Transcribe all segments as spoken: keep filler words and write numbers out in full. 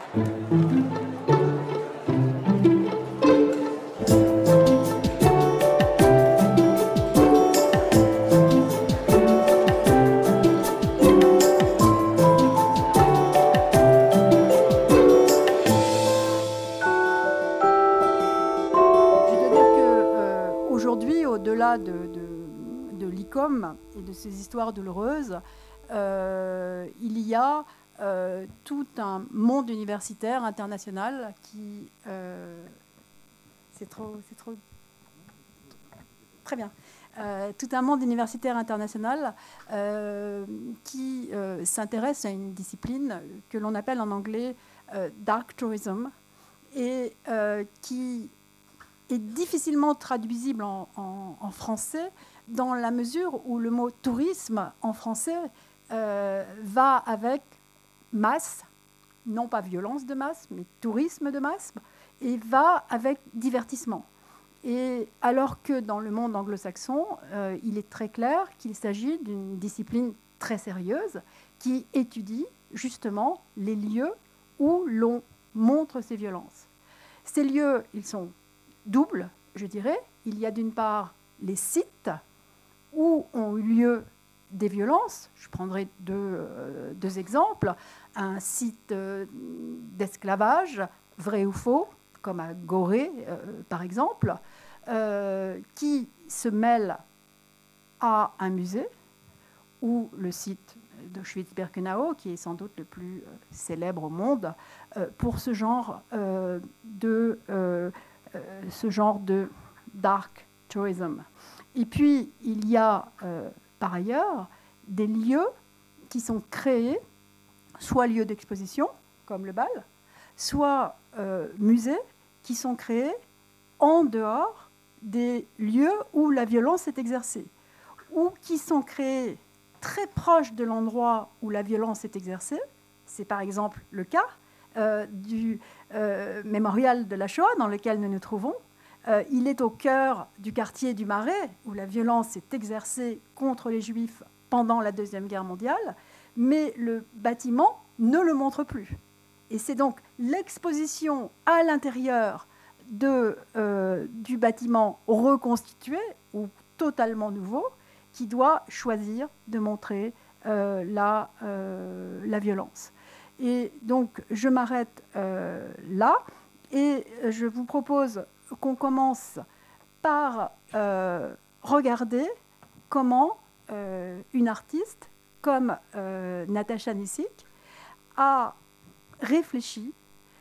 Et de ces histoires douloureuses, euh, il y a euh, tout un monde universitaire international qui... Euh, c'est trop, c'est trop... Très bien. Euh, tout un monde universitaire international euh, qui euh, s'intéresse à une discipline que l'on appelle en anglais euh, dark tourism et euh, qui est difficilement traduisible en, en, en français, dans la mesure où le mot tourisme en français euh, va avec masse, non pas violence de masse, mais tourisme de masse, et va avec divertissement. Et alors que dans le monde anglo-saxon, euh, il est très clair qu'il s'agit d'une discipline très sérieuse qui étudie justement les lieux où l'on montre ces violences. Ces lieux, ils sont doubles, je dirais. Il y a d'une part les sites où ont eu lieu des violences. Je prendrai deux, euh, deux exemples. Un site euh, d'esclavage, vrai ou faux, comme à Gorée, euh, par exemple, euh, qui se mêle à un musée, ou le site d'Auschwitz-Birkenau, qui est sans doute le plus euh, célèbre au monde, euh, pour ce genre, euh, de, euh, euh, ce genre de dark tourism. Et puis, il y a euh, par ailleurs des lieux qui sont créés, soit lieux d'exposition, comme le bal, soit euh, musées qui sont créés en dehors des lieux où la violence est exercée, ou qui sont créés très proches de l'endroit où la violence est exercée. C'est par exemple le cas euh, du euh, mémorial de la Shoah dans lequel nous nous trouvons. Euh, il est au cœur du quartier du Marais, où la violence est exercée contre les Juifs pendant la Deuxième Guerre mondiale, mais le bâtiment ne le montre plus. Et c'est donc l'exposition à l'intérieur de, euh, du bâtiment reconstitué, ou totalement nouveau, qui doit choisir de montrer euh, la, euh, la violence. Et donc, je m'arrête euh, là, et je vous propose qu'on commence par euh, regarder comment euh, une artiste comme euh, Natasha Ničić a réfléchi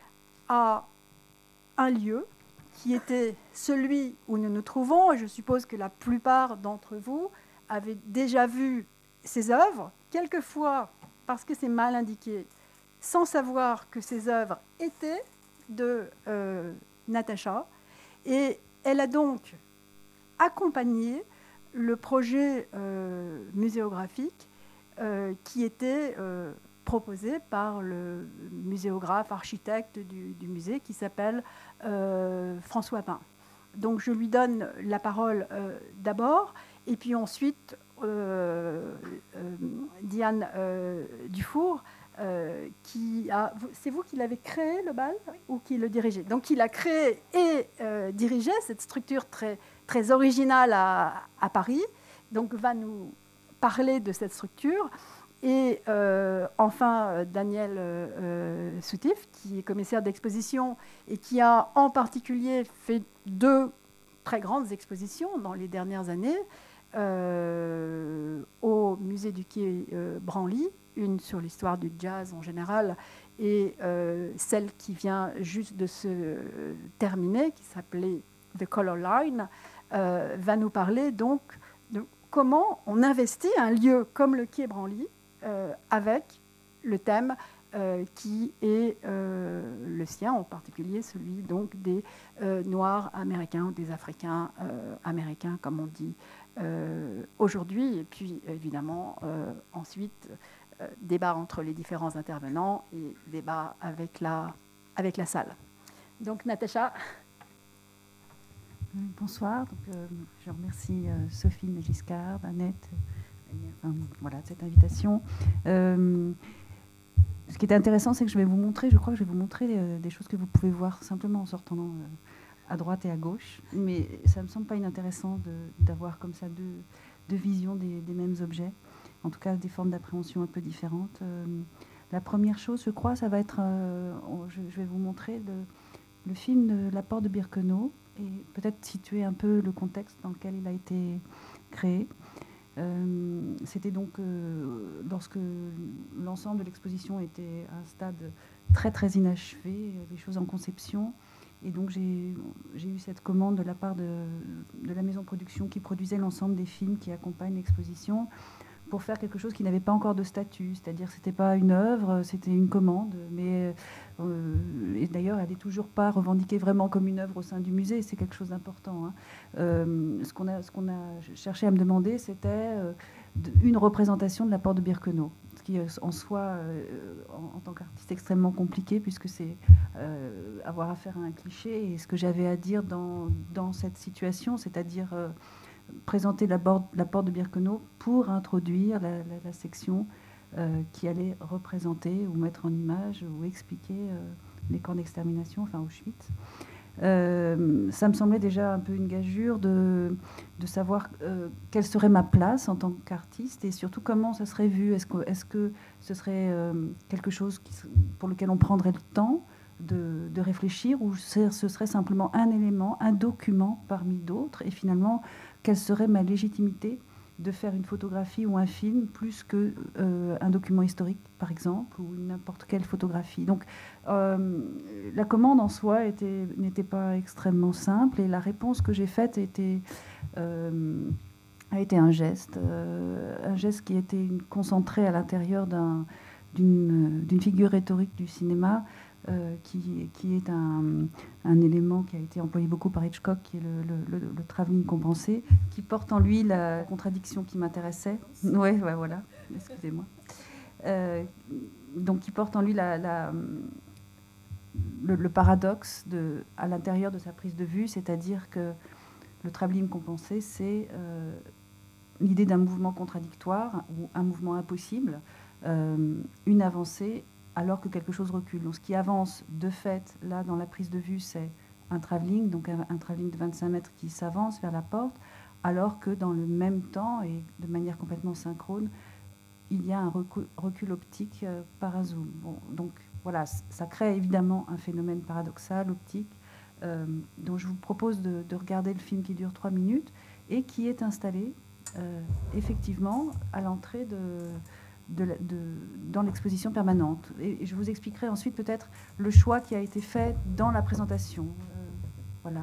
à un lieu qui était celui où nous nous trouvons, et je suppose que la plupart d'entre vous avaient déjà vu ces œuvres, quelquefois parce que c'est mal indiqué, sans savoir que ces œuvres étaient de euh, Natasha. Et elle a donc accompagné le projet euh, muséographique euh, qui était euh, proposé par le muséographe architecte du, du musée qui s'appelle euh, François Pain. Donc je lui donne la parole euh, d'abord, et puis ensuite euh, euh, Diane euh, Dufour, euh, qui a... C'est vous qui l'avez créé, le bal, ou qui le dirigez? Donc il a créé et euh, dirigé cette structure très, très originale à, à Paris, donc va nous parler de cette structure. Et euh, enfin, Daniel euh, Soutif, qui est commissaire d'exposition et qui a en particulier fait deux très grandes expositions dans les dernières années euh, au musée du Quai euh, Branly, une sur l'histoire du jazz en général et euh, celle qui vient juste de se terminer, qui s'appelait The Color Line, euh, va nous parler donc de comment on investit un lieu comme le Quai Branly Euh, avec le thème euh, qui est euh, le sien, en particulier celui donc des euh, Noirs américains ou des Africains euh, américains, comme on dit euh, aujourd'hui. Et puis évidemment, euh, ensuite, euh, débat entre les différents intervenants et débat avec la, avec la salle. Donc Natacha. Bonsoir, donc, euh, je remercie euh, Sophie Mégiscard, Annette, enfin, voilà, de cette invitation. Euh, ce qui est intéressant, c'est que je vais vous montrer, je crois que je vais vous montrer euh, des choses que vous pouvez voir simplement en sortant euh, à droite et à gauche. Mais ça ne me semble pas inintéressant d'avoir comme ça deux, deux visions des, des mêmes objets, en tout cas des formes d'appréhension un peu différentes. Euh, la première chose, je crois, ça va être, euh, je, je vais vous montrer le, le film de La Porte de Birkenau et peut-être situer un peu le contexte dans lequel il a été créé. Euh, C'était donc euh, lorsque l'ensemble de l'exposition était à un stade très très inachevé, des choses en conception. Et donc j'ai eu cette commande de la part de, de la maison de production qui produisait l'ensemble des films qui accompagnent l'exposition pour faire quelque chose qui n'avait pas encore de statut, c'est-à-dire c'était pas une œuvre, c'était une commande, mais euh, et d'ailleurs elle n'est toujours pas revendiquée vraiment comme une œuvre au sein du musée, c'est quelque chose d'important. Hein. Euh, ce qu'on a, ce qu'on a cherché à me demander, c'était euh, une représentation de la Porte de Birkenau, ce qui en soi, euh, en, en tant qu'artiste, extrêmement compliqué puisque c'est euh, avoir affaire à un cliché. Et ce que j'avais à dire dans, dans cette situation, c'est-à-dire euh, présenter la, borde, la porte de Birkenau pour introduire la, la, la section euh, qui allait représenter ou mettre en image ou expliquer euh, les camps d'extermination, enfin Auschwitz. Euh, ça me semblait déjà un peu une gageure de, de savoir euh, quelle serait ma place en tant qu'artiste et surtout comment ça serait vu. Est-ce que, est-ce que ce serait euh, quelque chose qui, pour lequel on prendrait le temps de, de réfléchir ou ce serait simplement un élément, un document parmi d'autres et finalement quelle serait ma légitimité de faire une photographie ou un film plus qu'un euh, document historique, par exemple, ou n'importe quelle photographie. Donc, euh, la commande en soi n'était pas extrêmement simple, et la réponse que j'ai faite était, euh, a été un geste, euh, un geste qui était une, concentré à l'intérieur d'une d'une figure rhétorique du cinéma, Euh, qui, qui est un, un élément qui a été employé beaucoup par Hitchcock, qui est le, le, le, le travelling compensé, qui porte en lui la contradiction qui m'intéressait. Ouais, ouais, voilà, excusez-moi. Euh, donc, qui porte en lui la, la, le, le paradoxe de, à l'intérieur de sa prise de vue, c'est-à-dire que le travelling compensé, c'est euh, l'idée d'un mouvement contradictoire ou un mouvement impossible, euh, une avancée alors que quelque chose recule. Donc, ce qui avance de fait, là, dans la prise de vue, c'est un travelling, donc un, un travelling de vingt-cinq mètres qui s'avance vers la porte, alors que dans le même temps, et de manière complètement synchrone, il y a un recul, recul optique euh, par un zoom. Bon, donc, voilà, ça crée évidemment un phénomène paradoxal, optique, euh, dont je vous propose de, de regarder le film qui dure trois minutes et qui est installé, euh, effectivement, à l'entrée de... De, de, dans l'exposition permanente. Et, et je vous expliquerai ensuite peut-être le choix qui a été fait dans la présentation. Euh, voilà.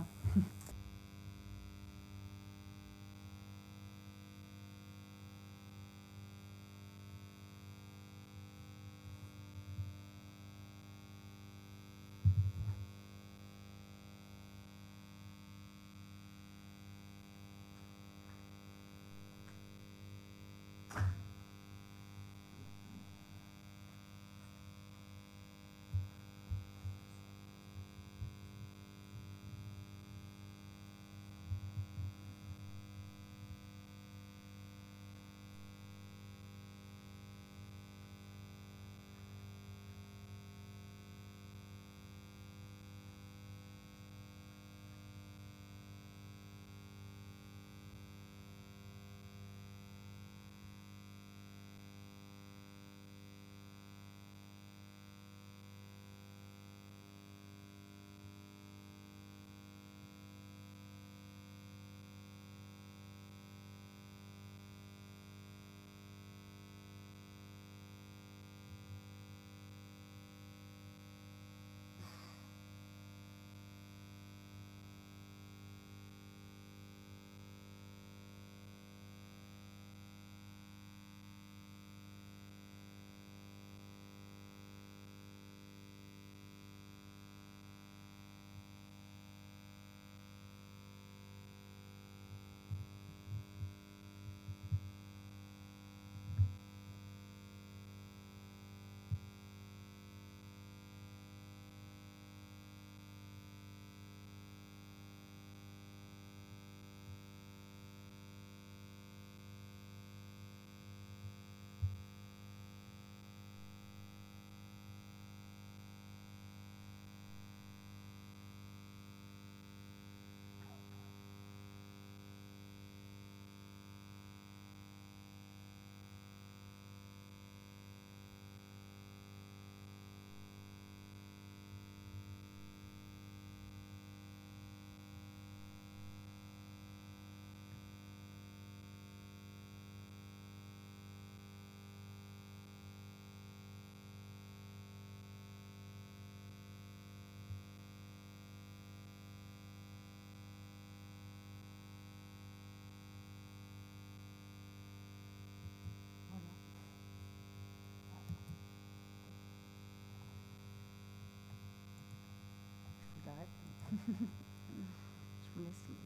Je vous laisse.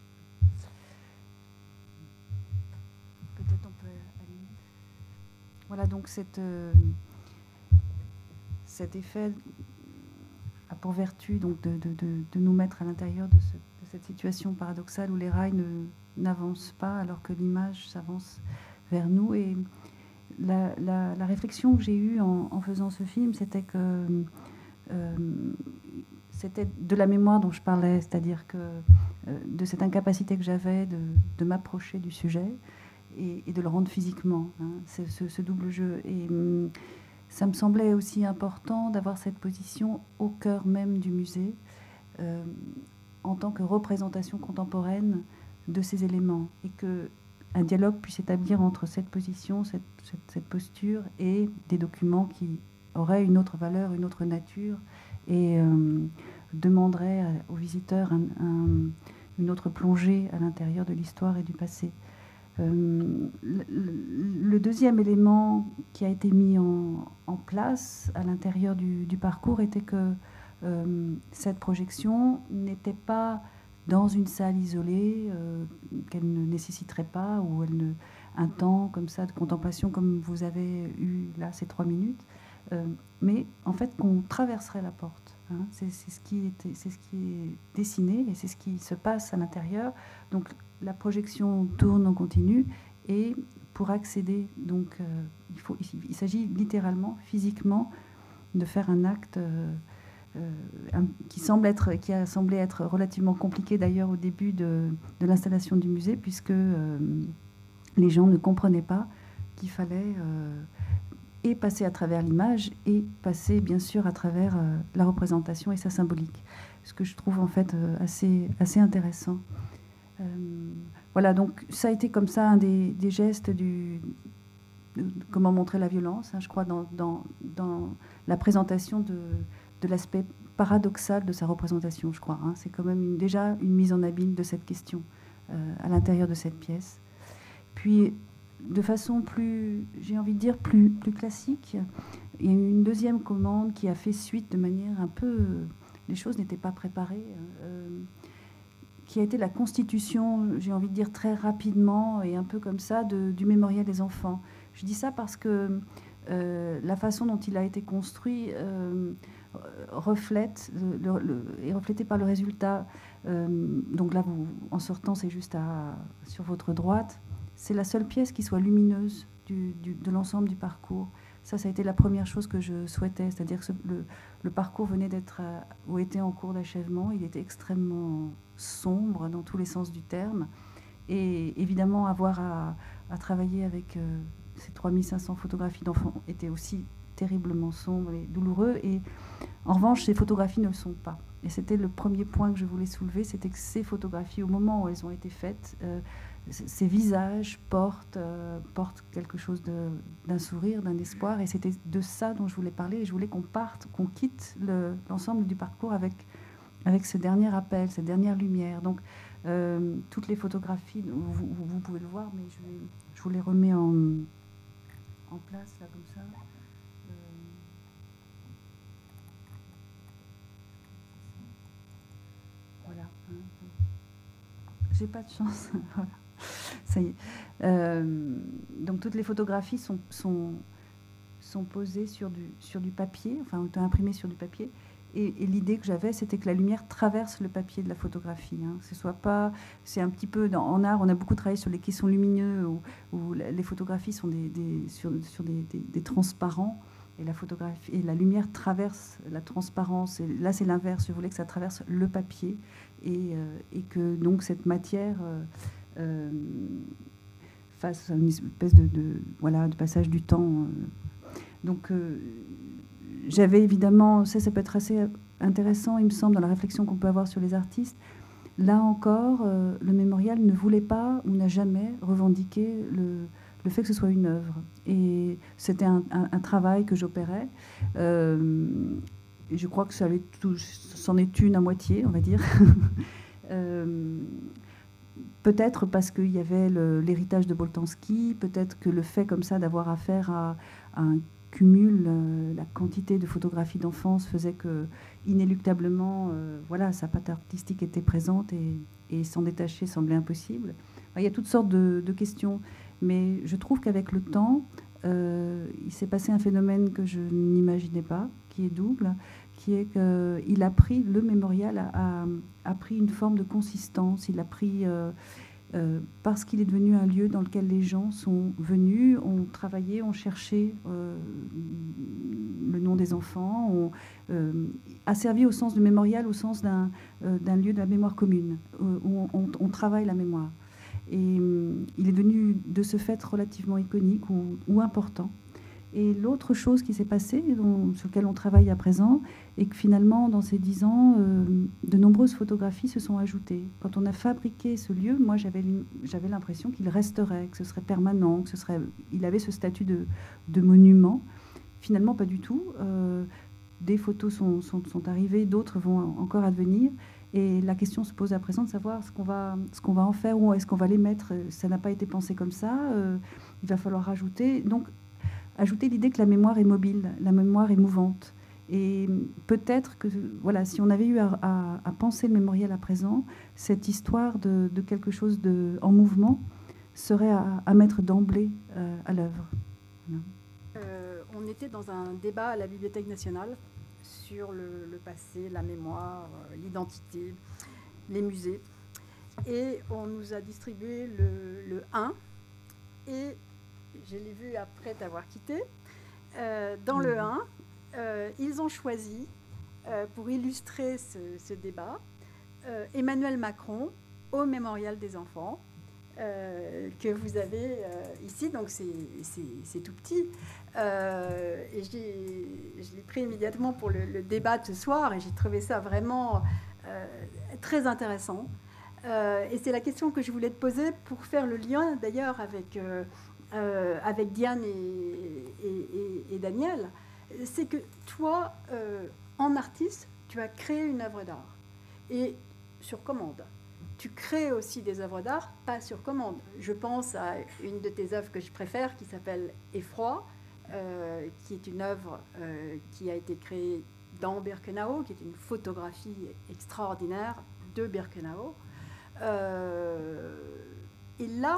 Peut-être on peut aller. Voilà, donc cette, euh, cet effet a pour vertu donc de, de, de, de nous mettre à l'intérieur de, ce, de cette situation paradoxale où les rails ne, n'avancent pas alors que l'image s'avance vers nous. Et la, la, la réflexion que j'ai eue en, en faisant ce film, c'était que euh, c'était de la mémoire dont je parlais, c'est-à-dire que euh, de cette incapacité que j'avais de, de m'approcher du sujet et, et de le rendre physiquement, hein, ce, ce, ce double jeu. Et hum, ça me semblait aussi important d'avoir cette position au cœur même du musée, euh, en tant que représentation contemporaine de ces éléments, et qu'un dialogue puisse s'établir entre cette position, cette, cette, cette posture, et des documents qui auraient une autre valeur, une autre nature, et euh, demanderaient aux visiteurs un, un, une autre plongée à l'intérieur de l'histoire et du passé. Euh, le, le deuxième élément qui a été mis en, en place à l'intérieur du, du parcours était que euh, cette projection n'était pas dans une salle isolée, euh, qu'elle ne nécessiterait pas, ou elle ne, un temps comme ça de contemplation comme vous avez eu là ces trois minutes, euh, mais en fait qu'on traverserait la porte. Hein, c'est, c'est, ce qui était, c'est ce qui est dessiné et c'est ce qui se passe à l'intérieur. Donc la projection tourne en continu et pour accéder, donc, euh, il, faut, il, il s'agit littéralement, physiquement, de faire un acte euh, euh, un, qui, semble être, qui a semblé être relativement compliqué d'ailleurs au début de, de l'installation du musée, puisque euh, les gens ne comprenaient pas qu'il fallait euh, et passer à travers l'image et passer bien sûr à travers euh, la représentation et sa symbolique, ce que je trouve en fait euh, assez, assez intéressant. Euh, voilà, donc ça a été comme ça un des, des gestes du, de, de comment montrer la violence, hein, je crois, dans, dans, dans la présentation de, de l'aspect paradoxal de sa représentation, je crois. Hein. C'est quand même une, déjà une mise en abîme de cette question euh, à l'intérieur de cette pièce. Puis, de façon plus, j'ai envie de dire, plus, plus classique, il y a eu une deuxième commande qui a fait suite de manière un peu... Les choses n'étaient pas préparées. Euh, qui a été la constitution, j'ai envie de dire très rapidement et un peu comme ça, de, du mémorial des enfants. Je dis ça parce que euh, la façon dont il a été construit euh, reflète, le, le, est reflétée par le résultat. Euh, donc là, vous, en sortant, c'est juste à, sur votre droite. C'est la seule pièce qui soit lumineuse du, du, de l'ensemble du parcours. Ça, ça a été la première chose que je souhaitais, c'est-à-dire que ce, le, le parcours venait d'être, à, ou était en cours d'achèvement. Il était extrêmement sombre dans tous les sens du terme. Et évidemment, avoir à, à travailler avec euh, ces trois mille cinq cents photographies d'enfants était aussi terriblement sombre et douloureux. Et en revanche, ces photographies ne le sont pas. Et c'était le premier point que je voulais soulever, c'était que ces photographies, au moment où elles ont été faites, euh, ces visages portent, euh, portent quelque chose de, d'un sourire, d'un espoir. Et c'était de ça dont je voulais parler. Et je voulais qu'on parte, qu'on quitte le, l'ensemble du parcours avec, avec ce dernier appel, cette dernière lumière. Donc, euh, toutes les photographies, vous, vous, vous pouvez le voir, mais je, vais, je vous les remets en, en place, là, comme ça. Euh, voilà. J'ai pas de chance. Voilà. Ça y est. Euh, donc toutes les photographies sont, sont, sont posées sur du, sur du papier, enfin ont été imprimées sur du papier. Et, et l'idée que j'avais, c'était que la lumière traverse le papier de la photographie. Hein. Ce soit pas, c'est un petit peu dans, en art, on a beaucoup travaillé sur les caissons lumineux où, où les photographies sont des, des, sur, sur des, des, des transparents. Et la photographie et la lumière traverse la transparence. Et là, c'est l'inverse. Je voulais que ça traverse le papier et, euh, et que donc cette matière euh, euh, fasse une espèce de, de voilà de passage du temps. Donc euh, j'avais évidemment, ça, ça peut être assez intéressant, il me semble, dans la réflexion qu'on peut avoir sur les artistes. Là encore, euh, le mémorial ne voulait pas ou n'a jamais revendiqué le le fait que ce soit une œuvre. Et c'était un, un, un travail que j'opérais. Euh, et je crois que ça allait tout, c'en est une à moitié, on va dire. euh, peut-être parce qu'il y avait le, l'héritage de Boltanski, peut-être que le fait comme ça d'avoir affaire à, à un cumul, euh, la quantité de photographies d'enfance faisait que, inéluctablement, euh, voilà, sa patte artistique était présente et, et s'en détacher semblait impossible. Alors, il y a toutes sortes de, de questions, mais je trouve qu'avec le temps, euh, il s'est passé un phénomène que je n'imaginais pas, qui est double, qui est qu'il a pris, le mémorial a, a, a pris une forme de consistance, il a pris... Euh, Euh, parce qu'il est devenu un lieu dans lequel les gens sont venus, ont travaillé, ont cherché euh, le nom des enfants, ont, euh, a servi au sens du mémorial, au sens d'un euh, d'un lieu de la mémoire commune, euh, où on, on, on travaille la mémoire. Et euh, il est devenu de ce fait relativement iconique ou, ou important. Et l'autre chose qui s'est passée, dont, sur laquelle on travaille à présent, est que finalement, dans ces dix ans, euh, de nombreuses photographies se sont ajoutées. Quand on a fabriqué ce lieu, moi, j'avais j'avais l'impression qu'il resterait, que ce serait permanent, que ce serait, il avait ce statut de, de monument. Finalement, pas du tout. Euh, des photos sont, sont, sont arrivées, d'autres vont encore advenir. Et la question se pose à présent de savoir ce qu'on va, ce qu'on va en faire, où est-ce qu'on va les mettre. Ça n'a pas été pensé comme ça. Euh, il va falloir rajouter. Donc, ajouter l'idée que la mémoire est mobile, la mémoire est mouvante. Et peut-être que, voilà, si on avait eu à, à, à penser le mémorial à présent, cette histoire de, de quelque chose de, en mouvement serait à, à mettre d'emblée euh, à l'œuvre. Euh, on était dans un débat à la Bibliothèque nationale sur le, le passé, la mémoire, l'identité, les musées. Et on nous a distribué le, le un. Et je l'ai vu après t'avoir quitté. Euh, dans mmh. le un, euh, ils ont choisi, euh, pour illustrer ce, ce débat, euh, Emmanuel Macron au Mémorial des enfants, euh, que vous avez euh, ici, donc c'est tout petit. Euh, et je l'ai pris immédiatement pour le, le débat de ce soir, et j'ai trouvé ça vraiment euh, très intéressant. Euh, et c'est la question que je voulais te poser pour faire le lien, d'ailleurs, avec... Euh, Euh, avec Diane et, et, et, et Daniel, c'est que toi, euh, en artiste, tu as créé une œuvre d'art. Et sur commande. Tu crées aussi des œuvres d'art, pas sur commande. Je pense à une de tes œuvres que je préfère, qui s'appelle Effroi, euh, qui est une œuvre euh, qui a été créée dans Birkenau, qui est une photographie extraordinaire de Birkenau. Euh, et là,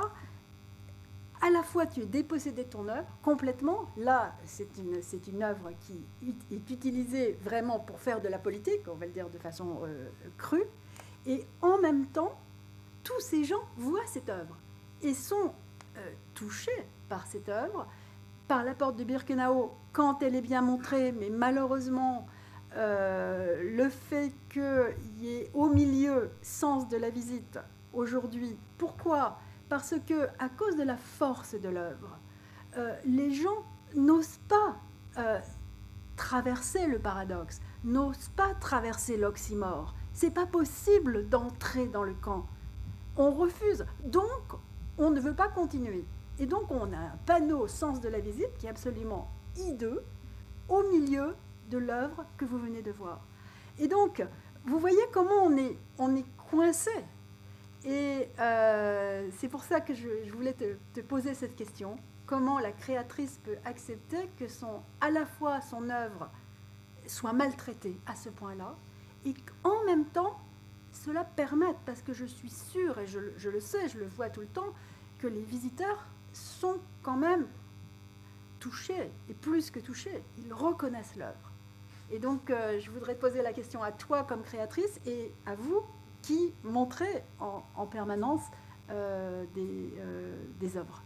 à la fois, tu es dépossédé de ton œuvre complètement. Là, c'est une, c'est une œuvre qui est utilisée vraiment pour faire de la politique, on va le dire de façon euh, crue. Et en même temps, tous ces gens voient cette œuvre et sont euh, touchés par cette œuvre, par la porte de Birkenau, quand elle est bien montrée, mais malheureusement, euh, le fait qu'il y ait au milieu sens de la visite aujourd'hui. Pourquoi ? Parce que, à cause de la force de l'œuvre, euh, les gens n'osent pas euh, traverser le paradoxe, n'osent pas traverser l'oxymore. C'est pas possible d'entrer dans le camp. On refuse, donc on ne veut pas continuer. Et donc on a un panneau au sens de la visite qui est absolument hideux au milieu de l'œuvre que vous venez de voir. Et donc, vous voyez comment on est, on est coincé. Et euh, c'est pour ça que je, je voulais te, te poser cette question. Comment la créatrice peut accepter que son, à la fois son œuvre soit maltraitée à ce point-là, et qu'en même temps, cela permette, parce que je suis sûre, et je, je le sais, je le vois tout le temps, que les visiteurs sont quand même touchés, et plus que touchés, ils reconnaissent l'œuvre. Et donc, euh, je voudrais te poser la question à toi comme créatrice, et à vous, qui montrait en, en permanence euh, des, euh, des œuvres.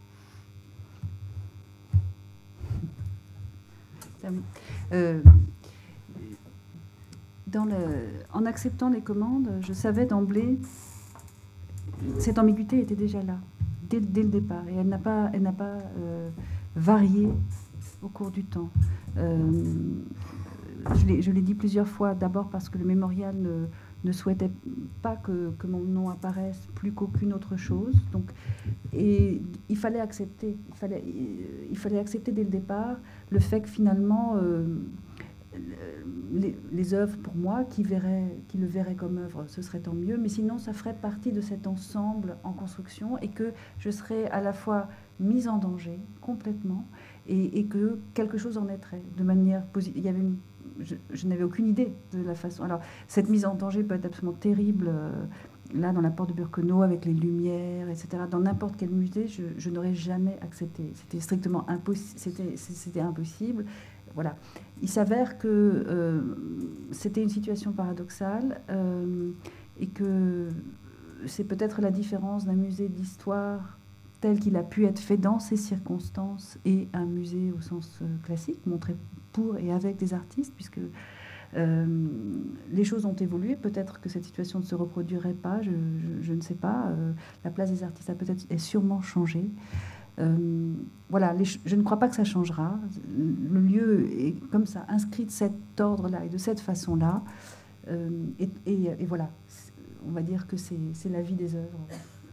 Euh, dans le, en acceptant les commandes, je savais d'emblée, cette ambiguïté était déjà là, dès, dès le départ, et elle n'a pas, elle n'a pas euh, varié au cours du temps. Euh, je l'ai dit plusieurs fois, d'abord parce que le mémorial ne, ne souhaitait pas que, que mon nom apparaisse plus qu'aucune autre chose. Donc, et il fallait accepter, il fallait, il fallait accepter dès le départ le fait que finalement, euh, les, les œuvres pour moi, qui, verraient, qui le verraient comme œuvre, ce serait tant mieux, mais sinon ça ferait partie de cet ensemble en construction et que je serais à la fois mise en danger complètement et, et que quelque chose en naîtrait de manière positive. Il y avait une, je, je n'avais aucune idée de la façon. Alors, cette mise en danger peut être absolument terrible. Euh, là, dans la porte de Birkenau, avec les lumières, et cetera. Dans n'importe quel musée, je, je n'aurais jamais accepté. C'était strictement impossible. C'était, c'était impossible. Voilà. Il s'avère que euh, c'était une situation paradoxale euh, et que c'est peut-être la différence d'un musée d'histoire tel qu'il a pu être fait dans ces circonstances et un musée au sens euh, classique, montré pour et avec des artistes, puisque euh, les choses ont évolué. Peut-être que cette situation ne se reproduirait pas, je, je, je ne sais pas. Euh, la place des artistes a peut-être est sûrement changé. Euh, voilà, les, je ne crois pas que ça changera. Le lieu est comme ça, inscrit de cet ordre-là et de cette façon-là. Euh, et, et, et voilà, on va dire que c'est, c'est la vie des œuvres.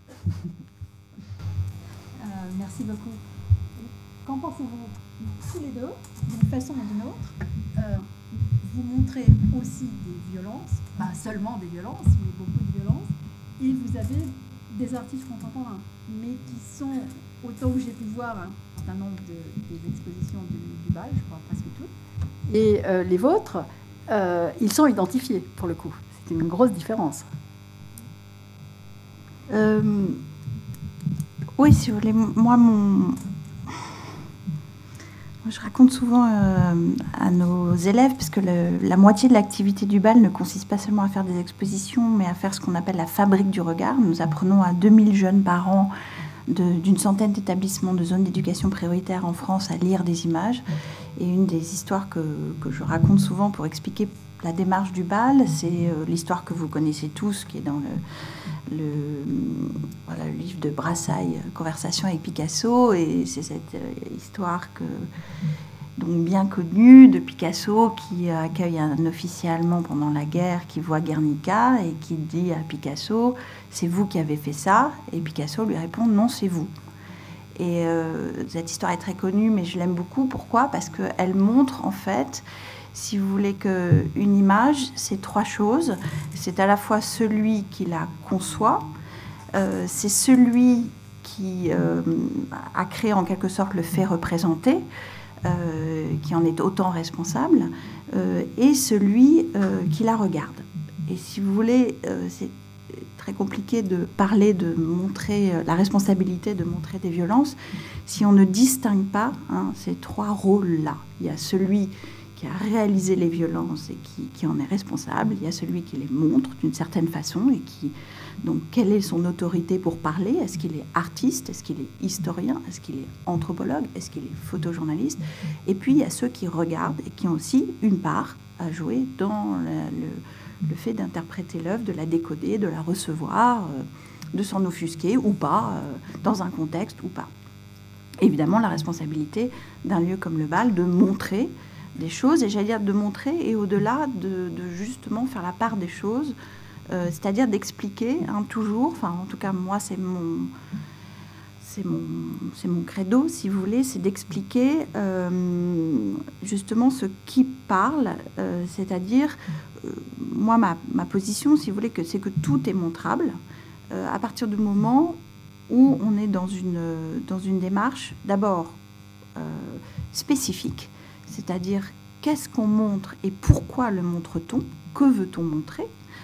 euh, merci beaucoup. Qu'en pensez-vous tous les deux, d'une façon ou d'une autre? euh, Vous montrez aussi des violences, pas seulement des violences, mais beaucoup de violences, et vous avez des artistes contemporains, mais qui sont, autant que j'ai pu voir un certain nombre de, des expositions du, du bal, je crois presque toutes, et euh, les vôtres, euh, ils sont identifiés pour le coup. C'est une grosse différence. Euh, oui, si vous voulez, moi, mon... je raconte souvent euh, à nos élèves, parce que le, la moitié de l'activité du bal ne consiste pas seulement à faire des expositions, mais à faire ce qu'on appelle la fabrique du regard. Nous apprenons à deux mille jeunes par an de, d'une centaine d'établissements de zones d'éducation prioritaire en France à lire des images. Et une des histoires que, que je raconte souvent pour expliquer la démarche du bal, c'est euh, l'histoire que vous connaissez tous, qui est dans le, le, voilà, le livre de Brassailles, Conversation avec Picasso. Et c'est cette euh, histoire que, donc bien connue de Picasso, qui accueille un officier allemand pendant la guerre, qui voit Guernica et qui dit à Picasso « C'est vous qui avez fait ça ?» Et Picasso lui répond « Non, c'est vous ». Et euh, cette histoire est très connue, mais je l'aime beaucoup. Pourquoi ? Parce qu'elle montre, en fait, si vous voulez, qu'une image, c'est trois choses. C'est à la fois celui qui la conçoit, euh, c'est celui qui euh, a créé en quelque sorte le fait représenté, euh, qui en est autant responsable, euh, et celui euh, qui la regarde. Et si vous voulez, euh, c'est très compliqué de parler, de montrer euh, la responsabilité de montrer des violences si on ne distingue pas hein, ces trois rôles-là. Il y a celui qui a réalisé les violences et qui, qui en est responsable, il y a celui qui les montre d'une certaine façon et qui, donc, quelle est son autorité pour parler? Est-ce qu'il est artiste? Est-ce qu'il est historien? Est-ce qu'il est anthropologue? Est-ce qu'il est photojournaliste? Et puis il y a ceux qui regardent et qui ont aussi une part à jouer dans le, le, le fait d'interpréter l'œuvre, de la décoder, de la recevoir, euh, de s'en offusquer ou pas, euh, dans un contexte ou pas. Évidemment, la responsabilité d'un lieu comme le bal de montrer des choses, et j'allais dire de montrer, et au-delà de, de justement faire la part des choses, euh, c'est-à-dire d'expliquer, hein, toujours, enfin en tout cas moi c'est mon, c'est mon, c'est mon credo si vous voulez, c'est d'expliquer euh, justement ce qui parle, euh, c'est-à-dire, euh, moi ma, ma position si vous voulez, que c'est que tout est montrable, euh, à partir du moment où on est dans une, dans une démarche d'abord euh, spécifique, c'est-à-dire qu'est-ce qu'on montre et pourquoi le montre-t-on, que veut-on montrer,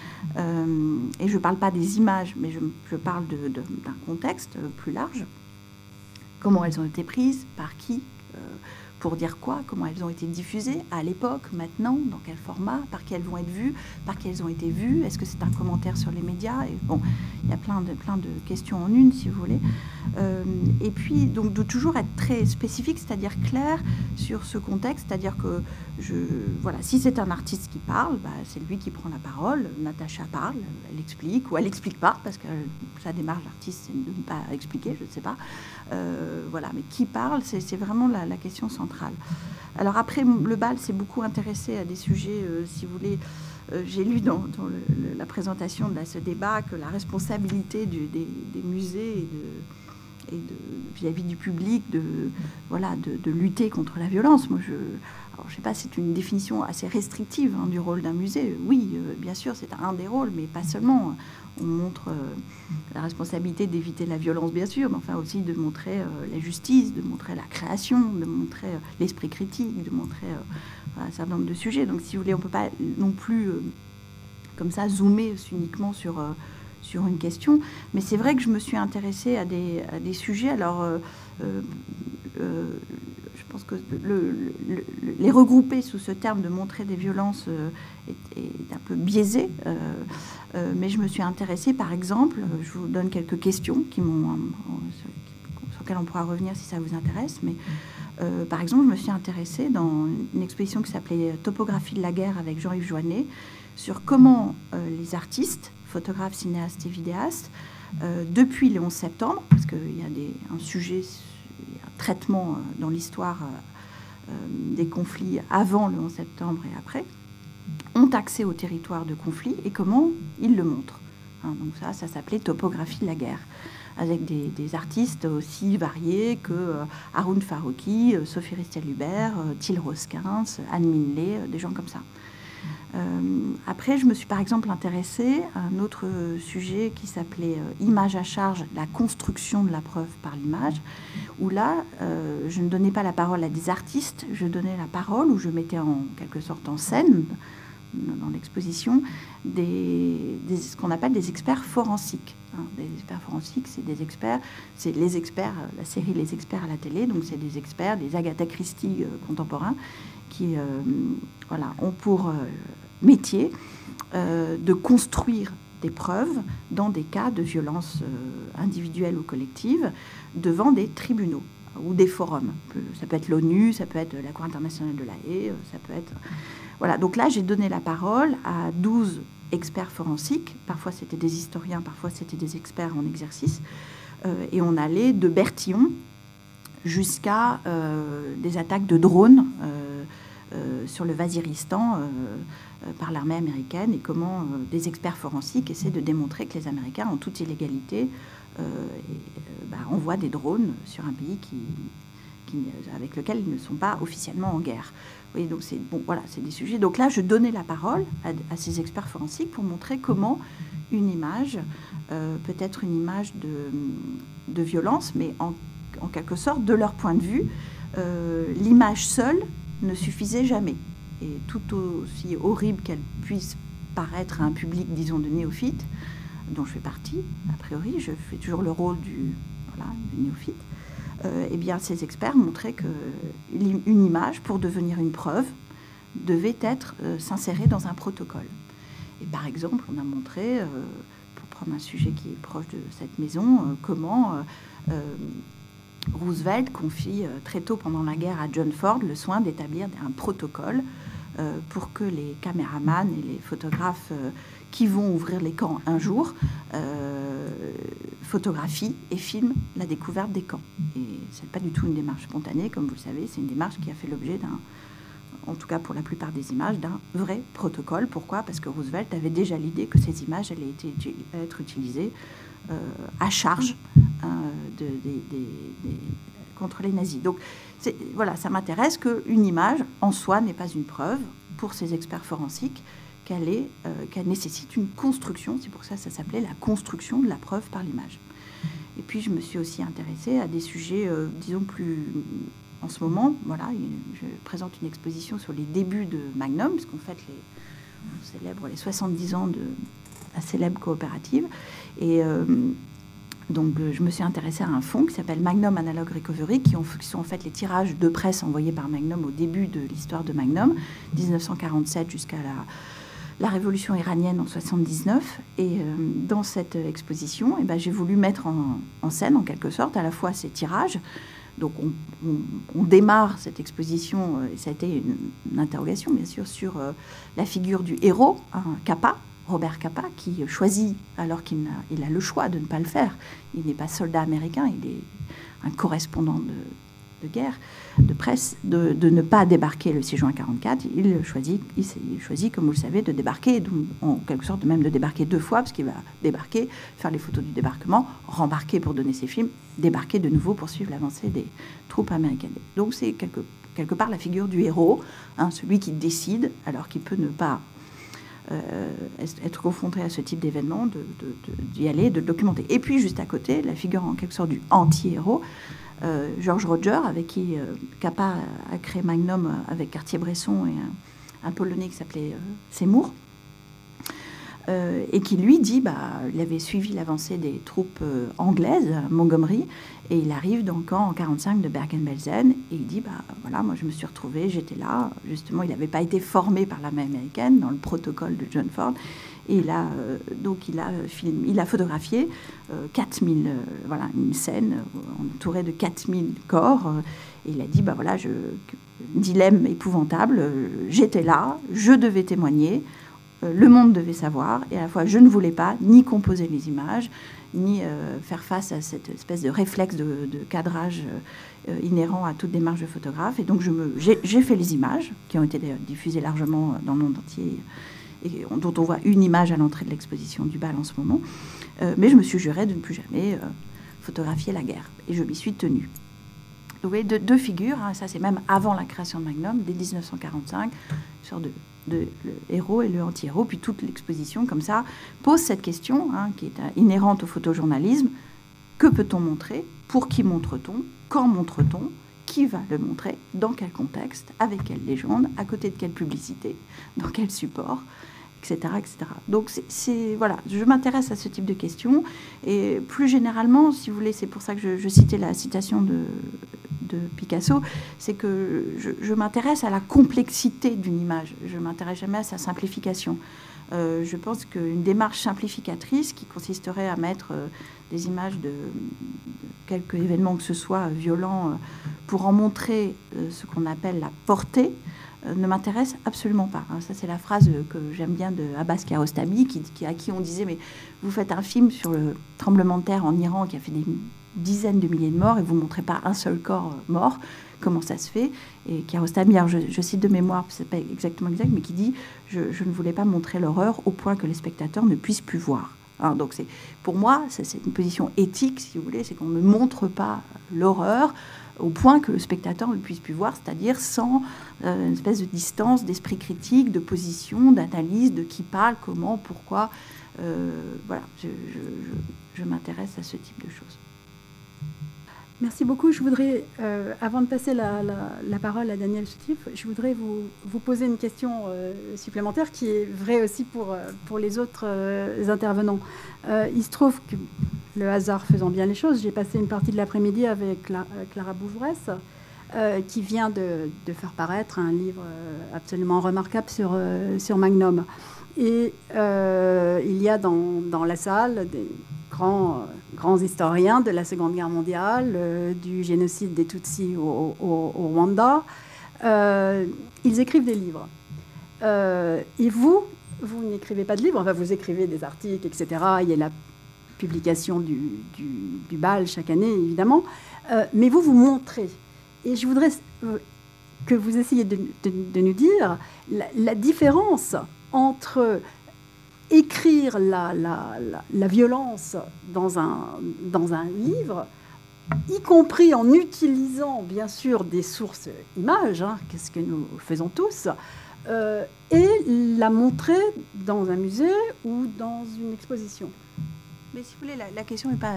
euh, et je ne parle pas des images, mais je, je parle de, de, d'un contexte plus large, comment elles ont été prises, par qui, euh, pour dire quoi, comment elles ont été diffusées, à l'époque, maintenant, dans quel format, par qui elles vont être vues, par qui elles ont été vues, est-ce que c'est un commentaire sur les médias, et bon, il y a plein de, plein de questions en une, si vous voulez. Euh, et puis, donc, de toujours être très spécifique, c'est-à-dire clair sur ce contexte, c'est-à-dire que, je, voilà, si c'est un artiste qui parle, bah, c'est lui qui prend la parole, Natacha parle, elle explique, ou elle explique pas, parce que sa démarche d'artiste, c'est de ne pas expliquer, je ne sais pas. Euh, voilà, mais qui parle, c'est, c'est vraiment la, la question centrale. Alors après, le bal s'est beaucoup intéressé à des sujets, euh, si vous voulez, euh, j'ai lu dans, dans le, le, la présentation de ce débat que la responsabilité du, des, des musées et de... et de, vis-à-vis du public, de, voilà, de, de lutter contre la violence. Moi, je, alors, je sais pas, c'est une définition assez restrictive hein, du rôle d'un musée. Oui, euh, bien sûr, c'est un des rôles, mais pas seulement. On montre euh, la responsabilité d'éviter la violence, bien sûr, mais enfin aussi de montrer euh, la justice, de montrer la création, de montrer euh, l'esprit critique, de montrer euh, voilà, un certain nombre de sujets. Donc, si vous voulez, on ne peut pas non plus, euh, comme ça, zoomer uniquement sur, euh, sur une question. Mais c'est vrai que je me suis intéressée à des, à des sujets. Alors, euh, euh, euh, je pense que le, le, le, les regrouper sous ce terme de montrer des violences euh, est, est un peu biaisé. Euh, euh, mais je me suis intéressée, par exemple, je vous donne quelques questions qui m'ont, euh, sur lesquelles on pourra revenir si ça vous intéresse. Mais euh, par exemple, je me suis intéressée dans une exposition qui s'appelait Topographie de la guerre avec Jean-Yves Joannet sur comment euh, les artistes, photographes, cinéastes et vidéastes, euh, depuis le onze septembre, parce qu'il y a des, un sujet, un traitement dans l'histoire euh, des conflits avant le onze septembre et après, ont accès au territoire de conflit et comment ils le montrent. Hein, donc ça, ça s'appelait Topographie de la guerre, avec des, des artistes aussi variés que euh, Haroun Farroukhi, euh, Sophie Ristel-Hubert, euh, Thiel Roskins, Anne Minley, euh, des gens comme ça. Euh, après, je me suis par exemple intéressée à un autre sujet qui s'appelait euh, Image à charge, la construction de la preuve par l'image, où là, euh, je ne donnais pas la parole à des artistes, je donnais la parole, ou je mettais en quelque sorte en scène, dans l'exposition, des, des, ce qu'on appelle des experts forensiques. Hein, des experts forensiques, c'est des experts, c'est les experts, la série Les Experts à la télé, donc c'est des experts, des Agatha Christie euh, contemporains, qui euh, voilà, ont pour euh, métier euh, de construire des preuves dans des cas de violence euh, individuelle ou collective devant des tribunaux ou des forums. Ça peut être l'ONU, ça peut être la Cour internationale de la Haye, ça peut être... Voilà, donc là, j'ai donné la parole à douze experts forensiques. Parfois, c'était des historiens, parfois, c'était des experts en exercice. Euh, et on allait de Bertillon jusqu'à euh, des attaques de drones euh, euh, sur le Waziristan euh, euh, par l'armée américaine et comment euh, des experts forensiques essaient de démontrer que les Américains, en toute illégalité, euh, et, bah, envoient des drones sur un pays qui... Qui, avec lequel ils ne sont pas officiellement en guerre. Oui, donc c'est bon, voilà, c'est des sujets. Donc là, je donnais la parole à, à ces experts forensiques pour montrer comment une image euh, peut être une image de, de violence, mais en, en quelque sorte, de leur point de vue, euh, l'image seule ne suffisait jamais. Et tout aussi horrible qu'elle puisse paraître à un public, disons, de néophytes, dont je fais partie, a priori, je fais toujours le rôle du, voilà, du néophyte. Euh, eh bien, ces experts montraient qu'une image, pour devenir une preuve, devait être euh, s'insérer dans un protocole. Et par exemple, on a montré, euh, pour prendre un sujet qui est proche de cette maison, euh, comment euh, euh, Roosevelt confie euh, très tôt pendant la guerre à John Ford le soin d'établir un protocole euh, pour que les caméramans et les photographes euh, qui vont ouvrir les camps un jour euh, photographient et filment la découverte des camps. Et ce n'est pas du tout une démarche spontanée, comme vous le savez, c'est une démarche qui a fait l'objet d'un, en tout cas pour la plupart des images, d'un vrai protocole. Pourquoi ? Parce que Roosevelt avait déjà l'idée que ces images allaient être utilisées euh, à charge euh, de, de, de, de, de, contre les nazis. Donc voilà, ça m'intéresse qu'une image, en soi, n'est pas une preuve pour ces experts forensiques, qu'elle, est, euh, qu'elle nécessite une construction. C'est pour ça que ça s'appelait la construction de la preuve par l'image. Et puis, je me suis aussi intéressée à des sujets, euh, disons, plus... En ce moment, voilà, je présente une exposition sur les débuts de Magnum, puisqu'on fête les... On célèbre les soixante-dix ans de la célèbre coopérative. Et euh, donc, je me suis intéressée à un fonds qui s'appelle Magnum Analog Recovery, qui, ont, qui sont en fait les tirages de presse envoyés par Magnum au début de l'histoire de Magnum, dix-neuf cent quarante-sept jusqu'à la... la révolution iranienne en soixante-dix-neuf. Et euh, dans cette exposition, eh ben, j'ai voulu mettre en, en scène, en quelque sorte, à la fois ces tirages. Donc on, on, on démarre cette exposition, euh, et ça a été une, une interrogation, bien sûr, sur euh, la figure du héros, hein, Capa, Robert Capa, qui choisit, alors qu'il a, il a le choix de ne pas le faire. Il n'est pas soldat américain, il est un correspondant de, de guerre, de presse, de, de ne pas débarquer le six juin quarante-quatre. Il choisit, il, il choisit, comme vous le savez, de débarquer, donc, en quelque sorte même de débarquer deux fois, parce qu'il va débarquer, faire les photos du débarquement, rembarquer pour donner ses films, débarquer de nouveau pour suivre l'avancée des troupes américaines. Donc c'est quelque, quelque part la figure du héros, hein, celui qui décide, alors qu'il peut ne pas euh, être confronté à ce type d'événement, de, de, de, d'y aller, de le documenter. Et puis juste à côté, la figure en quelque sorte du anti-héros, Euh, George Roger, avec qui euh, Capa a créé Magnum avec Cartier-Bresson et un, un Polonais qui s'appelait euh, Seymour, euh, et qui lui dit, bah, il avait suivi l'avancée des troupes euh, anglaises à Montgomery, et il arrive dans le camp en quarante-cinq de Bergen-Belsen, et il dit, bah voilà, moi je me suis retrouvé, j'étais là, justement, il n'avait pas été formé par l'armée américaine dans le protocole de John Ford. Et il a, euh, donc il a, film, il a photographié euh, quatre mille, euh, voilà, une scène euh, entourée de quatre mille corps. Euh, et il a dit, bah voilà, je, dilemme épouvantable, euh, j'étais là, je devais témoigner, euh, le monde devait savoir, et à la fois je ne voulais pas ni composer les images, ni euh, faire face à cette espèce de réflexe de, de cadrage euh, inhérent à toute démarche de photographe. Et donc je me, j'ai, j'ai fait les images, qui ont été diffusées largement dans le monde entier, et dont on voit une image à l'entrée de l'exposition du bal en ce moment. Euh, mais je me suis juré de ne plus jamais euh, photographier la guerre. Et je m'y suis tenue. Vous voyez, deux, deux figures, hein, ça c'est même avant la création de Magnum, dès dix-neuf cent quarante-cinq, une sorte de, de le héros et le anti-héros, puis toute l'exposition, comme ça, pose cette question, hein, qui est inhérente au photojournalisme. Que peut-on montrer? Pour qui montre-t-on? Quand montre-t-on? Qui va le montrer? Dans quel contexte? Avec quelle légende? À côté de quelle publicité? Dans quel support? Etc, et cetera. Donc, c'est, c'est, voilà, je m'intéresse à ce type de questions. Et plus généralement, si vous voulez, c'est pour ça que je, je citais la citation de, de Picasso, c'est que je, je m'intéresse à la complexité d'une image. Je ne m'intéresse jamais à sa simplification. Euh, je pense qu'une démarche simplificatrice qui consisterait à mettre euh, des images de, de quelque événement que ce soit violent euh, pour en montrer euh, ce qu'on appelle la portée, ne m'intéresse absolument pas. Ça, c'est la phrase que j'aime bien de Abbas Kiarostami, qui, qui, à qui on disait, mais vous faites un film sur le tremblement de terre en Iran qui a fait des dizaines de milliers de morts et vous ne montrez pas un seul corps mort. Comment ça se fait? Et Kiarostami, alors je, je cite de mémoire, c'est pas exactement exact, mais qui dit, je, je ne voulais pas montrer l'horreur au point que les spectateurs ne puissent plus voir. Alors, donc c'est, pour moi, ça, c'est une position éthique, si vous voulez, c'est qu'on ne montre pas l'horreur au point que le spectateur ne puisse plus voir, c'est-à-dire sans euh, une espèce de distance, d'esprit critique, de position, d'analyse, de qui parle, comment, pourquoi. Euh, voilà, je, je, je, je m'intéresse à ce type de choses. Merci beaucoup. Je voudrais, euh, avant de passer la, la, la parole à Daniel Soutif, je voudrais vous, vous poser une question euh, supplémentaire qui est vraie aussi pour, pour les autres euh, intervenants. Euh, il se trouve que, le hasard faisant bien les choses, j'ai passé une partie de l'après-midi avec la, Clara Bouvresse, euh, qui vient de, de faire paraître un livre absolument remarquable sur, euh, sur Magnum. Et euh, il y a dans, dans la salle des grands, grands historiens de la Seconde Guerre mondiale, euh, du génocide des Tutsis au, au, au Rwanda. Euh, ils écrivent des livres. Euh, et vous, vous n'écrivez pas de livres, enfin, vous écrivez des articles, et cetera. Il y a la publication du, du, du bal chaque année, évidemment. Euh, mais vous, vous montrez. Et je voudrais euh, que vous essayiez de, de, de nous dire la, la différence entre écrire la, la, la, la violence dans un, dans un livre, y compris en utilisant, bien sûr, des sources images, hein, qu'est-ce que nous faisons tous, euh, et la montrer dans un musée ou dans une exposition. Mais si vous voulez, la, la question n'est pas...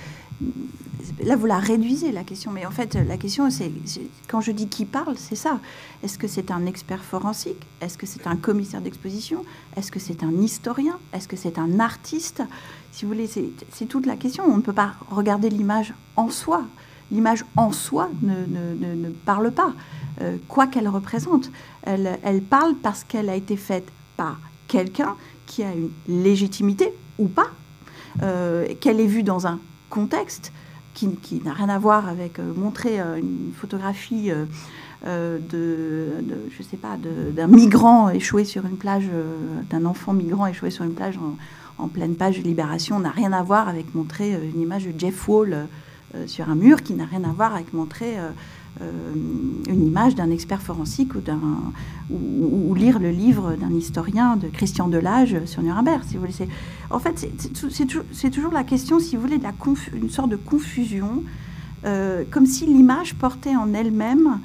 Là, vous la réduisez, la question. Mais en fait, la question, c'est... c'est quand je dis qui parle, c'est ça. Est-ce que c'est un expert forensique? Est-ce que c'est un commissaire d'exposition? Est-ce que c'est un historien? Est-ce que c'est un artiste? Si vous voulez, c'est, c'est toute la question. On ne peut pas regarder l'image en soi. L'image en soi ne, ne, ne, ne parle pas, euh, quoi qu'elle représente. Elle, elle parle parce qu'elle a été faite par quelqu'un qui a une légitimité ou pas, euh, qu'elle est vue dans un contexte qui, qui n'a rien à voir avec euh, montrer euh, une photographie euh, euh, de, de, je sais pas, de, d'un migrant échoué sur une plage, euh, d'un enfant migrant échoué sur une plage en, en pleine page de Libération, n'a rien à voir avec montrer euh, une image de Jeff Wall euh, sur un mur, qui n'a rien à voir avec montrer euh, euh, une image d'un expert forensique ou, d'un, ou, ou lire le livre d'un historien de Christian Delage sur Nuremberg, si vous voulez. C'est, en fait, c'est, c'est, c'est, toujours, c'est toujours la question, si vous voulez, de la confu- une sorte de confusion, euh, comme si l'image portait en elle-même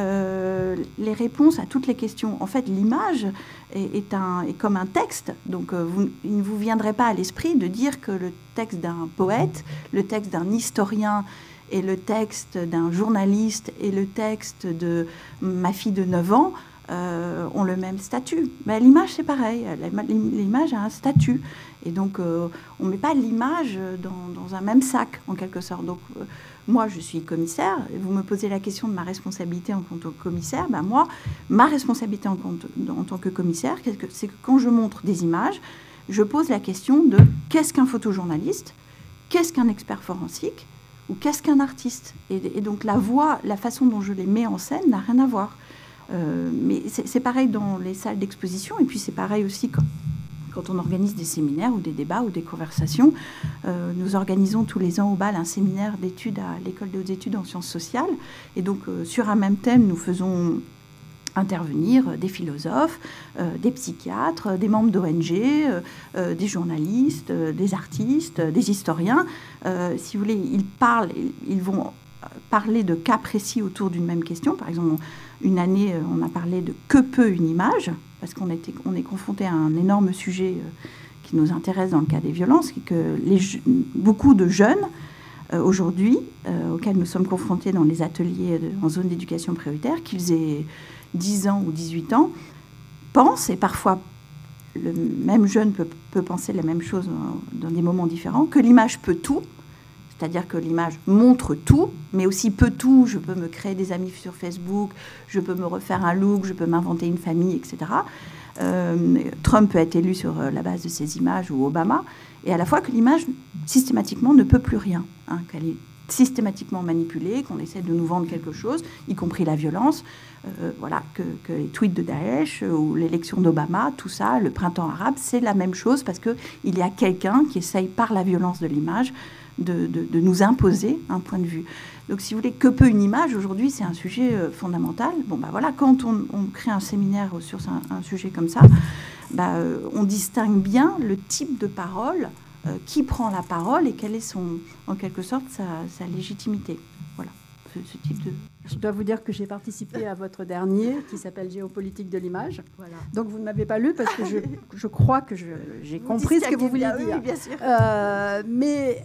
euh, les réponses à toutes les questions. En fait, l'image est, est, un, est comme un texte, donc euh, vous, il ne vous viendrait pas à l'esprit de dire que le texte d'un poète, le texte d'un historien, et le texte d'un journaliste et le texte de ma fille de neuf ans euh, ont le même statut. Mais l'image, c'est pareil. L'image a un statut. Et donc, euh, on ne met pas l'image dans, dans un même sac, en quelque sorte. Donc, euh, moi, je suis commissaire. Et vous me posez la question de ma responsabilité en tant que commissaire. Ben moi, ma responsabilité en, compte, en tant que commissaire, c'est que quand je montre des images, je pose la question de qu'est-ce qu'un photojournaliste, qu'est-ce qu'un expert forensique, ou qu'est-ce qu'un artiste. Et, et donc la voix, la façon dont je les mets en scène n'a rien à voir. Euh, mais c'est, c'est pareil dans les salles d'exposition, et puis c'est pareil aussi quand, quand on organise des séminaires ou des débats ou des conversations. Euh, nous organisons tous les ans au B A L un séminaire d'études à l'École des hautes études en sciences sociales. Et donc euh, sur un même thème, nous faisons intervenir des philosophes, euh, des psychiatres, des membres d'O N G, euh, euh, des journalistes, euh, des artistes, euh, des historiens. Euh, si vous voulez, ils parlent, ils vont parler de cas précis autour d'une même question. Par exemple, une année, on a parlé de que peut une image, parce qu'on était, on est confronté à un énorme sujet euh, qui nous intéresse dans le cas des violences, et que les, beaucoup de jeunes euh, aujourd'hui, euh, auxquels nous sommes confrontés dans les ateliers de, en zone d'éducation prioritaire, qu'ils aient dix ans ou dix-huit ans, pensent, et parfois le même jeune peut, peut penser la même chose dans des moments différents, que l'image peut tout, c'est-à-dire que l'image montre tout, mais aussi peut tout. Je peux me créer des amis sur Facebook, je peux me refaire un look, je peux m'inventer une famille, et cetera. Euh, Trump peut être élu sur la base de ces images, ou Obama, et à la fois que l'image, systématiquement, ne peut plus rien, hein, qu'elle est systématiquement manipulée, qu'on essaie de nous vendre quelque chose, y compris la violence, euh, voilà, que, que les tweets de Daesh ou l'élection d'Obama, tout ça, le printemps arabe, c'est la même chose, parce qu'il y a quelqu'un qui essaye, par la violence de l'image, de, de, de nous imposer un point de vue. Donc, si vous voulez, que peut une image aujourd'hui, c'est un sujet euh, fondamental. Bon, ben voilà, quand on, on crée un séminaire sur un, un sujet comme ça, ben, euh, on distingue bien le type de parole, euh, qui prend la parole et quelle est son, en quelque sorte, sa, sa légitimité. Voilà, ce, ce type de... Je dois vous dire que j'ai participé à votre dernier, qui s'appelle Géopolitique de l'image. Voilà. Donc, vous ne m'avez pas lu parce que je, je crois que je, j'ai vous compris ce que vous vouliez dire. Oui, bien sûr. Euh, mais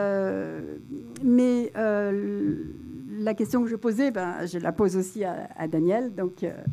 euh, mais euh, la question que je posais, ben, je la pose aussi à, à Daniel. Donc, euh...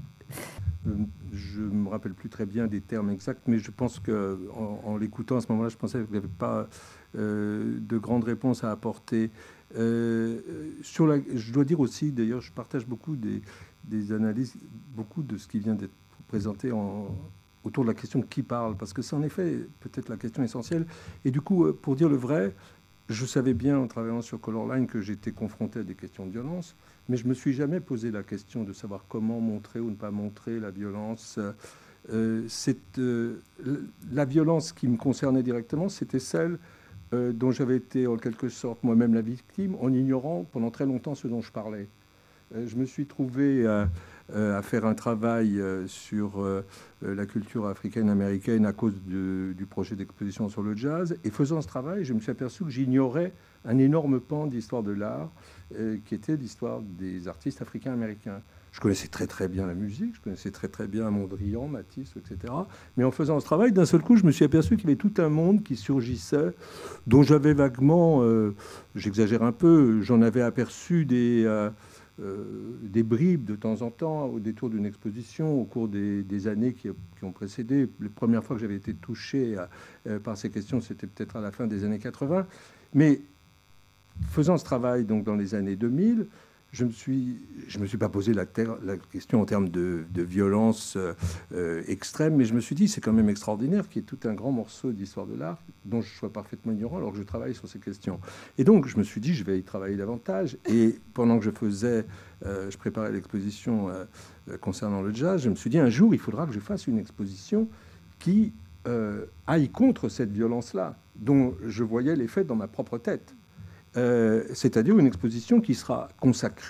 je ne me rappelle plus très bien des termes exacts, mais je pense qu'en en, en l'écoutant à ce moment-là, je pensais qu'il n'y avait pas euh, de grandes réponses à apporter. Euh, sur la, je dois dire aussi, d'ailleurs, je partage beaucoup des, des analyses, beaucoup de ce qui vient d'être présenté en, autour de la question de qui parle, parce que c'est en effet peut-être la question essentielle. Et du coup, pour dire le vrai, je savais bien en travaillant sur Colorline que j'étais confronté à des questions de violence, mais je ne me suis jamais posé la question de savoir comment montrer ou ne pas montrer la violence. Euh, c'est, euh, la violence qui me concernait directement, c'était celle Euh, dont j'avais été en quelque sorte moi-même la victime, en ignorant pendant très longtemps ce dont je parlais. Euh, je me suis trouvé à, à faire un travail sur euh, la culture africaine-américaine à cause de, du projet d'exposition sur le jazz. Et faisant ce travail, je me suis aperçu que j'ignorais un énorme pan d'histoire de l'art, euh, qui était l'histoire des artistes africains-américains. Je connaissais très très bien la musique, je connaissais très très bien Mondrian, Matisse, et cetera. Mais en faisant ce travail, d'un seul coup, je me suis aperçu qu'il y avait tout un monde qui surgissait, dont j'avais vaguement, euh, j'exagère un peu, j'en avais aperçu des, euh, euh, des bribes de temps en temps au détour d'une exposition au cours des, des années qui, qui ont précédé. La première fois que j'avais été touché à, euh, par ces questions, c'était peut-être à la fin des années quatre-vingts. Mais faisant ce travail donc dans les années deux mille, je me suis, je me suis pas posé la, terre, la question en termes de, de violence euh, extrême, mais je me suis dit c'est quand même extraordinaire qu'il y ait tout un grand morceau d'histoire de l'art dont je sois parfaitement ignorant alors que je travaille sur ces questions. Et donc je me suis dit je vais y travailler davantage. Et pendant que je faisais, euh, je préparais l'exposition euh, concernant le jazz, je me suis dit un jour il faudra que je fasse une exposition qui euh, aille contre cette violence-là, dont je voyais l'effet dans ma propre tête. Euh, c'est-à-dire une exposition qui sera consacrée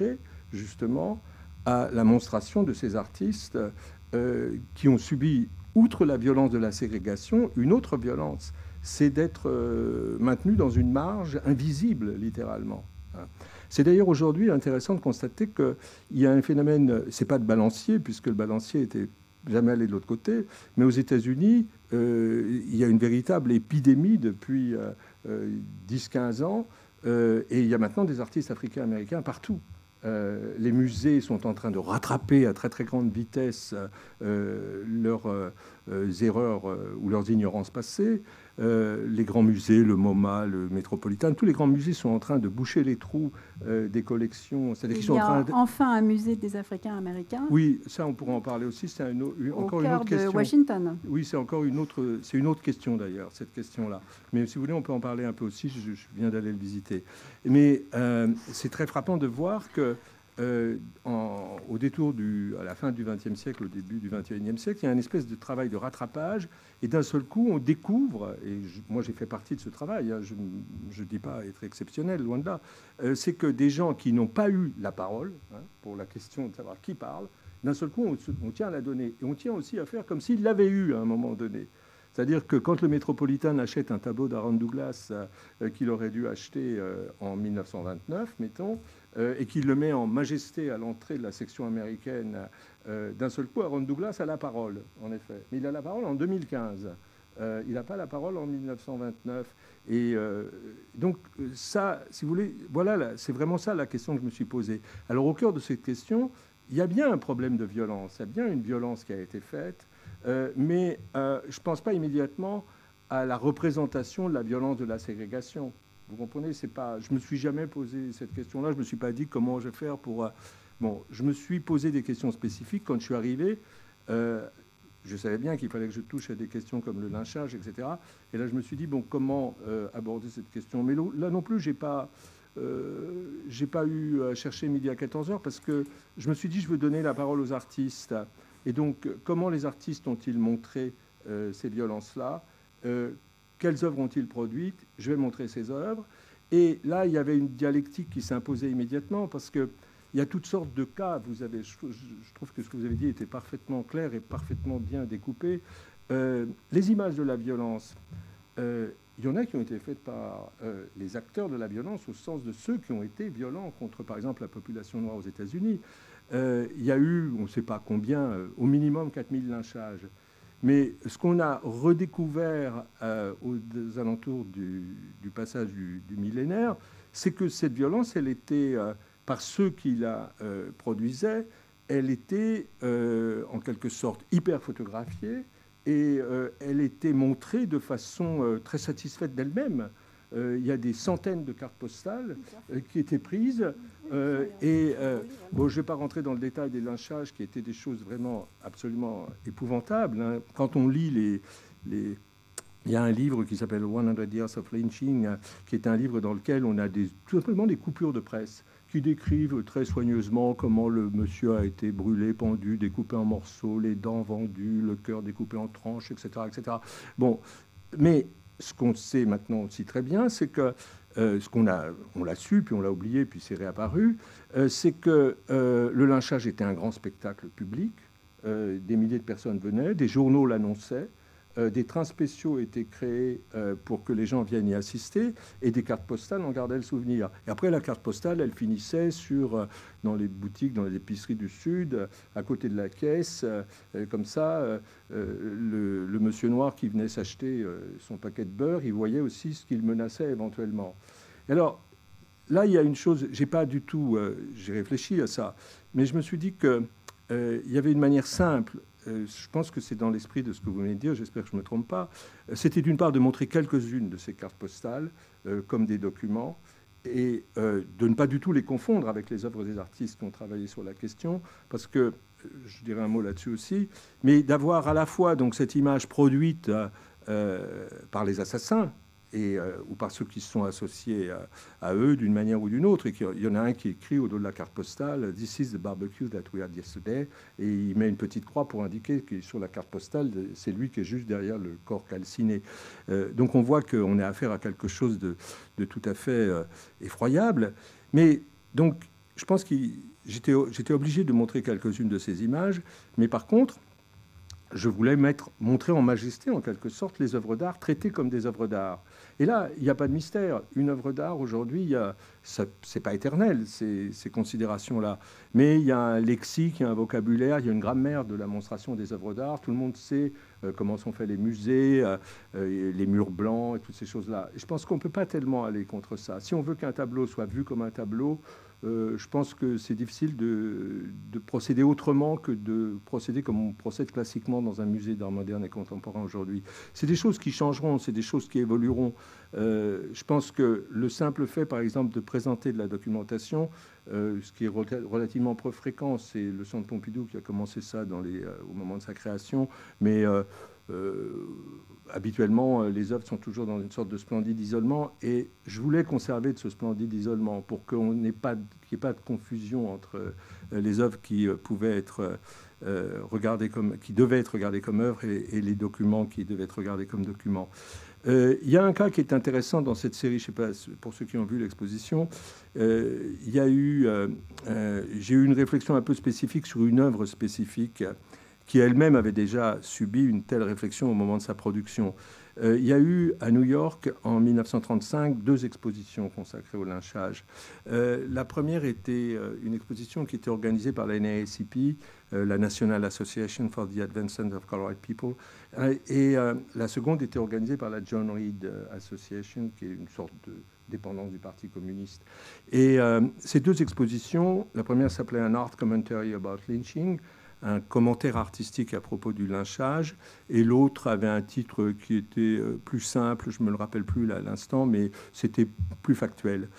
justement à la monstration de ces artistes euh, qui ont subi, outre la violence de la ségrégation, une autre violence, c'est d'être euh, maintenus dans une marge invisible, littéralement. C'est d'ailleurs aujourd'hui intéressant de constater qu'il y a un phénomène, c'est pas de balancier, puisque le balancier était jamais allé de l'autre côté, mais aux États-Unis, euh, il y a une véritable épidémie depuis euh, euh, dix quinze ans, euh, et il y a maintenant des artistes africains-américains partout. Euh, les musées sont en train de rattraper à très très grande vitesse euh, leurs euh, erreurs euh, ou leurs ignorances passées. Euh, les grands musées, le MoMA, le Metropolitan, tous les grands musées sont en train de boucher les trous euh, des collections. C'est-à-dire qu'ils sont en train de... enfin un musée des Africains-Américains. Oui, ça on pourra en parler aussi. C'est un, une, encore une autre de question. Washington. Oui, c'est encore une autre, c'est une autre question d'ailleurs, cette question-là. Mais si vous voulez, on peut en parler un peu aussi. Je, je viens d'aller le visiter. Mais euh, c'est très frappant de voir que Euh, en, au détour du, à la fin du vingtième siècle, au début du vingt et unième siècle, il y a une espèce de travail de rattrapage, et d'un seul coup, on découvre, et je, moi j'ai fait partie de ce travail, hein, je ne dis pas être exceptionnel, loin de là, euh, c'est que des gens qui n'ont pas eu la parole, hein, pour la question de savoir qui parle, d'un seul coup, on, on tient à la donner, et on tient aussi à faire comme s'il l'avait eu à un moment donné. C'est-à-dire que quand le Metropolitan achète un tableau d'Aaron Douglas euh, qu'il aurait dû acheter euh, en mille neuf cent vingt-neuf, mettons, euh, et qu'il le met en majesté à l'entrée de la section américaine, euh, d'un seul coup, Aaron Douglas a la parole, en effet. Mais il a la parole en deux mille quinze. Euh, il n'a pas la parole en mille neuf cent vingt-neuf. Et euh, donc, ça, si vous voulez, voilà, c'est vraiment ça la question que je me suis posée. Alors, au cœur de cette question, il y a bien un problème de violence. Il y a bien une violence qui a été faite. Euh, mais euh, je ne pense pas immédiatement à la représentation de la violence de la ségrégation. Vous comprenez, c'est pas, je ne me suis jamais posé cette question-là. Je ne me suis pas dit comment je vais faire pour... Euh, bon, je me suis posé des questions spécifiques. Quand je suis arrivé, euh, je savais bien qu'il fallait que je touche à des questions comme le lynchage, et cetera. Et là, je me suis dit, bon, comment euh, aborder cette question? Mais là non plus, je n'ai pas... Euh, j'ai pas eu à chercher midi à quatorze heures parce que je me suis dit, je veux donner la parole aux artistes. Et donc, comment les artistes ont-ils montré euh, ces violences-là? euh, Quelles œuvres ont-ils produites? Je vais montrer ces œuvres. Et là, il y avait une dialectique qui s'imposait immédiatement parce qu'il y a toutes sortes de cas. Vous avez, je, je trouve que ce que vous avez dit était parfaitement clair et parfaitement bien découpé. Euh, les images de la violence, euh, il y en a qui ont été faites par euh, les acteurs de la violence au sens de ceux qui ont été violents contre, par exemple, la population noire aux États-Unis. Euh, il y a eu, on ne sait pas combien, euh, au minimum quatre mille lynchages. Mais ce qu'on a redécouvert euh, aux alentours du, du passage du, du millénaire, c'est que cette violence, elle était, euh, par ceux qui la euh, produisaient, elle était euh, en quelque sorte hyper photographiée et euh, elle était montrée de façon euh, très satisfaite d'elle-même. Euh, il y a des centaines de cartes postales euh, qui étaient prises. Euh, et euh, bon, je ne vais pas rentrer dans le détail des lynchages qui étaient des choses vraiment absolument épouvantables. Hein. Quand on lit les, les... Il y a un livre qui s'appelle one hundred Years of Lynching, hein, qui est un livre dans lequel on a des, tout simplement des coupures de presse qui décrivent très soigneusement comment le monsieur a été brûlé, pendu, découpé en morceaux, les dents vendues, le cœur découpé en tranches, et cetera, et cetera. Bon, mais ce qu'on sait maintenant aussi très bien, c'est que euh, ce qu'on a, on l'a su, puis on l'a oublié, puis c'est réapparu, euh, c'est que euh, le lynchage était un grand spectacle public. Euh, des milliers de personnes venaient, des journaux l'annonçaient, euh, des trains spéciaux étaient créés euh, pour que les gens viennent y assister, et des cartes postales en gardaient le souvenir. Et après, la carte postale, elle finissait sur, euh, dans les boutiques, dans les épiceries du Sud, euh, à côté de la caisse, euh, comme ça, euh, le, le monsieur noir qui venait s'acheter euh, son paquet de beurre, il voyait aussi ce qu'il menaçait éventuellement. Et alors, là, il y a une chose, j'ai pas du tout, euh, j'ai réfléchi à ça, mais je me suis dit qu'il euh, y avait une manière simple. Je pense que c'est dans l'esprit de ce que vous venez de dire, j'espère que je ne me trompe pas. C'était d'une part de montrer quelques-unes de ces cartes postales euh, comme des documents et euh, de ne pas du tout les confondre avec les œuvres des artistes qui ont travaillé sur la question, parce que, je dirais un mot là-dessus aussi, mais d'avoir à la fois donc, cette image produite euh, par les assassins, et, euh, ou par ceux qui se sont associés à, à eux d'une manière ou d'une autre. Et il y en a un qui écrit au dos de la carte postale « This is the barbecue that we had yesterday », et il met une petite croix pour indiquer que sur la carte postale, c'est lui qui est juste derrière le corps calciné. Euh, donc on voit qu'on a affaire à quelque chose de, de tout à fait euh, effroyable. Mais donc, je pense que j'étais, j'étais obligé de montrer quelques-unes de ces images, mais par contre, je voulais mettre, montrer en majesté, en quelque sorte, les œuvres d'art traitées comme des œuvres d'art. Et là, il n'y a pas de mystère. Une œuvre d'art, aujourd'hui, ce n'est pas éternel, ces, ces considérations-là. Mais il y a un lexique, il y a un vocabulaire, il y a une grammaire de la monstration des œuvres d'art. Tout le monde sait euh, comment sont faits les musées, euh, euh, les murs blancs et toutes ces choses-là. Et je pense qu'on ne peut pas tellement aller contre ça. Si on veut qu'un tableau soit vu comme un tableau, Euh, je pense que c'est difficile de, de procéder autrement que de procéder comme on procède classiquement dans un musée d'art moderne et contemporain aujourd'hui. C'est des choses qui changeront, c'est des choses qui évolueront. Euh, je pense que le simple fait, par exemple, de présenter de la documentation, euh, ce qui est relativement peu fréquent, c'est le Centre Pompidou qui a commencé ça dans les, euh, au moment de sa création, mais euh, euh, habituellement, les œuvres sont toujours dans une sorte de splendide isolement, et je voulais conserver de ce splendide isolement pour qu'on n'ait pas, qu'il n'y ait pas de confusion entre euh, les œuvres qui euh, pouvaient être euh, regardées comme, qui devaient être regardées comme œuvres et, et les documents qui devaient être regardés comme documents. Euh, il y a un cas qui est intéressant dans cette série, je ne sais pas, pour ceux qui ont vu l'exposition, euh, il y a eu, euh, euh, j'ai eu une réflexion un peu spécifique sur une œuvre spécifique qui elle-même avait déjà subi une telle réflexion au moment de sa production. Euh, il y a eu à New York, en mille neuf cent trente-cinq, deux expositions consacrées au lynchage. Euh, la première était euh, une exposition qui était organisée par la N double A C P, euh, la National Association for the Advancement of Colored People, euh, et euh, la seconde était organisée par la John Reed Association, qui est une sorte de dépendance du Parti communiste. Et euh, ces deux expositions, la première s'appelait An Art Commentary About Lynching, un commentaire artistique à propos du lynchage, et l'autre avait un titre qui était plus simple, je ne me le rappelle plus là à l'instant, mais c'était plus factuel.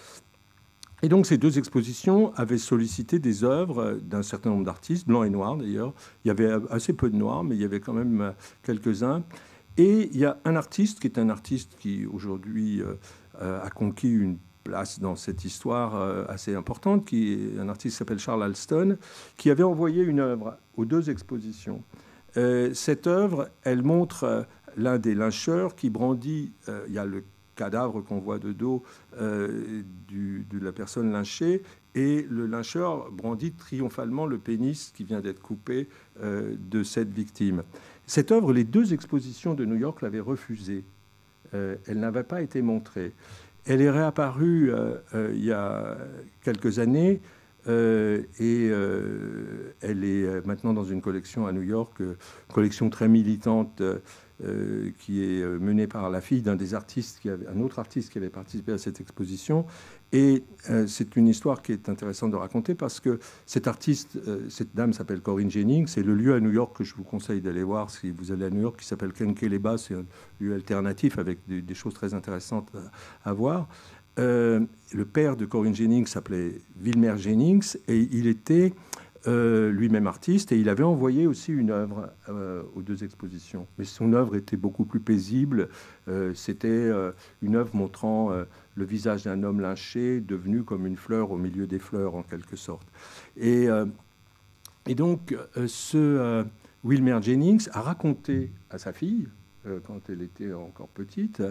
Et donc ces deux expositions avaient sollicité des œuvres d'un certain nombre d'artistes, blancs et noirs d'ailleurs. Il y avait assez peu de noirs, mais il y avait quand même quelques-uns. Et il y a un artiste qui est un artiste qui aujourd'hui euh, a conquis une place dans cette histoire euh, assez importante, qui est un artiste qui s'appelle Charles Alston, qui avait envoyé une œuvre aux deux expositions. Euh, cette œuvre, elle montre euh, l'un des lyncheurs qui brandit, euh, il y a le cadavre qu'on voit de dos euh, du, de la personne lynchée, et le lyncheur brandit triomphalement le pénis qui vient d'être coupé euh, de cette victime. Cette œuvre, les deux expositions de New York l'avaient refusée. Euh, elle n'avait pas été montrée. Elle est réapparue euh, euh, il y a quelques années euh, et euh, elle est maintenant dans une collection à New York, euh, collection très militante euh, qui est menée par la fille d'un des artistes, qui avait, un autre artiste qui avait participé à cette exposition. Et euh, c'est une histoire qui est intéressante de raconter parce que cet artiste, euh, cette dame s'appelle Corinne Jennings. C'est le lieu à New York que je vous conseille d'aller voir si vous allez à New York, qui s'appelle Kenkeleba. C'est un lieu alternatif avec des, des choses très intéressantes à, à voir. Euh, le père de Corinne Jennings s'appelait Wilmer Jennings et il était euh, lui-même artiste, et il avait envoyé aussi une œuvre euh, aux deux expositions. Mais son œuvre était beaucoup plus paisible. Euh, c'était euh, une œuvre montrant euh, le visage d'un homme lynché devenu comme une fleur au milieu des fleurs, en quelque sorte. Et, euh, et donc, euh, ce euh, Wilmer Jennings a raconté à sa fille, euh, quand elle était encore petite,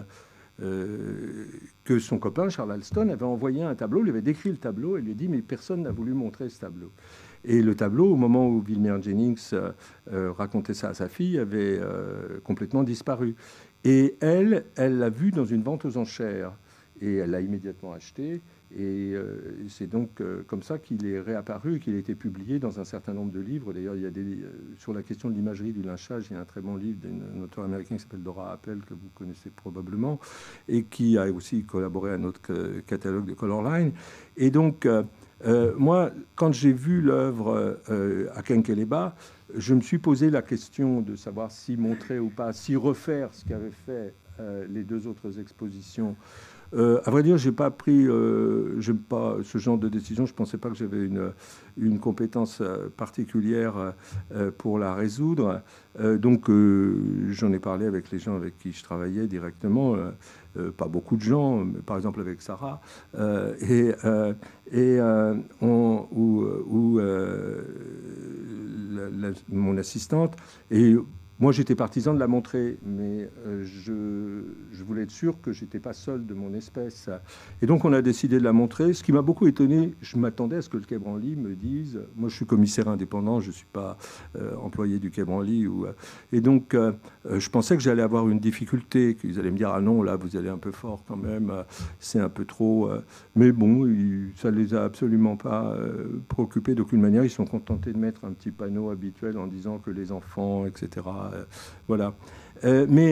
euh, que son copain, Charles Alston, avait envoyé un tableau, lui avait décrit le tableau, et lui a dit « mais personne n'a voulu montrer ce tableau ». Et le tableau, au moment où Wilmer Jennings euh, euh, racontait ça à sa fille, avait euh, complètement disparu. Et elle, elle l'a vu dans une vente aux enchères. Et elle l'a immédiatement acheté. Et euh, c'est donc euh, comme ça qu'il est réapparu et qu'il a été publié dans un certain nombre de livres. D'ailleurs, il y a des, euh, sur la question de l'imagerie du lynchage, il y a un très bon livre d'un auteur américain qui s'appelle Dora Appel, que vous connaissez probablement, et qui a aussi collaboré à notre catalogue de Colorline. Et donc, euh, euh, moi, quand j'ai vu l'œuvre euh, à Kenkeleba, je me suis posé la question de savoir si montrer ou pas, si refaire ce qu'avaient fait euh, les deux autres expositions. Euh, à vrai dire, j'ai pas pris, euh, j'aime pas ce genre de décision. Je pensais pas que j'avais une, une compétence particulière euh, pour la résoudre. Euh, donc, euh, j'en ai parlé avec les gens avec qui je travaillais directement. Euh, euh, pas beaucoup de gens, mais par exemple avec Sarah euh, et, euh, et euh, on, ou, ou euh, la, la, mon assistante. Et moi, j'étais partisan de la montrer, mais euh, je, je voulais être sûr que je n'étais pas seul de mon espèce. Et donc, on a décidé de la montrer. Ce qui m'a beaucoup étonné, je m'attendais à ce que le Quai Branly me dise... Moi, je suis commissaire indépendant, je ne suis pas euh, employé du Quai Branly. Ou, euh, et donc, euh, je pensais que j'allais avoir une difficulté, qu'ils allaient me dire « Ah non, là, vous allez un peu fort quand même, c'est un peu trop... Euh. » Mais bon, il, ça ne les a absolument pas euh, préoccupés d'aucune manière. Ils sont contentés de mettre un petit panneau habituel en disant que les enfants, et cetera... Euh, voilà. Euh, mais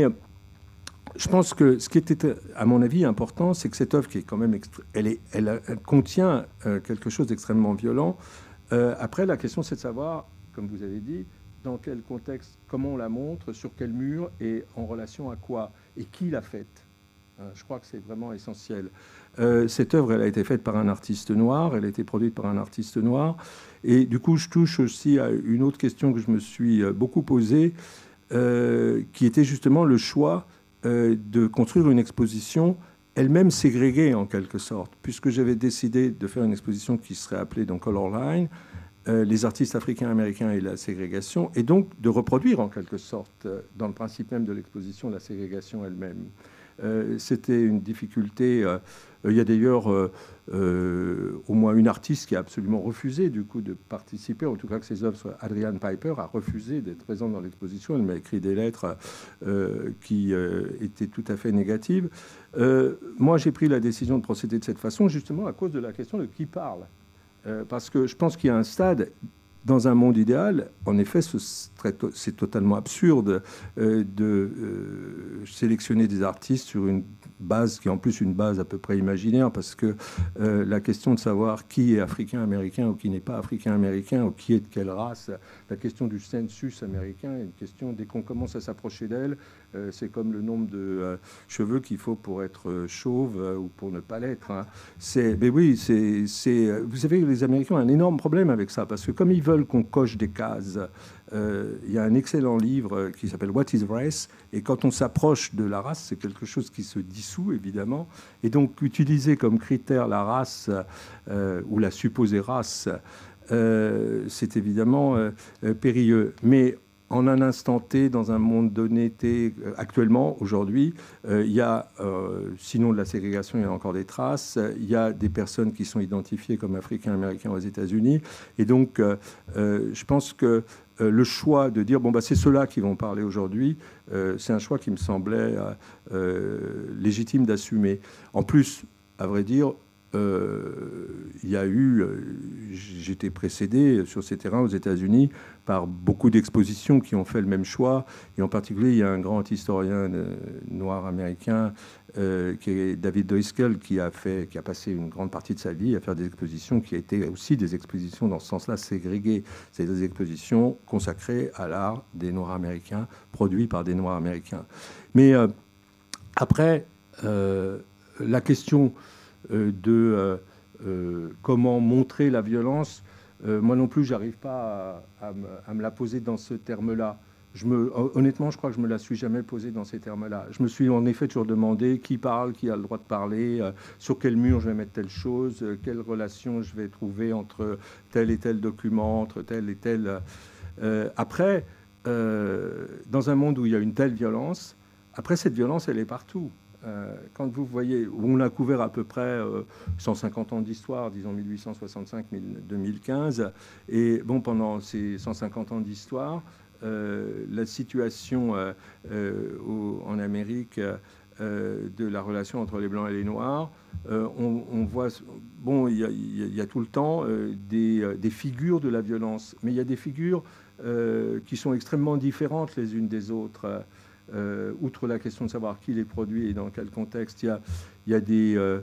je pense que ce qui était, à mon avis, important, c'est que cette œuvre, qui est quand même, elle, est, elle, elle contient euh, quelque chose d'extrêmement violent. Euh, après, la question, c'est de savoir, comme vous avez dit, dans quel contexte, comment on la montre, sur quel mur et en relation à quoi et qui l'a faite. Hein, je crois que c'est vraiment essentiel. Euh, cette œuvre, elle a été faite par un artiste noir, elle a été produite par un artiste noir. Et du coup, je touche aussi à une autre question que je me suis beaucoup posée. Euh, qui était justement le choix euh, de construire une exposition elle-même ségrégée en quelque sorte, puisque j'avais décidé de faire une exposition qui serait appelée donc Color Line, euh, les artistes africains-américains et la ségrégation, et donc de reproduire en quelque sorte, euh, dans le principe même de l'exposition, la ségrégation elle-même. Euh, c'était une difficulté. Euh, il y a d'ailleurs euh, euh, au moins une artiste qui a absolument refusé du coup de participer, en tout cas que ses œuvres soient. Adrienne Piper a refusé d'être présente dans l'exposition. Elle m'a écrit des lettres euh, qui euh, étaient tout à fait négatives. Euh, moi, j'ai pris la décision de procéder de cette façon justement à cause de la question de qui parle. Euh, parce que je pense qu'il y a un stade. Dans un monde idéal, en effet, c'est totalement absurde euh, de euh, sélectionner des artistes sur une base qui est en plus une base à peu près imaginaire, parce que euh, la question de savoir qui est africain-américain ou qui n'est pas africain-américain ou qui est de quelle race, la question du census américain est une question, dès qu'on commence à s'approcher d'elle, euh, c'est comme le nombre de euh, cheveux qu'il faut pour être chauve euh, ou pour ne pas l'être. Hein. Mais oui, c'est, vous savez, les Américains ont un énorme problème avec ça, parce que comme ils veulent qu'on coche des cases. Euh, il y a un excellent livre qui s'appelle What is Race, et quand on s'approche de la race, c'est quelque chose qui se dissout, évidemment. Et donc, utiliser comme critère la race euh, ou la supposée race, euh, c'est évidemment euh, périlleux. Mais en un instant T, dans un monde donné T, actuellement, aujourd'hui, euh, il y a, euh, sinon de la ségrégation, il y a encore des traces. Il y a des personnes qui sont identifiées comme africains-américains aux États-Unis. Et donc, euh, euh, je pense que euh, le choix de dire, bon, bah, c'est ceux-là qui vont parler aujourd'hui, euh, c'est un choix qui me semblait euh, légitime d'assumer. En plus, à vrai dire, Euh, il y a eu, euh, j'étais précédé sur ces terrains aux États-Unis par beaucoup d'expositions qui ont fait le même choix. Et en particulier, il y a un grand historien euh, noir américain euh, qui est David Driscoll, qui a, fait, qui a passé une grande partie de sa vie à faire des expositions qui étaient aussi des expositions dans ce sens-là ségrégées. C'est des expositions consacrées à l'art des Noirs américains, produits par des Noirs américains. Mais euh, après, euh, la question de euh, euh, comment montrer la violence, euh, moi non plus, j'arrive pas à, à, me, à me la poser dans ce terme-là. Je me, honnêtement, je crois que je me la suis jamais posée dans ces termes-là. Je me suis en effet toujours demandé qui parle, qui a le droit de parler, euh, sur quel mur je vais mettre telle chose, euh, quelle relation je vais trouver entre tel et tel document, entre tel et tel... Euh, après, euh, dans un monde où il y a une telle violence, après, cette violence, elle est partout. Euh, quand vous voyez, on a couvert à peu près euh, cent cinquante ans d'histoire, disons mille huit cent soixante-cinq à deux mille quinze, et bon, pendant ces cent cinquante ans d'histoire, euh, la situation euh, euh, au, en Amérique euh, de la relation entre les Blancs et les Noirs, euh, on, on voit, bon, il y, y, y a tout le temps euh, des, des figures de la violence, mais il y a des figures euh, qui sont extrêmement différentes les unes des autres. Euh, outre la question de savoir qui les produit et dans quel contexte, il y a, il y a, des, euh,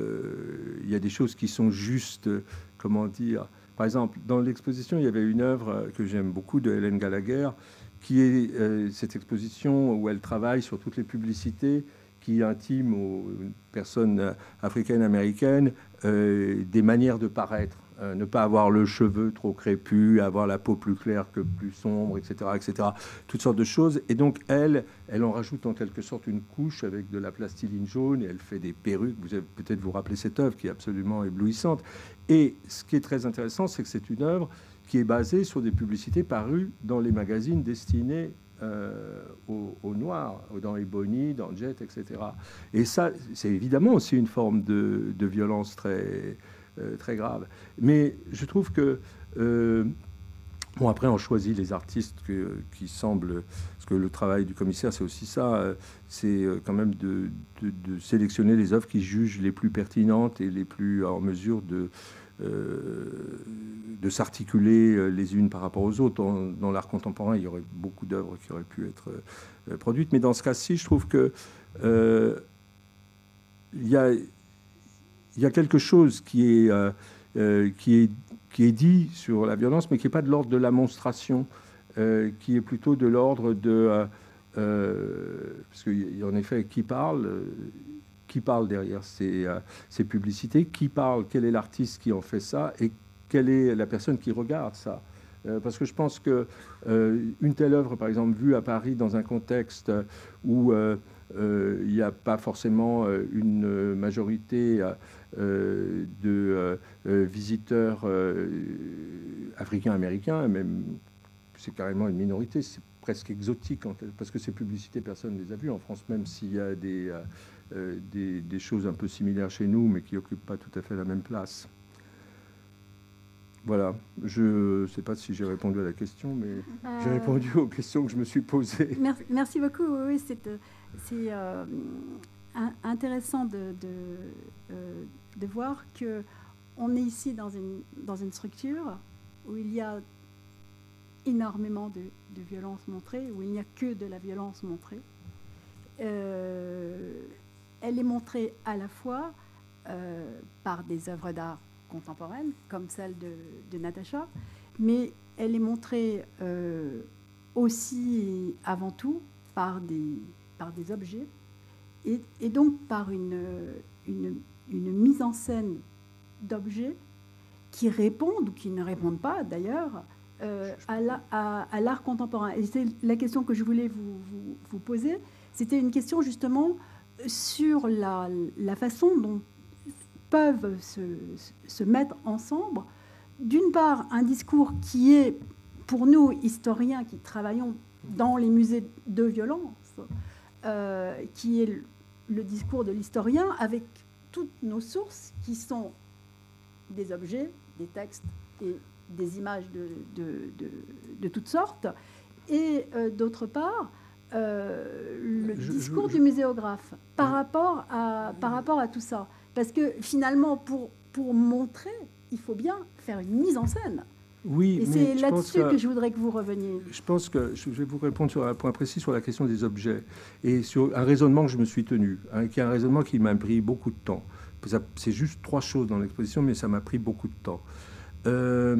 euh, il y a des choses qui sont justes, comment dire. Par exemple, dans l'exposition, il y avait une œuvre que j'aime beaucoup de Hélène Gallagher, qui est euh, cette exposition où elle travaille sur toutes les publicités qui intiment aux personnes africaines-américaines euh, des manières de paraître. Euh, ne pas avoir le cheveu trop crépus, avoir la peau plus claire que plus sombre, et cetera, et cetera. Toutes sortes de choses. Et donc, elle, elle en rajoute en quelque sorte une couche avec de la plastiline jaune et elle fait des perruques. Vous avez peut-être vous rappeler cette œuvre qui est absolument éblouissante. Et ce qui est très intéressant, c'est que c'est une œuvre qui est basée sur des publicités parues dans les magazines destinés euh, aux, aux Noirs, dans Ebony, dans Jet, et cetera. Et ça, c'est évidemment aussi une forme de, de violence très, euh, très grave. Mais je trouve que... Euh, bon, après, on choisit les artistes que, qui semblent... Parce que le travail du commissaire, c'est aussi ça. C'est quand même de, de, de sélectionner les œuvres qui jugent les plus pertinentes et les plus en mesure de... Euh, de s'articuler les unes par rapport aux autres. Dans, dans l'art contemporain, il y aurait beaucoup d'œuvres qui auraient pu être euh, produites, mais dans ce cas-ci, je trouve que euh, il y a, il y a quelque chose qui est, euh, euh, qui est, qui est dit sur la violence, mais qui n'est pas de l'ordre de la monstration, euh, qui est plutôt de l'ordre de... Euh, euh, parce qu'en effet, qui parle euh, qui parle derrière ces, euh, ces publicités, qui parle, quel est l'artiste qui en fait ça et quelle est la personne qui regarde ça. Euh, parce que je pense que euh, une telle œuvre, par exemple, vue à Paris dans un contexte où euh, euh, il n'y a pas forcément une majorité euh, de euh, visiteurs euh, africains-américains, même c'est carrément une minorité, c'est presque exotique, parce que ces publicités, personne ne les a vues en France, même s'il y a des... Euh, Euh, des, des choses un peu similaires chez nous, mais qui n'occupent pas tout à fait la même place. Voilà. Je ne sais pas si j'ai répondu à la question, mais euh... j'ai répondu aux questions que je me suis posées. Merci, merci beaucoup. Oui, c'est euh, intéressant de, de, euh, de voir qu'on est ici dans une, dans une structure où il y a énormément de, de violence montrée, où il n'y a que de la violence montrée. Euh, Elle est montrée à la fois euh, par des œuvres d'art contemporaines, comme celle de, de Natacha, mais elle est montrée euh, aussi, avant tout, par des, par des objets, et, et donc par une, une, une mise en scène d'objets qui répondent, ou qui ne répondent pas d'ailleurs, euh, à l'art contemporain. Et c'est la question que je voulais vous, vous, vous poser. C'était une question justement sur la, la façon dont peuvent se, se mettre ensemble, d'une part, un discours qui est, pour nous, historiens qui travaillons dans les musées de violence, euh, qui est le, le discours de l'historien avec toutes nos sources qui sont des objets, des textes et des images de, de, de, de toutes sortes, et euh, d'autre part, Euh, le je, discours je, je, du muséographe par, oui. rapport à, par rapport à tout ça. Parce que finalement, pour, pour montrer, il faut bien faire une mise en scène. Oui, et c'est là-dessus que, que je voudrais que vous reveniez. Je pense que je vais vous répondre sur un point précis sur la question des objets et sur un raisonnement que je me suis tenu, hein, qui est un raisonnement qui m'a pris beaucoup de temps. C'est juste trois choses dans l'exposition, mais ça m'a pris beaucoup de temps. Euh,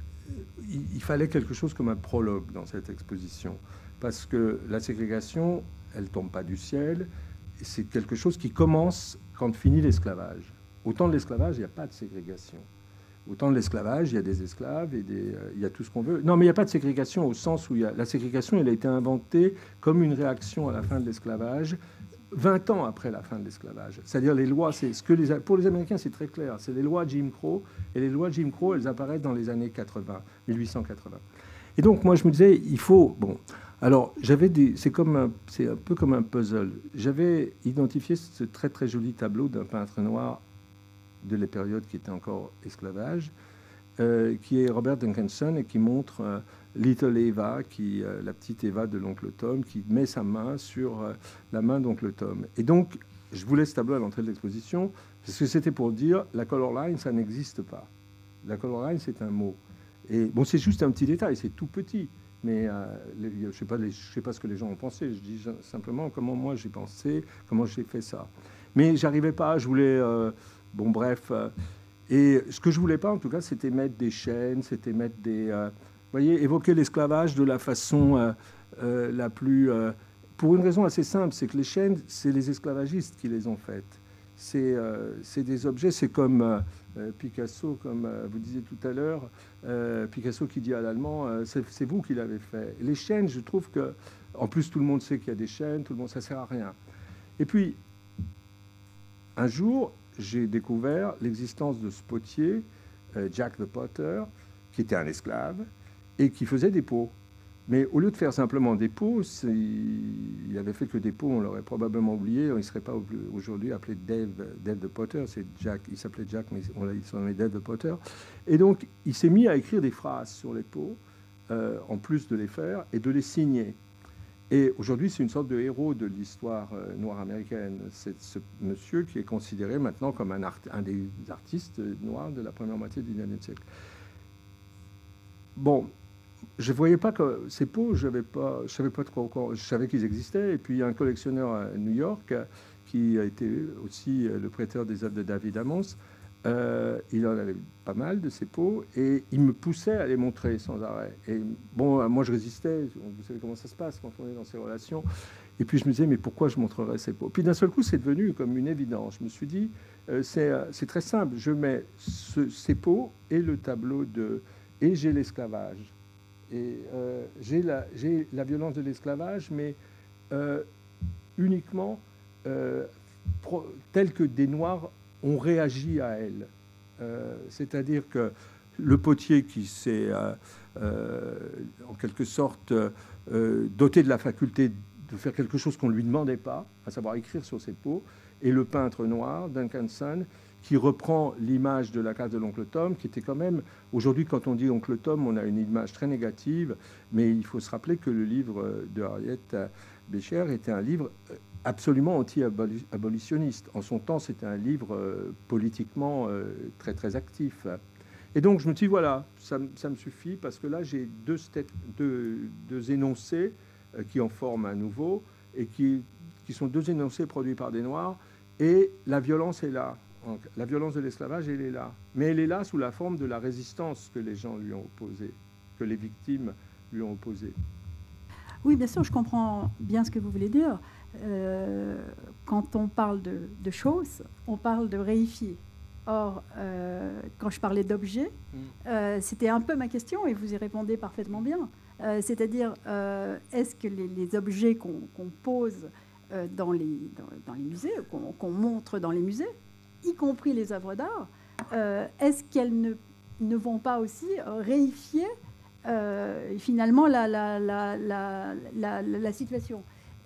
il, il fallait quelque chose comme un prologue dans cette exposition. Parce que la ségrégation, elle ne tombe pas du ciel. C'est quelque chose qui commence quand finit l'esclavage. Au temps de l'esclavage, il n'y a pas de ségrégation. Au temps de l'esclavage, il y a des esclaves et des, euh, il y a tout ce qu'on veut. Non, mais il n'y a pas de ségrégation au sens où il y a, la ségrégation, elle a été inventée comme une réaction à la fin de l'esclavage, vingt ans après la fin de l'esclavage. C'est-à-dire les lois, c'est ce que les, pour les Américains, c'est très clair. C'est les lois Jim Crow. Et les lois Jim Crow, elles apparaissent dans les années quatre-vingts, mille huit cent quatre-vingts. Et donc, moi, je me disais, il faut... Bon, alors, j'avais des... C'est comme un, c'est un peu comme un puzzle. J'avais identifié ce très, très joli tableau d'un peintre noir de la période qui était encore esclavage, euh, qui est Robert Duncanson et qui montre euh, Little Eva, qui, euh, la petite Eva de l'oncle Tom, qui met sa main sur euh, la main d'oncle Tom. Et donc, je voulais ce tableau à l'entrée de l'exposition, parce que c'était pour dire, la color line, ça n'existe pas. La color line, c'est un mot. Et bon, c'est juste un petit détail, c'est tout petit. Mais euh, les, je ne sais, sais pas ce que les gens ont pensé. Je dis simplement comment moi j'ai pensé, comment j'ai fait ça. Mais j'arrivais pas, je voulais... Euh, bon, bref. Euh, et ce que je voulais pas, en tout cas, c'était mettre des chaînes, c'était mettre des... Euh, vous voyez, évoquer l'esclavage de la façon euh, euh, la plus... Euh, pour une raison assez simple, c'est que les chaînes, c'est les esclavagistes qui les ont faites. C'est euh, des objets, c'est comme... Euh, Euh, Picasso, comme euh, vous disiez tout à l'heure, euh, Picasso qui dit à l'allemand, euh, c'est vous qui l'avez fait. Les chaînes, je trouve que, en plus tout le monde sait qu'il y a des chaînes, tout le monde, ça sert à rien. Et puis, un jour, j'ai découvert l'existence de ce potier, euh, Jack the Potter, qui était un esclave et qui faisait des pots. Mais au lieu de faire simplement des pots, il avait fait que des pots, on l'aurait probablement oublié. Il ne serait pas aujourd'hui appelé Dave, Dave the Potter. C'est Jack, il s'appelait Jack, mais on l'a dit son nom est Dave the Potter. Et donc, il s'est mis à écrire des phrases sur les pots, euh, en plus de les faire, et de les signer. Et aujourd'hui, c'est une sorte de héros de l'histoire euh, noire américaine. C'est ce monsieur qui est considéré maintenant comme un, art, un des artistes noirs de la première moitié du dix-neuvième siècle. Bon, je ne voyais pas que ces pots, je ne savais pas trop encore, je savais qu'ils existaient. Et puis, il y a un collectionneur à New York qui a été aussi le prêteur des œuvres de David Amos. Euh, il en avait pas mal de ces pots et il me poussait à les montrer sans arrêt. Et bon, moi, je résistais. Vous savez comment ça se passe quand on est dans ces relations. Et puis, je me disais, mais pourquoi je montrerais ces pots? Puis, d'un seul coup, c'est devenu comme une évidence. Je me suis dit, euh, c'est très simple. Je mets ce, ces pots et le tableau de... Et j'ai l'esclavage. Et euh, j'ai la, j'ai la violence de l'esclavage, mais euh, uniquement euh, pro, tel que des Noirs ont réagi à elle. Euh, C'est-à-dire que le potier qui s'est, euh, euh, en quelque sorte, euh, doté de la faculté de faire quelque chose qu'on ne lui demandait pas, à savoir écrire sur ses pots, et le peintre noir, Duncan Sun, qui reprend l'image de la case de l'oncle Tom, qui était quand même... Aujourd'hui, quand on dit oncle Tom, on a une image très négative, mais il faut se rappeler que le livre de Harriet Beecher était un livre absolument anti-abolitionniste. En son temps, c'était un livre euh, politiquement euh, très, très actif. Et donc, je me dis, voilà, ça, ça me suffit, parce que là, j'ai deux, deux, deux énoncés euh, qui en forment un nouveau, et qui, qui sont deux énoncés produits par des Noirs, et la violence est là. Donc, la violence de l'esclavage, elle est là. Mais elle est là sous la forme de la résistance que les gens lui ont opposée, que les victimes lui ont opposée. Oui, bien sûr, je comprends bien ce que vous voulez dire. Euh, quand on parle de, de choses, on parle de réifier. Or, euh, quand je parlais d'objets, mmh. euh, c'était un peu ma question et vous y répondez parfaitement bien. Euh, C'est-à-dire, euh, est-ce que les, les objets qu'on qu'on pose euh, dans, les, dans, dans les musées, qu'on qu'on montre dans les musées, y compris les œuvres d'art, euh, est-ce qu'elles ne, ne vont pas aussi réifier euh, finalement la, la, la, la, la, la situation?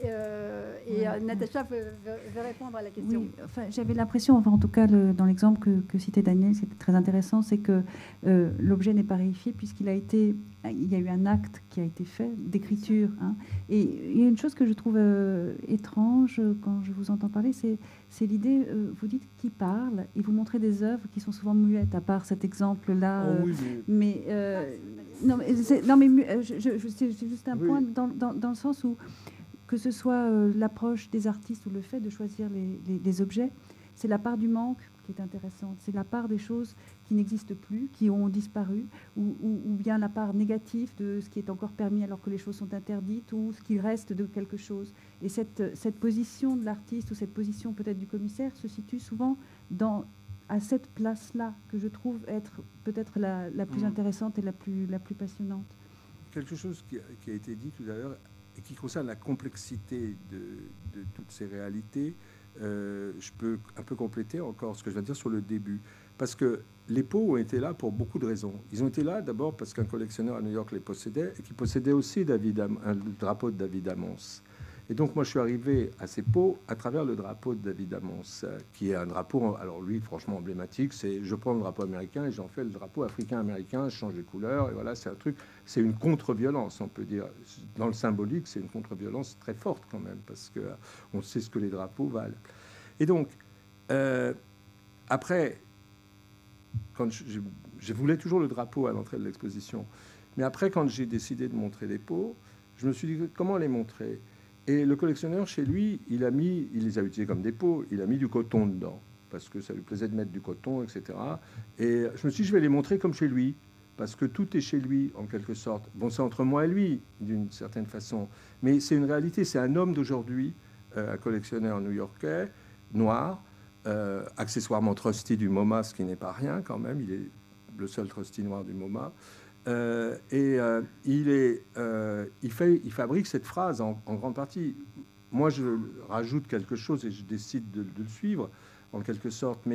Euh, et ouais, euh, Natacha ouais. veut, veut, veut répondre à la question. Oui, enfin, j'avais l'impression, enfin, en tout cas le, dans l'exemple que, que citait Daniel, c'était très intéressant, c'est que euh, l'objet n'est pas réifié puisqu'il a été, il y a eu un acte qui a été fait d'écriture. Hein, et il y a une chose que je trouve euh, étrange quand je vous entends parler, c'est, c'est l'idée, euh, vous dites qui parle et vous montrez des œuvres qui sont souvent muettes, à part cet exemple-là. Oh, oui, euh, mais euh, non, mais, non, mais je, je, je, c'est juste un oui. point dans, dans, dans le sens où que ce soit euh, l'approche des artistes ou le fait de choisir les, les, les objets, c'est la part du manque qui est intéressante. C'est la part des choses qui n'existent plus, qui ont disparu, ou, ou, ou bien la part négative de ce qui est encore permis alors que les choses sont interdites, ou ce qui reste de quelque chose. Et cette, cette position de l'artiste, ou cette position peut-être du commissaire, se situe souvent dans, à cette place-là, que je trouve être peut-être la, la plus mmh. intéressante et la plus, la plus passionnante. Quelque chose qui a, qui a été dit tout à l'heure, et qui concerne la complexité de, de toutes ces réalités, euh, je peux un peu compléter encore ce que je viens de dire sur le début. Parce que les pots ont été là pour beaucoup de raisons. Ils ont été là d'abord parce qu'un collectionneur à New York les possédait, et qui possédait aussi David Am- un drapeau de David Amos. Et donc, moi, je suis arrivé à ces pots à travers le drapeau de David Amos, qui est un drapeau, alors lui, franchement emblématique, c'est je prends le drapeau américain et j'en fais le drapeau africain-américain, je change les couleurs, et voilà, c'est un truc, c'est une contre-violence, on peut dire. Dans le symbolique, c'est une contre-violence très forte quand même, parce qu'on sait ce que les drapeaux valent. Et donc, euh, après, quand je, je, je voulais toujours le drapeau à l'entrée de l'exposition, mais après, quand j'ai décidé de montrer les pots, je me suis dit, comment les montrer ? Et le collectionneur, chez lui, il a mis, il les a utilisés comme des pots, il a mis du coton dedans, parce que ça lui plaisait de mettre du coton, et cetera. Et je me suis dit, je vais les montrer comme chez lui, parce que tout est chez lui, en quelque sorte. Bon, c'est entre moi et lui, d'une certaine façon. Mais c'est une réalité, c'est un homme d'aujourd'hui, euh, un collectionneur new-yorkais, noir, euh, accessoirement trustee du MoMA, ce qui n'est pas rien quand même, il est le seul trustee noir du MoMA. Euh, et euh, il, est, euh, il, fait, il fabrique cette phrase en, en grande partie. Moi, je rajoute quelque chose et je décide de, de le suivre, en quelque sorte. Mais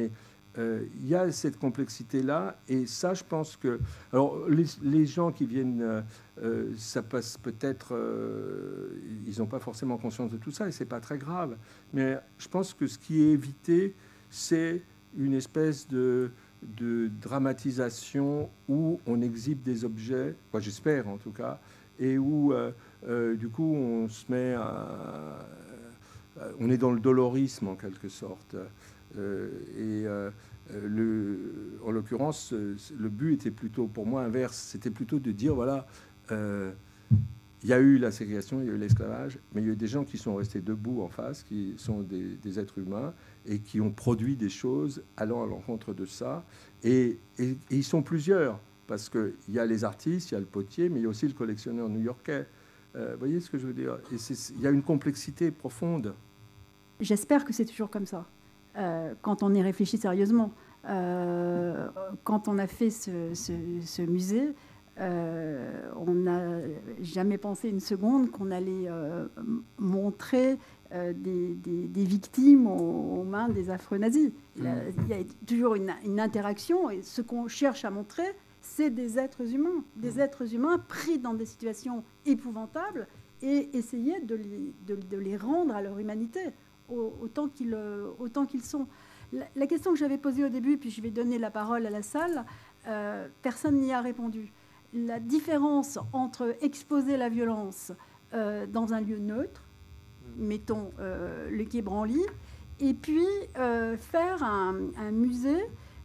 euh, y a cette complexité-là, et ça, je pense que... Alors, les, les gens qui viennent, euh, ça passe peut-être... Euh, ils n'ont pas forcément conscience de tout ça, et c'est pas très grave. Mais je pense que ce qui est évité, c'est une espèce de, de dramatisation où on exhibe des objets, moi j'espère en tout cas, et où, euh, euh, du coup, on se met à... On est dans le dolorisme, en quelque sorte. Euh, et euh, le, en l'occurrence, le but était plutôt, pour moi, inverse. C'était plutôt de dire, voilà, euh, il y a eu la ségrégation, il y a eu l'esclavage, mais il y a eu des gens qui sont restés debout en face, qui sont des, des êtres humains, et qui ont produit des choses allant à l'encontre de ça. Et, et, et ils sont plusieurs, parce qu'il y a les artistes, il y a le potier, mais il y a aussi le collectionneur new-yorkais. Euh, vous voyez ce que je veux dire? Et il y a une complexité profonde. J'espère que c'est toujours comme ça, euh, quand on y réfléchit sérieusement. Euh, quand on a fait ce, ce, ce musée, euh, on n'a jamais pensé une seconde qu'on allait euh, montrer euh, des, des, des victimes aux, aux mains des affreux nazis. Il y a, il y a toujours une, une interaction, et ce qu'on cherche à montrer, c'est des êtres humains, des êtres humains pris dans des situations épouvantables, et essayer de les, de, de les rendre à leur humanité, autant qu'ils, autant qu'ils sont. La, la question que j'avais posée au début, puis je vais donner la parole à la salle, euh, personne n'y a répondu. La différence entre exposer la violence euh, dans un lieu neutre, mettons euh, le quai Branly, et puis euh, faire un, un musée,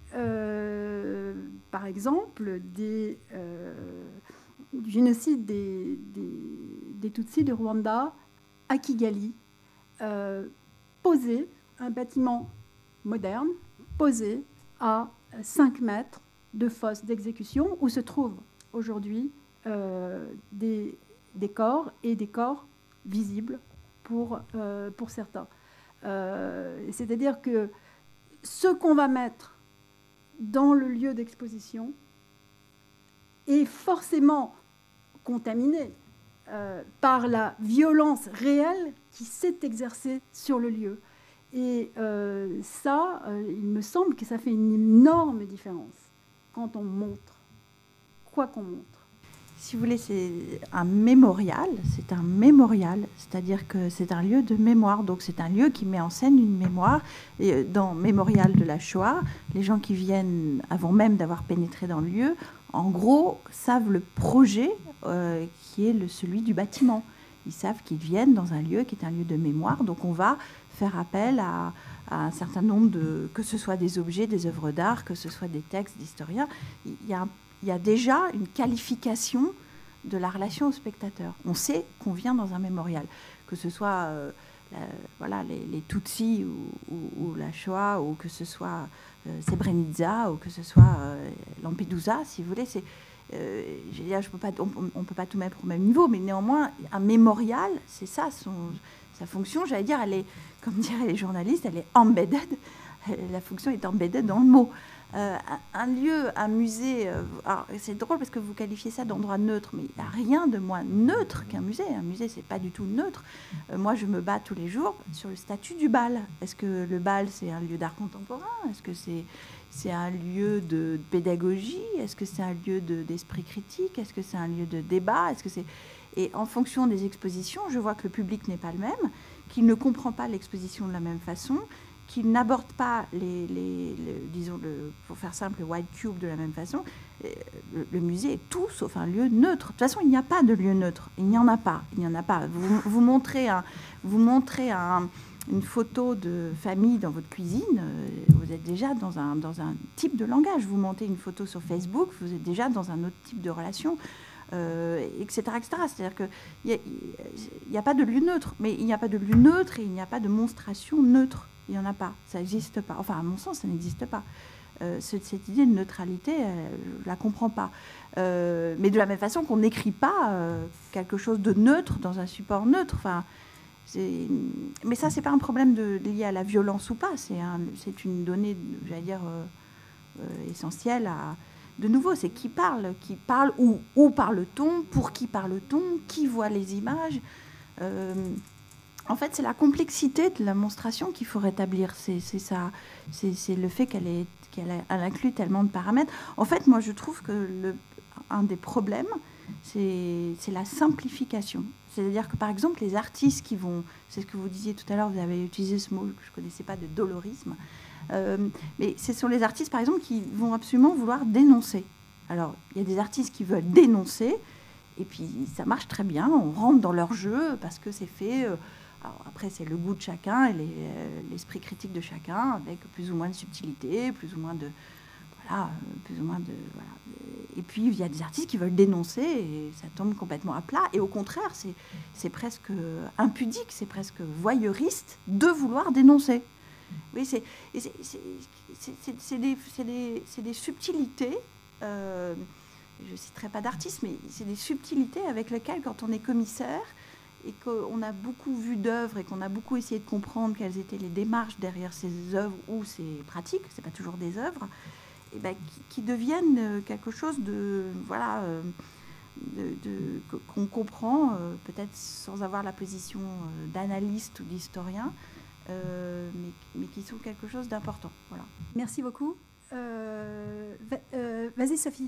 euh, par exemple, des, euh, du génocide des, des, des Tutsis de Rwanda à Kigali, euh, poser un bâtiment moderne, posé à cinq mètres de fosse d'exécution où se trouvent aujourd'hui euh, des, des corps, et des corps visibles pour, euh, pour certains. Euh, c'est-à-dire que ce qu'on va mettre dans le lieu d'exposition est forcément contaminé euh, par la violence réelle qui s'est exercée sur le lieu. Et euh, ça, euh, il me semble que ça fait une énorme différence quand on montre, quoi qu'on montre. Si vous voulez, c'est un mémorial, c'est un mémorial, c'est-à-dire que c'est un lieu de mémoire, donc c'est un lieu qui met en scène une mémoire. Et dans Mémorial de la Shoah, les gens qui viennent, avant même d'avoir pénétré dans le lieu, en gros, savent le projet euh, qui est le, celui du bâtiment. Ils savent qu'ils viennent dans un lieu qui est un lieu de mémoire, donc on va faire appel à, à un certain nombre de, que ce soit des objets, des œuvres d'art, que ce soit des textes d'historiens. Il y a, il y a déjà une qualification de la relation au spectateur. On sait qu'on vient dans un mémorial, que ce soit euh, la, voilà, les, les Tutsis ou, ou, ou la Shoah, ou que ce soit euh, Srebrenica, ou que ce soit euh, Lampedusa, si vous voulez. C'est, euh, je veux dire, je peux pas, on ne peut pas tout mettre au même niveau, mais néanmoins, un mémorial, c'est ça, son, sa fonction, j'allais dire, elle est, comme diraient les journalistes, elle est embedded, la fonction est embedded dans le mot. Euh, un, un lieu, un musée, euh, alors c'est drôle parce que vous qualifiez ça d'endroit neutre, mais il n'y a rien de moins neutre qu'un musée. Un musée, c'est pas du tout neutre. Euh, moi, je me bats tous les jours sur le statut du bal. Est-ce que le bal, c'est un lieu d'art contemporain? Est-ce que c'est, c'est un lieu de pédagogie? Est-ce que c'est un lieu de, d'esprit critique? Est-ce que c'est un lieu de débat? Est-ce que c'est... Et en fonction des expositions, je vois que le public n'est pas le même, qu'il ne comprend pas l'exposition de la même façon, qu'il n'aborde pas, les, les, les, disons, le, pour faire simple, le White Cube de la même façon. Le, le musée est tout sauf un lieu neutre. De toute façon, il n'y a pas de lieu neutre. Il n'y en a pas. Il n'y en a pas. Vous, vous montrez, un, vous montrez un, une photo de famille dans votre cuisine, vous êtes déjà dans un, dans un type de langage. Vous montez une photo sur Facebook, vous êtes déjà dans un autre type de relation. Euh, et cetera, et cetera. C'est-à-dire qu'il n'y a, a pas de lieu neutre, mais il n'y a pas de lieu neutre et il n'y a pas de monstration neutre. Il n'y en a pas, ça n'existe pas. Enfin, à mon sens, ça n'existe pas. Euh, cette, cette idée de neutralité, euh, je ne la comprends pas. Euh, mais de la même façon qu'on n'écrit pas euh, quelque chose de neutre dans un support neutre. Enfin, c'est... Mais ça, ce n'est pas un problème de, lié à la violence ou pas. C'est, un, c'est une donnée, j'allais dire, euh, euh, essentielle à... De nouveau, c'est qui parle, qui parle, où, où parle-t-on, pour qui parle-t-on, qui voit les images. Euh, En fait, c'est la complexité de la monstration qu'il faut rétablir. C'est, c'est, ça, c'est, c'est le fait qu'elle, est, qu'elle a, elle inclut tellement de paramètres. En fait, moi, je trouve que le, un des problèmes, c'est, c'est la simplification. C'est-à-dire que, par exemple, les artistes qui vont... C'est ce que vous disiez tout à l'heure, vous avez utilisé ce mot que je ne connaissais pas, de dolorisme. Euh, mais ce sont les artistes, par exemple, qui vont absolument vouloir dénoncer. Alors, il y a des artistes qui veulent dénoncer, et puis ça marche très bien. On rentre dans leur jeu parce que c'est fait... Euh, Alors après, c'est le goût de chacun et les, euh, l'esprit critique de chacun, avec plus ou moins de subtilité, plus ou moins de... Voilà, plus ou moins de... Voilà. Et puis, il y a des artistes qui veulent dénoncer et ça tombe complètement à plat. Et au contraire, c'est, c'est presque impudique, c'est presque voyeuriste de vouloir dénoncer. Oui, c'est, c'est, c'est, c'est, c'est, c'est, des, c'est, des, c'est des subtilités... Euh, je ne citerai pas d'artistes, mais c'est des subtilités avec lesquelles, quand on est commissaire... et qu'on a beaucoup vu d'œuvres et qu'on a beaucoup essayé de comprendre quelles étaient les démarches derrière ces œuvres ou ces pratiques, c'est pas toujours des œuvres, et ben, qui, qui deviennent quelque chose de, voilà, de, de, qu'on comprend, euh, peut-être sans avoir la position d'analyste ou d'historien, euh, mais, mais qui sont quelque chose d'important. Voilà. Merci beaucoup. Euh, va, euh, vas-y, Sophie.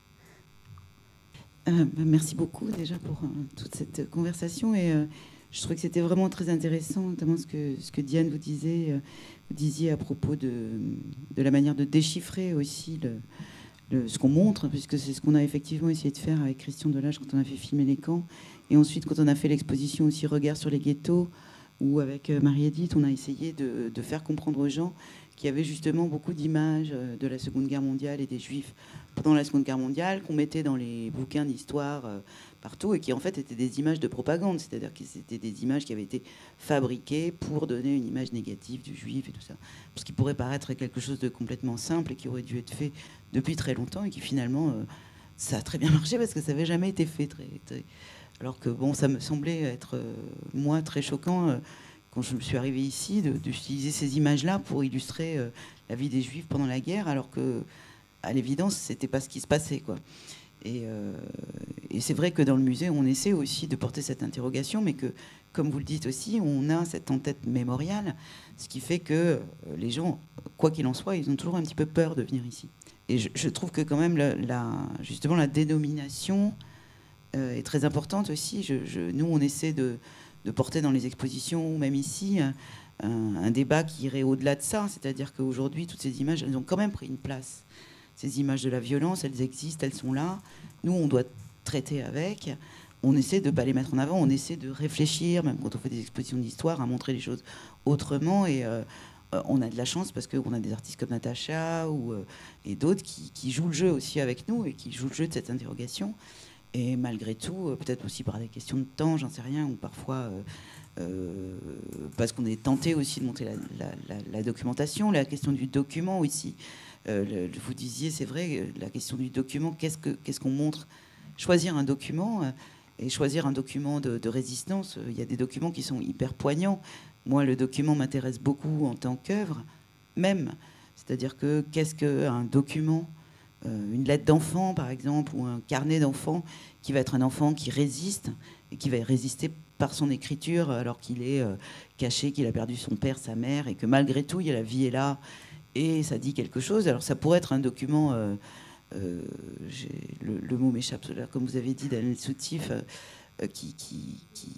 Euh, bah, merci beaucoup déjà pour euh, toute cette conversation et euh, je trouvais que c'était vraiment très intéressant, notamment ce que, ce que Diane vous disait, euh, vous disiez à propos de, de la manière de déchiffrer aussi le, le, ce qu'on montre, puisque c'est ce qu'on a effectivement essayé de faire avec Christian Delage quand on a fait filmer les camps, et ensuite quand on a fait l'exposition aussi Regard sur les ghettos, où avec Marie-Édith on a essayé de, de faire comprendre aux gens qu'il y avait justement beaucoup d'images de la Seconde Guerre mondiale et des Juifs pendant la Seconde Guerre mondiale, qu'on mettait dans les bouquins d'histoire euh, partout, et qui en fait étaient des images de propagande, c'est-à-dire que c'était des images qui avaient été fabriquées pour donner une image négative du Juif et tout ça. Ce qui pourrait paraître quelque chose de complètement simple et qui aurait dû être fait depuis très longtemps, et qui finalement, euh, ça a très bien marché parce que ça n'avait jamais été fait. Très, très... Alors que bon, ça me semblait être, euh, moi, très choquant, euh, quand je me suis arrivée ici, de, d'utiliser ces images-là pour illustrer euh, la vie des Juifs pendant la guerre, alors que à l'évidence, c'était pas ce qui se passait, quoi. Et, euh, et c'est vrai que dans le musée, on essaie aussi de porter cette interrogation, mais que, comme vous le dites aussi, on a cette en-tête mémoriale, ce qui fait que les gens, quoi qu'il en soit, ils ont toujours un petit peu peur de venir ici. Et je, je trouve que quand même, la, la, justement, la dénomination euh, est très importante aussi. Je, je, nous, on essaie de, de porter dans les expositions, ou même ici, un, un débat qui irait au-delà de ça. C'est-à-dire qu'aujourd'hui, toutes ces images, elles ont quand même pris une place. Ces images de la violence, elles existent, elles sont là. Nous, on doit traiter avec. On essaie de ne pas les mettre en avant. On essaie de réfléchir, même quand on fait des expositions d'histoire, à montrer les choses autrement. Et euh, on a de la chance parce qu'on a des artistes comme Natacha ou, euh, et d'autres qui, qui jouent le jeu aussi avec nous et qui jouent le jeu de cette interrogation. Et malgré tout, peut-être aussi par des questions de temps, j'en sais rien, ou parfois euh, euh, parce qu'on est tenté aussi de monter la, la, la, la documentation, la question du document aussi. Euh, le, vous disiez, c'est vrai, la question du document, qu'est-ce, que, qu'est-ce qu'on montre ? Choisir un document, euh, et choisir un document de, de résistance, il y a des documents qui sont hyper poignants. Moi, le document m'intéresse beaucoup en tant qu'œuvre, même. C'est-à-dire que qu'est-ce qu'un document ? euh, Une lettre d'enfant, par exemple, ou un carnet d'enfant, qui va être un enfant qui résiste, et qui va résister par son écriture, alors qu'il est euh, caché, qu'il a perdu son père, sa mère, et que malgré tout, il y a la vie est là, et ça dit quelque chose. Alors ça pourrait être un document, euh, euh, j'ai, le, le mot m'échappe, comme vous avez dit, Daniel Soutif, euh, qui, qui, qui,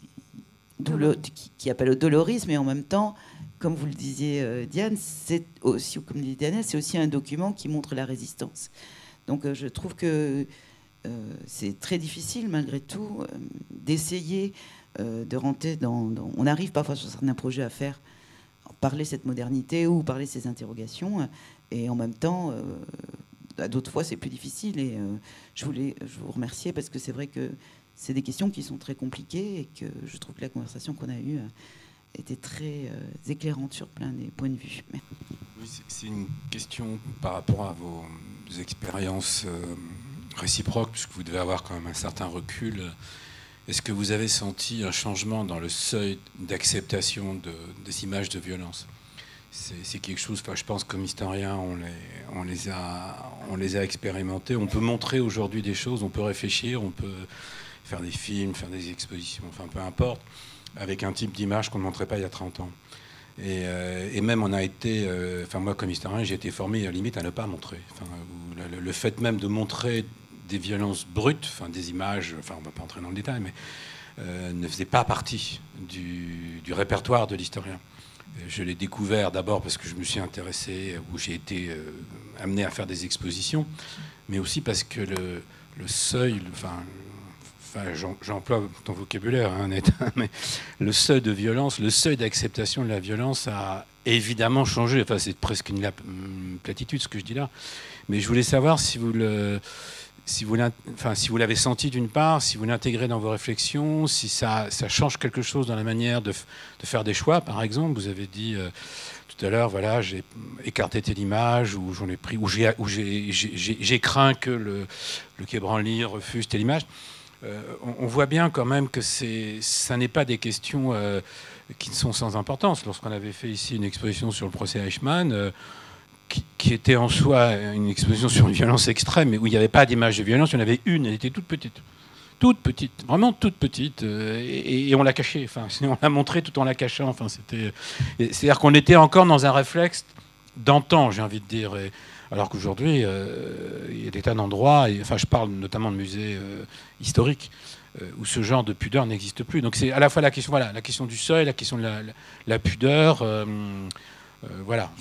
douleur, qui, qui appelle au dolorisme, et en même temps, comme vous le disiez, euh, Diane, c'est aussi, comme dit Diane, c'est aussi un document qui montre la résistance. Donc euh, je trouve que euh, c'est très difficile, malgré tout, euh, d'essayer euh, de rentrer dans, dans... On arrive parfois sur certains projets à faire parler cette modernité ou parler ces interrogations, et en même temps, euh, à d'autres fois, c'est plus difficile. Et euh, je voulais je vous remercier parce que c'est vrai que c'est des questions qui sont très compliquées et que je trouve que la conversation qu'on a eue était très euh, éclairante sur plein des points de vue. Oui, c'est une question par rapport à vos expériences euh, réciproques, puisque vous devez avoir quand même un certain recul. Est-ce que vous avez senti un changement dans le seuil d'acceptation de, des images de violence ? c'est, c'est quelque chose, enfin, je pense comme historien, on les, on, les a, on les a expérimentés. On peut montrer aujourd'hui des choses, on peut réfléchir, on peut faire des films, faire des expositions, enfin peu importe. avec un type d'image qu'on ne montrait pas il y a trente ans. Et, euh, et même on a été, euh, enfin moi comme historien, j'ai été formé à limite à ne pas montrer. Enfin, le, le fait même de montrer des violences brutes, enfin des images, enfin on ne va pas entrer dans le détail, mais euh, ne faisait pas partie du, du répertoire de l'historien. Je l'ai découvert d'abord parce que je me suis intéressé, où j'ai été euh, amené à faire des expositions, mais aussi parce que le, le seuil, enfin, enfin j'emploie ton vocabulaire, hein, net, mais le seuil de violence, le seuil d'acceptation de la violence a évidemment changé. Enfin, c'est presque une, une platitude ce que je dis là, mais je voulais savoir si vous le... Si vous, enfin, si vous l'avez senti d'une part, si vous l'intégrez dans vos réflexions, si ça, ça change quelque chose dans la manière de, de faire des choix, par exemple. Vous avez dit euh, tout à l'heure, voilà, j'ai écarté telle image, ou j'en ai pris, ou j'ai, ou j'ai, j'ai, j'ai craint que le, le Quai Branly refuse telle image. Euh, on, on voit bien quand même que c'est, ça n'est pas des questions euh, qui sont sans importance. Lorsqu'on avait fait ici une exposition sur le procès Eichmann, euh, Qui, qui était en soi une exposition sur une violence extrême, mais où il n'y avait pas d'image de violence, il y en avait une, elle était toute petite. Toute petite, vraiment toute petite, euh, et, et on l'a cachée, enfin, on l'a montrée tout en la cachant. Enfin, c'était, c'est-à-dire qu'on était encore dans un réflexe d'antan, j'ai envie de dire, et, alors qu'aujourd'hui, euh, il y a des tas d'endroits, et, enfin je parle notamment de musées euh, historiques, euh, où ce genre de pudeur n'existe plus. Donc c'est à la fois la question, voilà, la question du seuil, la question de la, la, la pudeur, euh, euh, voilà.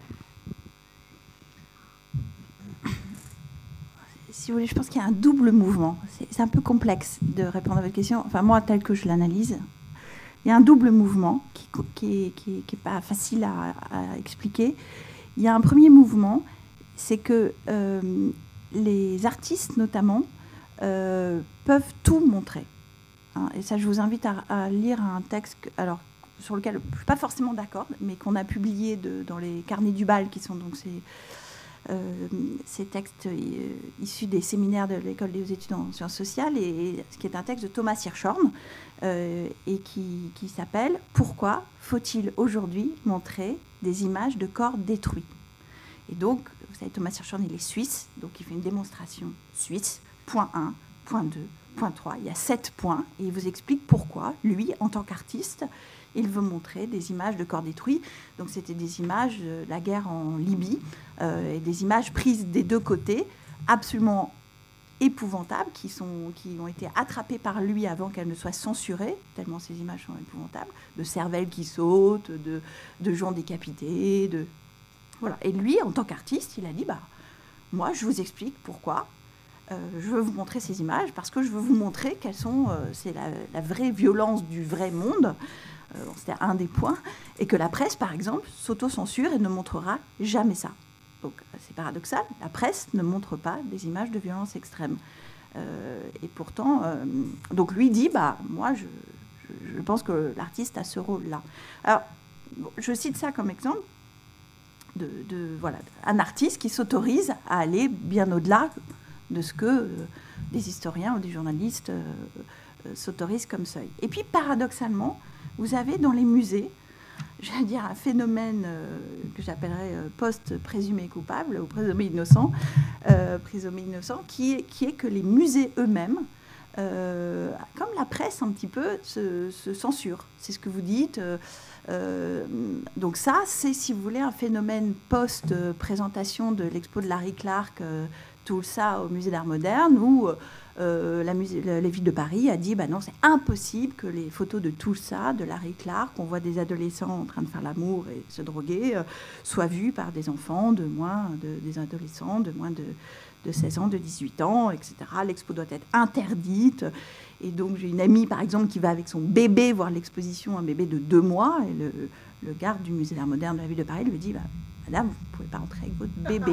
Si vous voulez, je pense qu'il y a un double mouvement. C'est, c'est un peu complexe de répondre à votre question. Enfin, moi, tel que je l'analyse, il y a un double mouvement qui n'est qui, qui, qui pas facile à, à expliquer. Il y a un premier mouvement, c'est que euh, les artistes, notamment, euh, peuvent tout montrer. Hein, et ça, je vous invite à, à lire un texte que, alors, sur lequel je ne suis pas forcément d'accord, mais qu'on a publié de, dans les carnets du bal, qui sont donc ces... Euh, ces textes euh, issus des séminaires de l'école des études en sciences sociales, et, et ce qui est un texte de Thomas Hirschhorn euh, et qui, qui s'appelle « Pourquoi faut-il aujourd'hui montrer des images de corps détruits ?» Et donc, vous savez, Thomas Hirschhorn, il est suisse, donc il fait une démonstration suisse, point un, point deux, point trois, il y a sept points, et il vous explique pourquoi, lui, en tant qu'artiste, il veut montrer des images de corps détruits. Donc c'était des images de la guerre en Libye, euh, et des images prises des deux côtés, absolument épouvantables, qui, sont, qui ont été attrapées par lui avant qu'elles ne soient censurées, tellement ces images sont épouvantables, de cervelles qui sautent, de, de gens décapités. De... Voilà. Et lui, en tant qu'artiste, il a dit, bah, moi, je vous explique pourquoi. Euh, je veux vous montrer ces images, parce que je veux vous montrer qu'elles sont... Euh, c'est la, la vraie violence du vrai monde. Euh, c'était un des points, et que la presse, par exemple, s'auto-censure et ne montrera jamais ça. Donc, c'est paradoxal, la presse ne montre pas des images de violence extrême. Euh, et pourtant, euh, donc lui dit, bah, moi, je, je, je pense que l'artiste a ce rôle-là. Alors, bon, je cite ça comme exemple de, de voilà, un artiste qui s'autorise à aller bien au-delà de ce que euh, des historiens ou des journalistes euh, euh, s'autorisent comme seuil. Et puis, paradoxalement, vous avez dans les musées, j'allais dire un phénomène euh, que j'appellerais euh, post-présumé coupable ou présumé innocent, euh, présumé innocent, qui est, qui est que les musées eux-mêmes, euh, comme la presse un petit peu, se, se censurent. C'est ce que vous dites. Euh, euh, donc ça, c'est, si vous voulez, un phénomène post-présentation de l'expo de Larry Clark, euh, tout ça au musée d'art moderne, où euh, la, musée, la, la ville de Paris a dit bah non, c'est impossible que les photos de tout ça, de Larry Clark, on voit des adolescents en train de faire l'amour et se droguer, euh, soient vues par des enfants de moins, de, des adolescents de moins de, de seize ans, de dix-huit ans, et cetera. L'expo doit être interdite. Et donc j'ai une amie, par exemple, qui va avec son bébé voir l'exposition, un bébé de deux mois, et le, le garde du musée d'art moderne de la ville de Paris lui dit bah, madame, vous ne pouvez pas entrer avec votre bébé.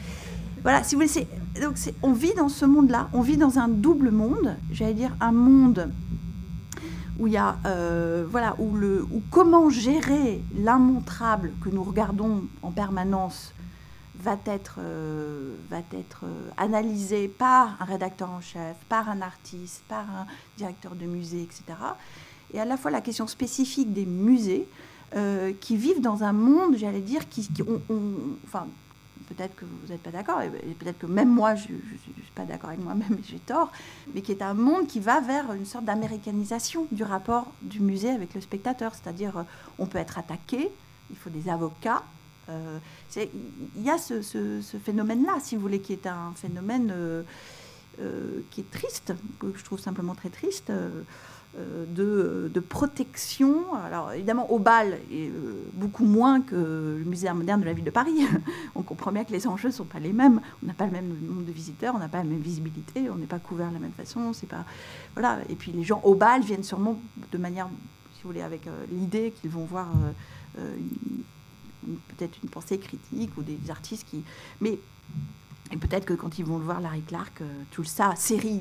Voilà, si vous voulez, c'est, donc c'est, on vit dans ce monde-là, on vit dans un double monde, j'allais dire un monde où il y a, euh, voilà, où, le, où comment gérer l'immontrable que nous regardons en permanence va être, euh, va être euh, analysé par un rédacteur en chef, par un artiste, par un directeur de musée, et cetera. Et à la fois la question spécifique des musées euh, qui vivent dans un monde, j'allais dire, qui, qui on, on, enfin, peut-être que vous n'êtes pas d'accord, et peut-être que même moi, je ne suis pas d'accord avec moi-même et j'ai tort, mais qui est un monde qui va vers une sorte d'américanisation du rapport du musée avec le spectateur. C'est-à-dire, on peut être attaqué, il faut des avocats. Euh, il y a ce, ce, ce phénomène-là, si vous voulez, qui est un phénomène euh, euh, qui est triste, que je trouve simplement très triste, euh, de, de protection. Alors évidemment, au Bal, et euh, beaucoup moins que le musée d'art moderne de la ville de Paris. On comprend bien que les enjeux ne sont pas les mêmes. On n'a pas le même nombre de visiteurs, on n'a pas la même visibilité, on n'est pas couvert de la même façon. C'est pas, voilà. Et puis les gens au Bal viennent sûrement de manière, si vous voulez, avec euh, l'idée qu'ils vont voir euh, euh, une, peut-être une pensée critique ou des artistes qui... Mais et peut-être que quand ils vont le voir, Larry Clark, euh, tout ça, série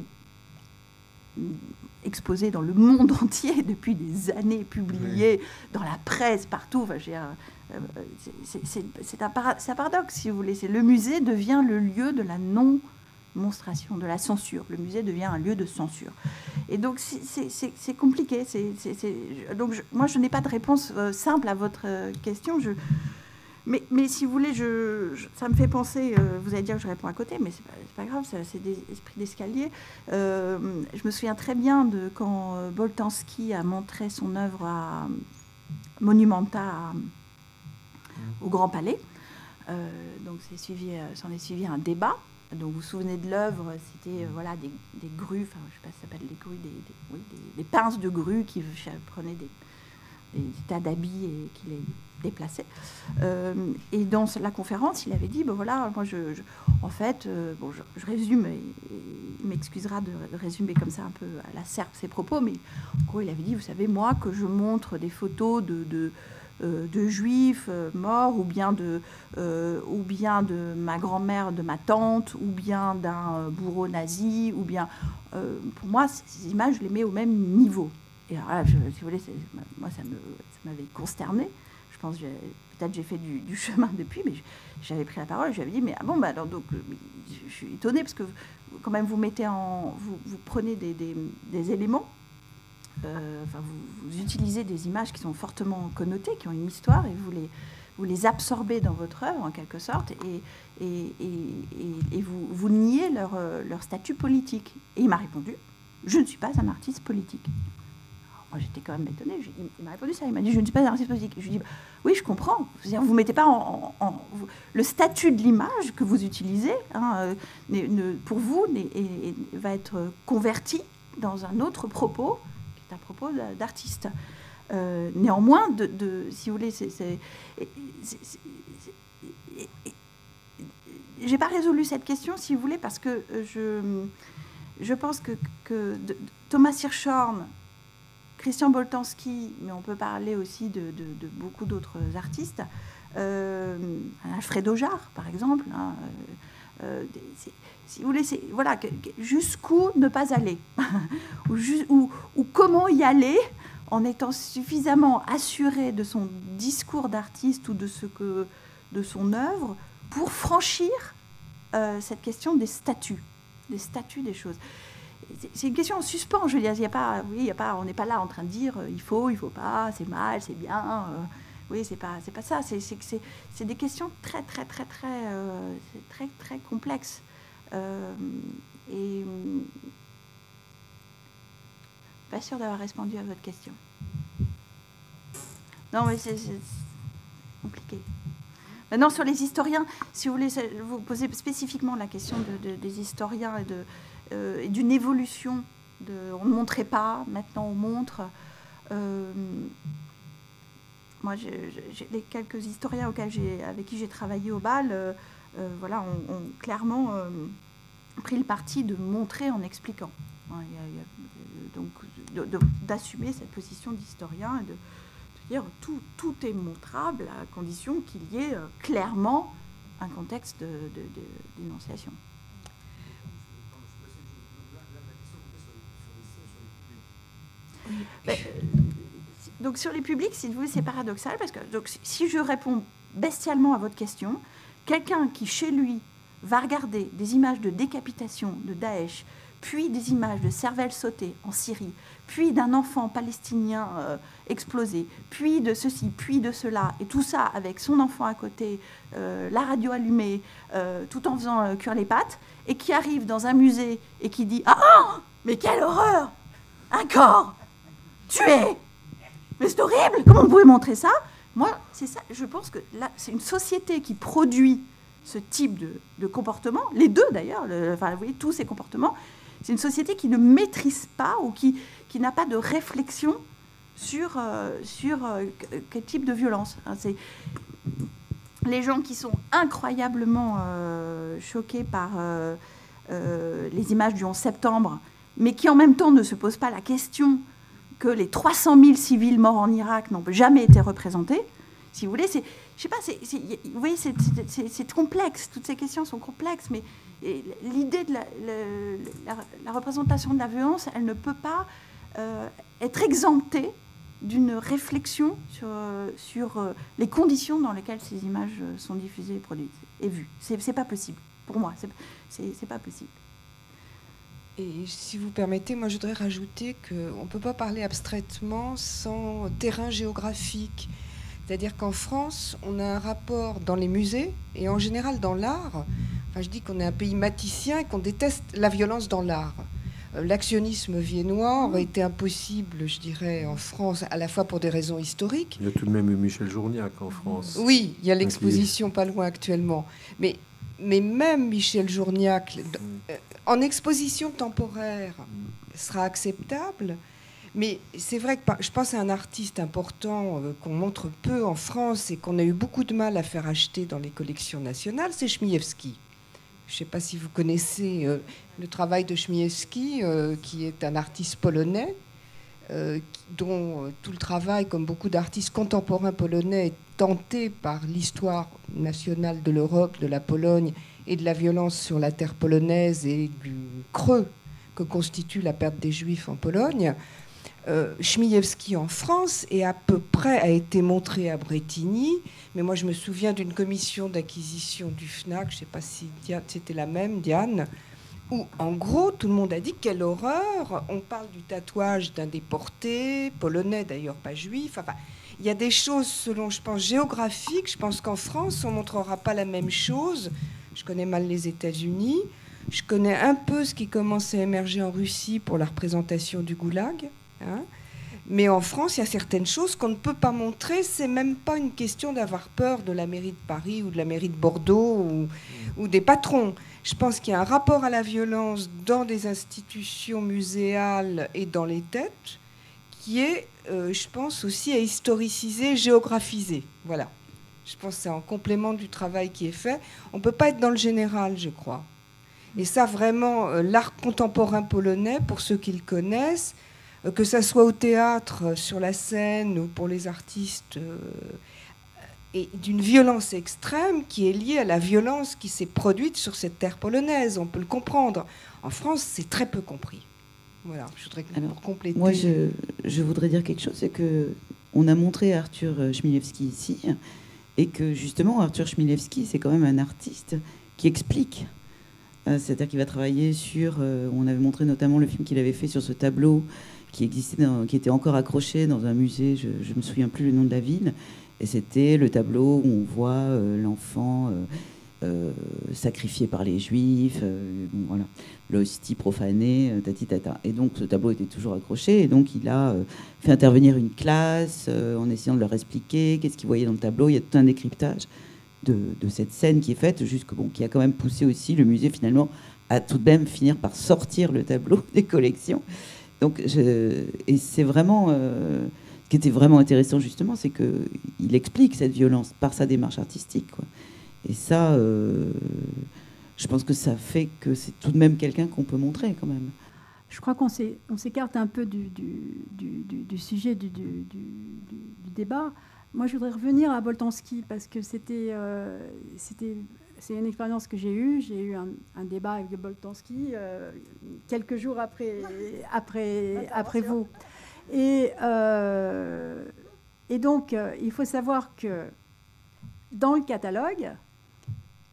exposée dans le monde entier depuis des années, publiée oui. dans la presse, partout. Enfin, j'ai un, euh, c'est, c'est, c'est, un para- c'est un paradoxe, si vous voulez. C'est, le musée devient le lieu de la non-monstration, de la censure. Le musée devient un lieu de censure. Et donc, c'est, c'est, c'est, c'est compliqué. C'est, c'est, c'est, donc, je, moi, je n'ai pas de réponse euh, simple à votre euh, question. Je... Mais, mais si vous voulez, je, je, ça me fait penser, euh, vous allez dire que je réponds à côté, mais c'est pas, c'est pas grave, ça, c'est des esprits d'escalier. Euh, je me souviens très bien de quand euh, Boltanski a montré son œuvre à Monumenta à, au Grand Palais. Euh, donc c'est suivi, euh, s'en est suivi un débat. Donc vous vous souvenez de l'œuvre, c'était euh, voilà, des, des grues, enfin je ne sais pas si ça s'appelle des grues, des, des, oui, des, des pinces de grues qui prenaient des, des tas d'habits et qui les déplaçaient. Euh, et dans la conférence, il avait dit, ben voilà, moi je, je en fait, euh, bon, je, je résume, et, et il m'excusera de, de résumer comme ça un peu à la serpe ses propos, mais en gros il avait dit, vous savez, moi que je montre des photos de, de Euh, de juifs euh, morts, ou bien de, euh, ou bien de ma grand-mère, de ma tante, ou bien d'un euh, bourreau nazi, ou bien... Euh, pour moi, ces images, je les mets au même niveau. Et alors là, je, si vous voulez, c'est, moi, ça, me, ça m'avait consternée. Je pense que j'ai, peut-être j'ai fait du, du chemin depuis, mais j'avais pris la parole, j'avais dit, mais ah bon, bah, alors, donc, je suis étonnée, parce que quand même, vous mettez en... Vous, vous prenez des, des, des éléments. Euh, enfin, vous, vous utilisez des images qui sont fortement connotées, qui ont une histoire, et vous les, vous les absorbez dans votre œuvre, en quelque sorte, et, et, et, et, et vous, vous niez leur, leur statut politique. Et il m'a répondu, je ne suis pas un artiste politique. Alors, moi, j'étais quand même étonnée. Je, il, il m'a répondu ça, il m'a dit, je ne suis pas un artiste politique. Je lui ai dit, oui, je comprends. C'est-à-dire, vous ne mettez pas en... en, en vous, le statut de l'image que vous utilisez, hein, ne, ne, pour vous, ne, et, et, va être converti dans un autre propos, à propos d'artistes. Euh, néanmoins, de, de, si vous voulez, c'est, c'est, c'est, c'est, c'est, j'ai pas résolu cette question, si vous voulez, parce que je, je pense que, que de, Thomas Hirschhorn, Christian Boltanski, mais on peut parler aussi de, de, de beaucoup d'autres artistes, euh, Alfredo Jarre, par exemple, hein, euh, c'est, si vous voulez, c'est, voilà, jusqu'où ne pas aller ou, ou, ou comment y aller en étant suffisamment assuré de son discours d'artiste ou de, ce que, de son œuvre pour franchir euh, cette question des statuts, des statuts des choses. C'est, c'est une question en suspens, je veux dire, il y a pas, oui, il y a pas, on n'est pas là en train de dire euh, il faut, il faut pas, c'est mal, c'est bien. Euh, oui, c'est pas, c'est pas ça. C'est, c'est, c'est, c'est des questions très, très, très, très, euh, c'est très, très complexes. Euh, et pas sûr d'avoir répondu à votre question. Non, mais c'est, c'est compliqué. Maintenant, sur les historiens, si vous voulez, vous posez spécifiquement la question de, de, des historiens et, de, euh, et d'une évolution. De, on ne montrait pas, maintenant on montre. Euh, moi, j'ai, j'ai les quelques historiens auxquels j'ai, avec qui j'ai travaillé au Bal, euh, euh, voilà, ont, ont clairement euh, pris le parti de montrer en expliquant. Hein, y a, y a, donc, de, de, d'assumer cette position d'historien et de, de dire tout, tout est montrable à condition qu'il y ait euh, clairement un contexte de, de, de, d'énonciation. Ben, donc sur les publics, si vous voulez, c'est paradoxal parce que donc, si je réponds bestialement à votre question, quelqu'un qui chez lui va regarder des images de décapitation de Daesh puis des images de cervelles sautées en Syrie, puis d'un enfant palestinien euh, explosé, puis de ceci, puis de cela, et tout ça avec son enfant à côté, euh, la radio allumée, euh, tout en faisant euh, cuire les pâtes, et qui arrive dans un musée et qui dit « Ah, ah mais quelle horreur! Un corps tué! Mais c'est horrible! Comment vous pouvez montrer ça ?» Moi, c'est ça, je pense que là, c'est une société qui produit ce type de, de comportement, les deux d'ailleurs, le, enfin, vous voyez, tous ces comportements, c'est une société qui ne maîtrise pas ou qui, qui n'a pas de réflexion sur, euh, sur euh, quel type de violence. Hein, c'est les gens qui sont incroyablement euh, choqués par euh, euh, les images du onze septembre, mais qui en même temps ne se posent pas la question que les trois cent mille civils morts en Irak n'ont jamais été représentés. Si vous voulez, c'est, je sais pas, c'est, c'est, vous voyez, c'est, c'est, c'est complexe. Toutes ces questions sont complexes, mais l'idée de la, la, la, la représentation de la violence, elle ne peut pas euh, être exemptée d'une réflexion sur, sur euh, les conditions dans lesquelles ces images sont diffusées et produites et vues. C'est, c'est pas possible. Pour moi, c'est, c'est, c'est pas possible. Et si vous permettez, moi je voudrais rajouter qu'on ne peut pas parler abstraitement sans terrain géographique. C'est-à-dire qu'en France, on a un rapport dans les musées et en général dans l'art. Enfin, je dis qu'on est un pays maticien et qu'on déteste la violence dans l'art. L'actionnisme viennois aurait été impossible, je dirais, en France, à la fois pour des raisons historiques. Il y a tout de même Michel Journiac en France. Oui, il y a l'exposition pas loin actuellement. Mais, mais même Michel Journiac, mm. en exposition temporaire, mm. sera acceptable. Mais c'est vrai que je pense à un artiste important euh, qu'on montre peu en France et qu'on a eu beaucoup de mal à faire acheter dans les collections nationales, c'est Chmielewski. Je ne sais pas si vous connaissez euh, le travail de Chmielewski, euh, qui est un artiste polonais, euh, dont euh, tout le travail, comme beaucoup d'artistes contemporains polonais, est tenté par l'histoire nationale de l'Europe, de la Pologne et de la violence sur la terre polonaise et du creux que constitue la perte des Juifs en Pologne. Euh, Chmielewski en France et à peu près a été montré à Bretigny, mais moi je me souviens d'une commission d'acquisition du FNAC, je ne sais pas si Diane, c'était la même, Diane, où en gros tout le monde a dit quelle horreur, on parle du tatouage d'un déporté, polonais d'ailleurs, pas juif, enfin, il y a des choses selon, je pense, géographiques, je pense qu'en France on ne montrera pas la même chose, je connais mal les États-Unis, je connais un peu ce qui commence à émerger en Russie pour la représentation du goulag. Hein, mais en France, il y a certaines choses qu'on ne peut pas montrer. C'est même pas une question d'avoir peur de la mairie de Paris ou de la mairie de Bordeaux ou, ou des patrons. Je pense qu'il y a un rapport à la violence dans des institutions muséales et dans les têtes qui est, euh, je pense, aussi à historiciser, géographiser. Voilà. Je pense que c'est en complément du travail qui est fait. On ne peut pas être dans le général, je crois. Et ça, vraiment, euh, l'art contemporain polonais, pour ceux qui le connaissent, que ça soit au théâtre, sur la scène ou pour les artistes, euh, et d'une violence extrême qui est liée à la violence qui s'est produite sur cette terre polonaise. On peut le comprendre. En France, c'est très peu compris. Voilà, je voudrais que Alors, pour compléter. Moi, je, je voudrais dire quelque chose, c'est qu'on a montré Arthur Chmielewski ici, et que justement, Arthur Chmielewski, c'est quand même un artiste qui explique. C'est-à-dire qu'il va travailler sur... Euh, on avait montré notamment le film qu'il avait fait sur ce tableau qui existait, dans, qui était encore accroché dans un musée, je ne me souviens plus le nom de la ville, et c'était le tableau où on voit euh, l'enfant euh, euh, sacrifié par les Juifs, euh, bon, voilà, l'hostie profanée, euh, tati tata. Et donc ce tableau était toujours accroché, et donc il a euh, fait intervenir une classe euh, en essayant de leur expliquer qu'est-ce qu'ils voyaient dans le tableau. Il y a tout un décryptage de, de cette scène qui est faite, jusque, bon, qui a quand même poussé aussi le musée finalement à tout de même finir par sortir le tableau des collections. Donc, je, et c'est vraiment, euh, ce qui était vraiment intéressant justement, c'est qu'il explique cette violence par sa démarche artistique, quoi. Et ça, euh, je pense que ça fait que c'est tout de même quelqu'un qu'on peut montrer quand même. Je crois qu'on s'écarte un peu du, du, du, du, du sujet du, du, du, du débat. Moi, je voudrais revenir à Boltanski parce que c'était, euh, c'était, c'est une expérience que j'ai eue. J'ai eu un, un débat avec Boltanski euh, quelques jours après, après, après vous. Et, euh, et donc, euh, il faut savoir que dans le catalogue,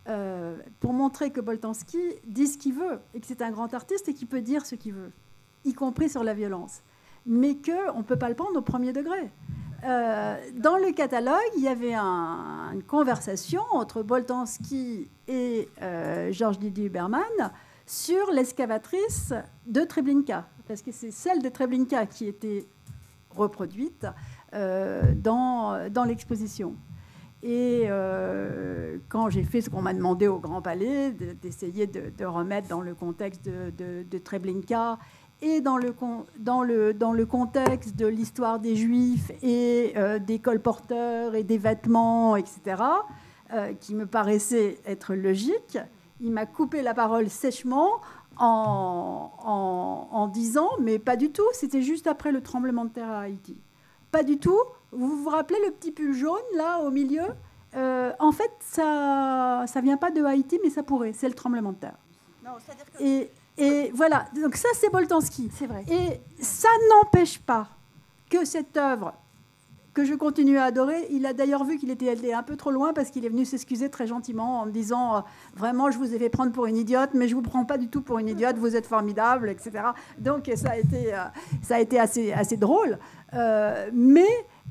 euh, pour montrer que Boltanski dit ce qu'il veut et que c'est un grand artiste et qu'il peut dire ce qu'il veut, y compris sur la violence, mais qu'on ne peut pas le prendre au premier degré. Euh, dans le catalogue, il y avait un, une conversation entre Boltanski et euh, Georges Didier Huberman sur l'excavatrice de Treblinka, parce que c'est celle de Treblinka qui était reproduite euh, dans, dans l'exposition. Et euh, quand j'ai fait ce qu'on m'a demandé au Grand Palais, d'essayer de, de remettre dans le contexte de, de, de Treblinka et dans le, dans, le, dans le contexte de l'histoire des Juifs et euh, des colporteurs et des vêtements, et cetera, euh, qui me paraissait être logique, il m'a coupé la parole sèchement en, en, en disant « mais pas du tout, c'était juste après le tremblement de terre à Haïti. Pas du tout. Vous vous rappelez le petit pull jaune, là, au milieu euh, En fait, ça ne vient pas de Haïti, mais ça pourrait. C'est le tremblement de terre. Non, c'est-à-dire que... Et, et voilà. Donc ça, c'est Boltanski. C'est vrai. Et ça n'empêche pas que cette œuvre, que je continue à adorer, il a d'ailleurs vu qu'il était allé un peu trop loin parce qu'il est venu s'excuser très gentiment en me disant euh, « Vraiment, je vous ai fait prendre pour une idiote, mais je ne vous prends pas du tout pour une idiote, vous êtes formidable, et cetera » Donc ça a été, euh, ça a été assez, assez drôle. Euh, mais...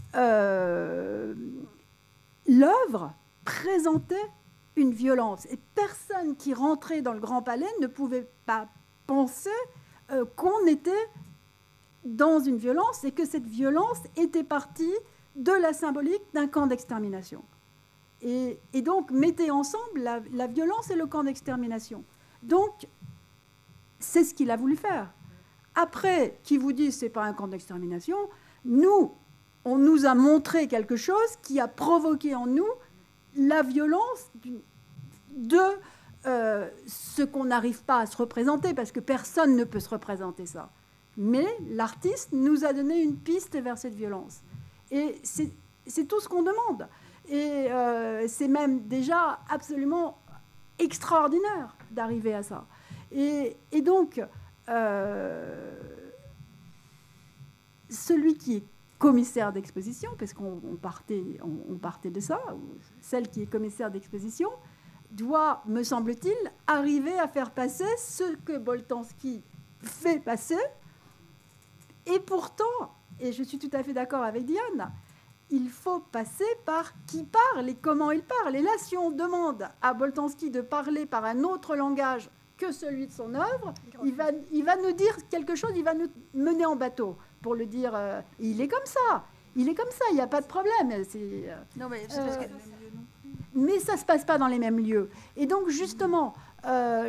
Euh, l'œuvre présentait une violence et personne qui rentrait dans le Grand Palais ne pouvait pas penser euh, qu'on était dans une violence et que cette violence était partie de la symbolique d'un camp d'extermination. Et, et donc mettez ensemble la, la violence et le camp d'extermination. Donc c'est ce qu'il a voulu faire. Après, qui vous dit c'est pas un camp d'extermination, nous on nous a montré quelque chose qui a provoqué en nous la violence de euh, ce qu'on n'arrive pas à se représenter, parce que personne ne peut se représenter ça. Mais l'artiste nous a donné une piste vers cette violence. Et c'est, c'est tout ce qu'on demande. Et euh, c'est même déjà absolument extraordinaire d'arriver à ça. Et, et donc, euh, celui qui est commissaire d'exposition, parce qu'on on partait, on, on partait de ça, celle qui est commissaire d'exposition, doit, me semble-t-il, arriver à faire passer ce que Boltanski fait passer. Et pourtant, et je suis tout à fait d'accord avec Diane, il faut passer par qui parle et comment il parle. Et là, si on demande à Boltanski de parler par un autre langage que celui de son œuvre, il va, il va nous dire quelque chose, il va nous mener en bateau. Pour le dire, euh, il est comme ça, il est comme ça, il n'y a pas de problème. C'est, euh, non, mais c'est euh, parce que... mais ça ne se passe pas dans les mêmes lieux. Et donc, justement, euh,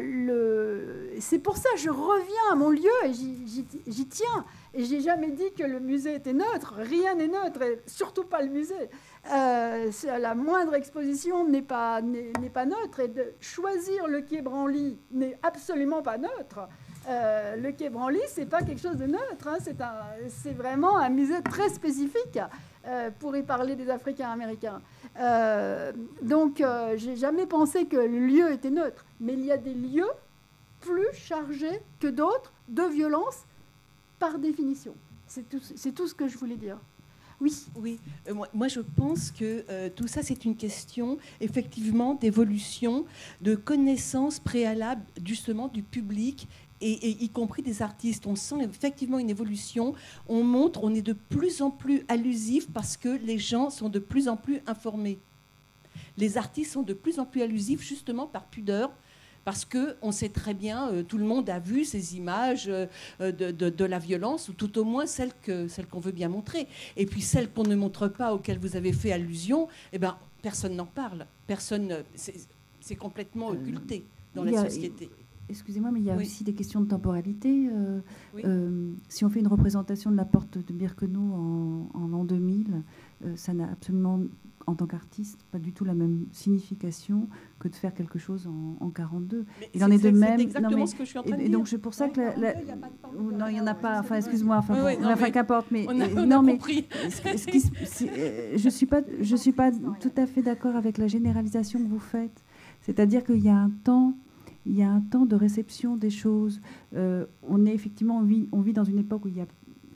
le... c'est pour ça que je reviens à mon lieu et j'y, j'y, j'y tiens. Et je n'ai jamais dit que le musée était neutre. Rien n'est neutre, et surtout pas le musée. Euh, la moindre exposition n'est pas, n'est, n'est pas neutre. Et de choisir le Quai Branly n'est absolument pas neutre. Euh, le Quai Branly, ce n'est pas quelque chose de neutre. Hein. C'est, un, c'est vraiment un musée très spécifique euh, pour y parler des Africains-Américains. Euh, donc, euh, je n'ai jamais pensé que le lieu était neutre. Mais il y a des lieux plus chargés que d'autres de violence par définition. C'est tout, c'est tout ce que je voulais dire. Oui. Oui, euh, moi, moi je pense que euh, tout ça c'est une question effectivement d'évolution, de connaissance préalable justement du public et, et y compris des artistes. On sent effectivement une évolution, on montre, on est de plus en plus allusif parce que les gens sont de plus en plus informés. Les artistes sont de plus en plus allusifs justement par pudeur. Parce qu'on sait très bien, euh, tout le monde a vu ces images euh, de, de, de la violence, ou tout au moins celles, que, celles qu'on veut bien montrer. Et puis celles qu'on ne montre pas, auxquelles vous avez fait allusion, eh ben, personne n'en parle. Personne, c'est, c'est complètement occulté dans la a, société. Excusez-moi, mais il y a oui. aussi des questions de temporalité. Euh, oui. euh, si on fait une représentation de la porte de Birkenau en, en l'an deux mille, euh, ça n'a absolument, en tant qu'artiste, pas du tout la même signification que de faire quelque chose en, en quarante-deux. Mais il en est de même. C'est exactement non, mais, ce que je suis en train et, de et dire. donc c'est pour ça ouais. que la, la, non, il n'y en a pas. Enfin, excuse-moi. Enfin, oui, bon, oui, non, enfin mais qu'importe. Mais on a, on non, a mais compris. Ce, ce qui, c'est, euh, je suis pas, je suis pas tout à fait d'accord avec la généralisation que vous faites. C'est-à-dire qu'il y a un temps. Il y a un temps de réception des choses. Euh, on est effectivement, on vit, on vit dans une époque où il y a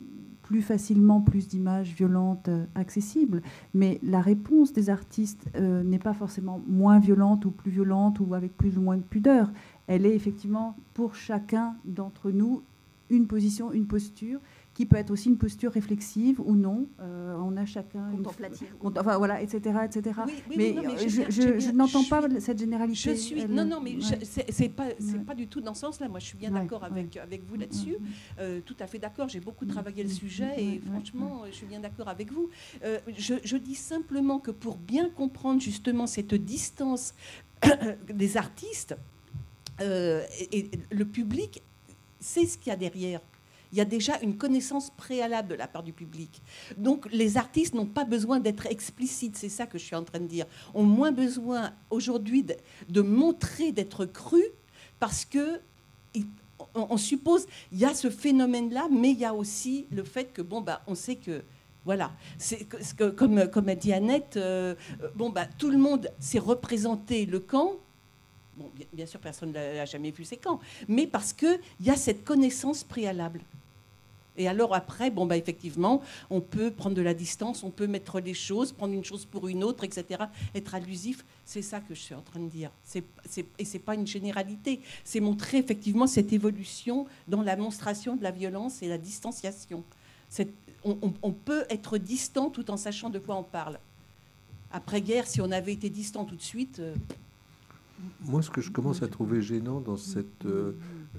plus facilement plus d'images violentes euh, accessibles. Mais la réponse des artistes euh, n'est pas forcément moins violente ou plus violente ou avec plus ou moins de pudeur. Elle est effectivement pour chacun d'entre nous une position, une posture, qui peut être aussi une posture réflexive ou non. Euh, on a chacun... Contemplative. Une, enfin, voilà, et cetera, et cetera. Oui, oui, mais, non, mais je, je, je, je, je n'entends je pas suis, cette généralité. Je suis... Elle, non, non, mais ouais. c'est pas, c'est Ouais. pas du tout dans ce sens-là. Moi, je suis bien Ouais, d'accord avec, ouais. avec vous là-dessus. Ouais, ouais. Euh, tout à fait d'accord. J'ai beaucoup Ouais, travaillé le ouais, sujet ouais, et ouais, franchement, ouais. je suis bien d'accord avec vous. Euh, je, je dis simplement que pour bien comprendre justement cette distance des artistes, euh, et, et le public sait ce qu'il y a derrière. Il y a déjà une connaissance préalable de la part du public. Donc les artistes n'ont pas besoin d'être explicites, c'est ça que je suis en train de dire. Ont moins besoin aujourd'hui de, de montrer, d'être crus, parce que il, on, on suppose il y a ce phénomène-là, mais il y a aussi le fait que bon bah on sait que voilà, c'est que, que, comme comme a dit Annette, euh, bon bah tout le monde s'est représenté le camp. Bon, bien, bien sûr, personne n'a jamais vu ces camps, mais parce qu'il y a cette connaissance préalable. Et alors après, bon, bah, effectivement, on peut prendre de la distance, on peut mettre les choses, prendre une chose pour une autre, et cetera, être allusif. C'est ça que je suis en train de dire. C'est, c'est, et ce n'est pas une généralité. C'est montrer effectivement cette évolution dans la monstration de la violence et la distanciation. C'est, on, on, on peut être distant tout en sachant de quoi on parle. Après-guerre, si on avait été distant tout de suite... Euh, Moi, ce que je commence à trouver gênant dans cette euh,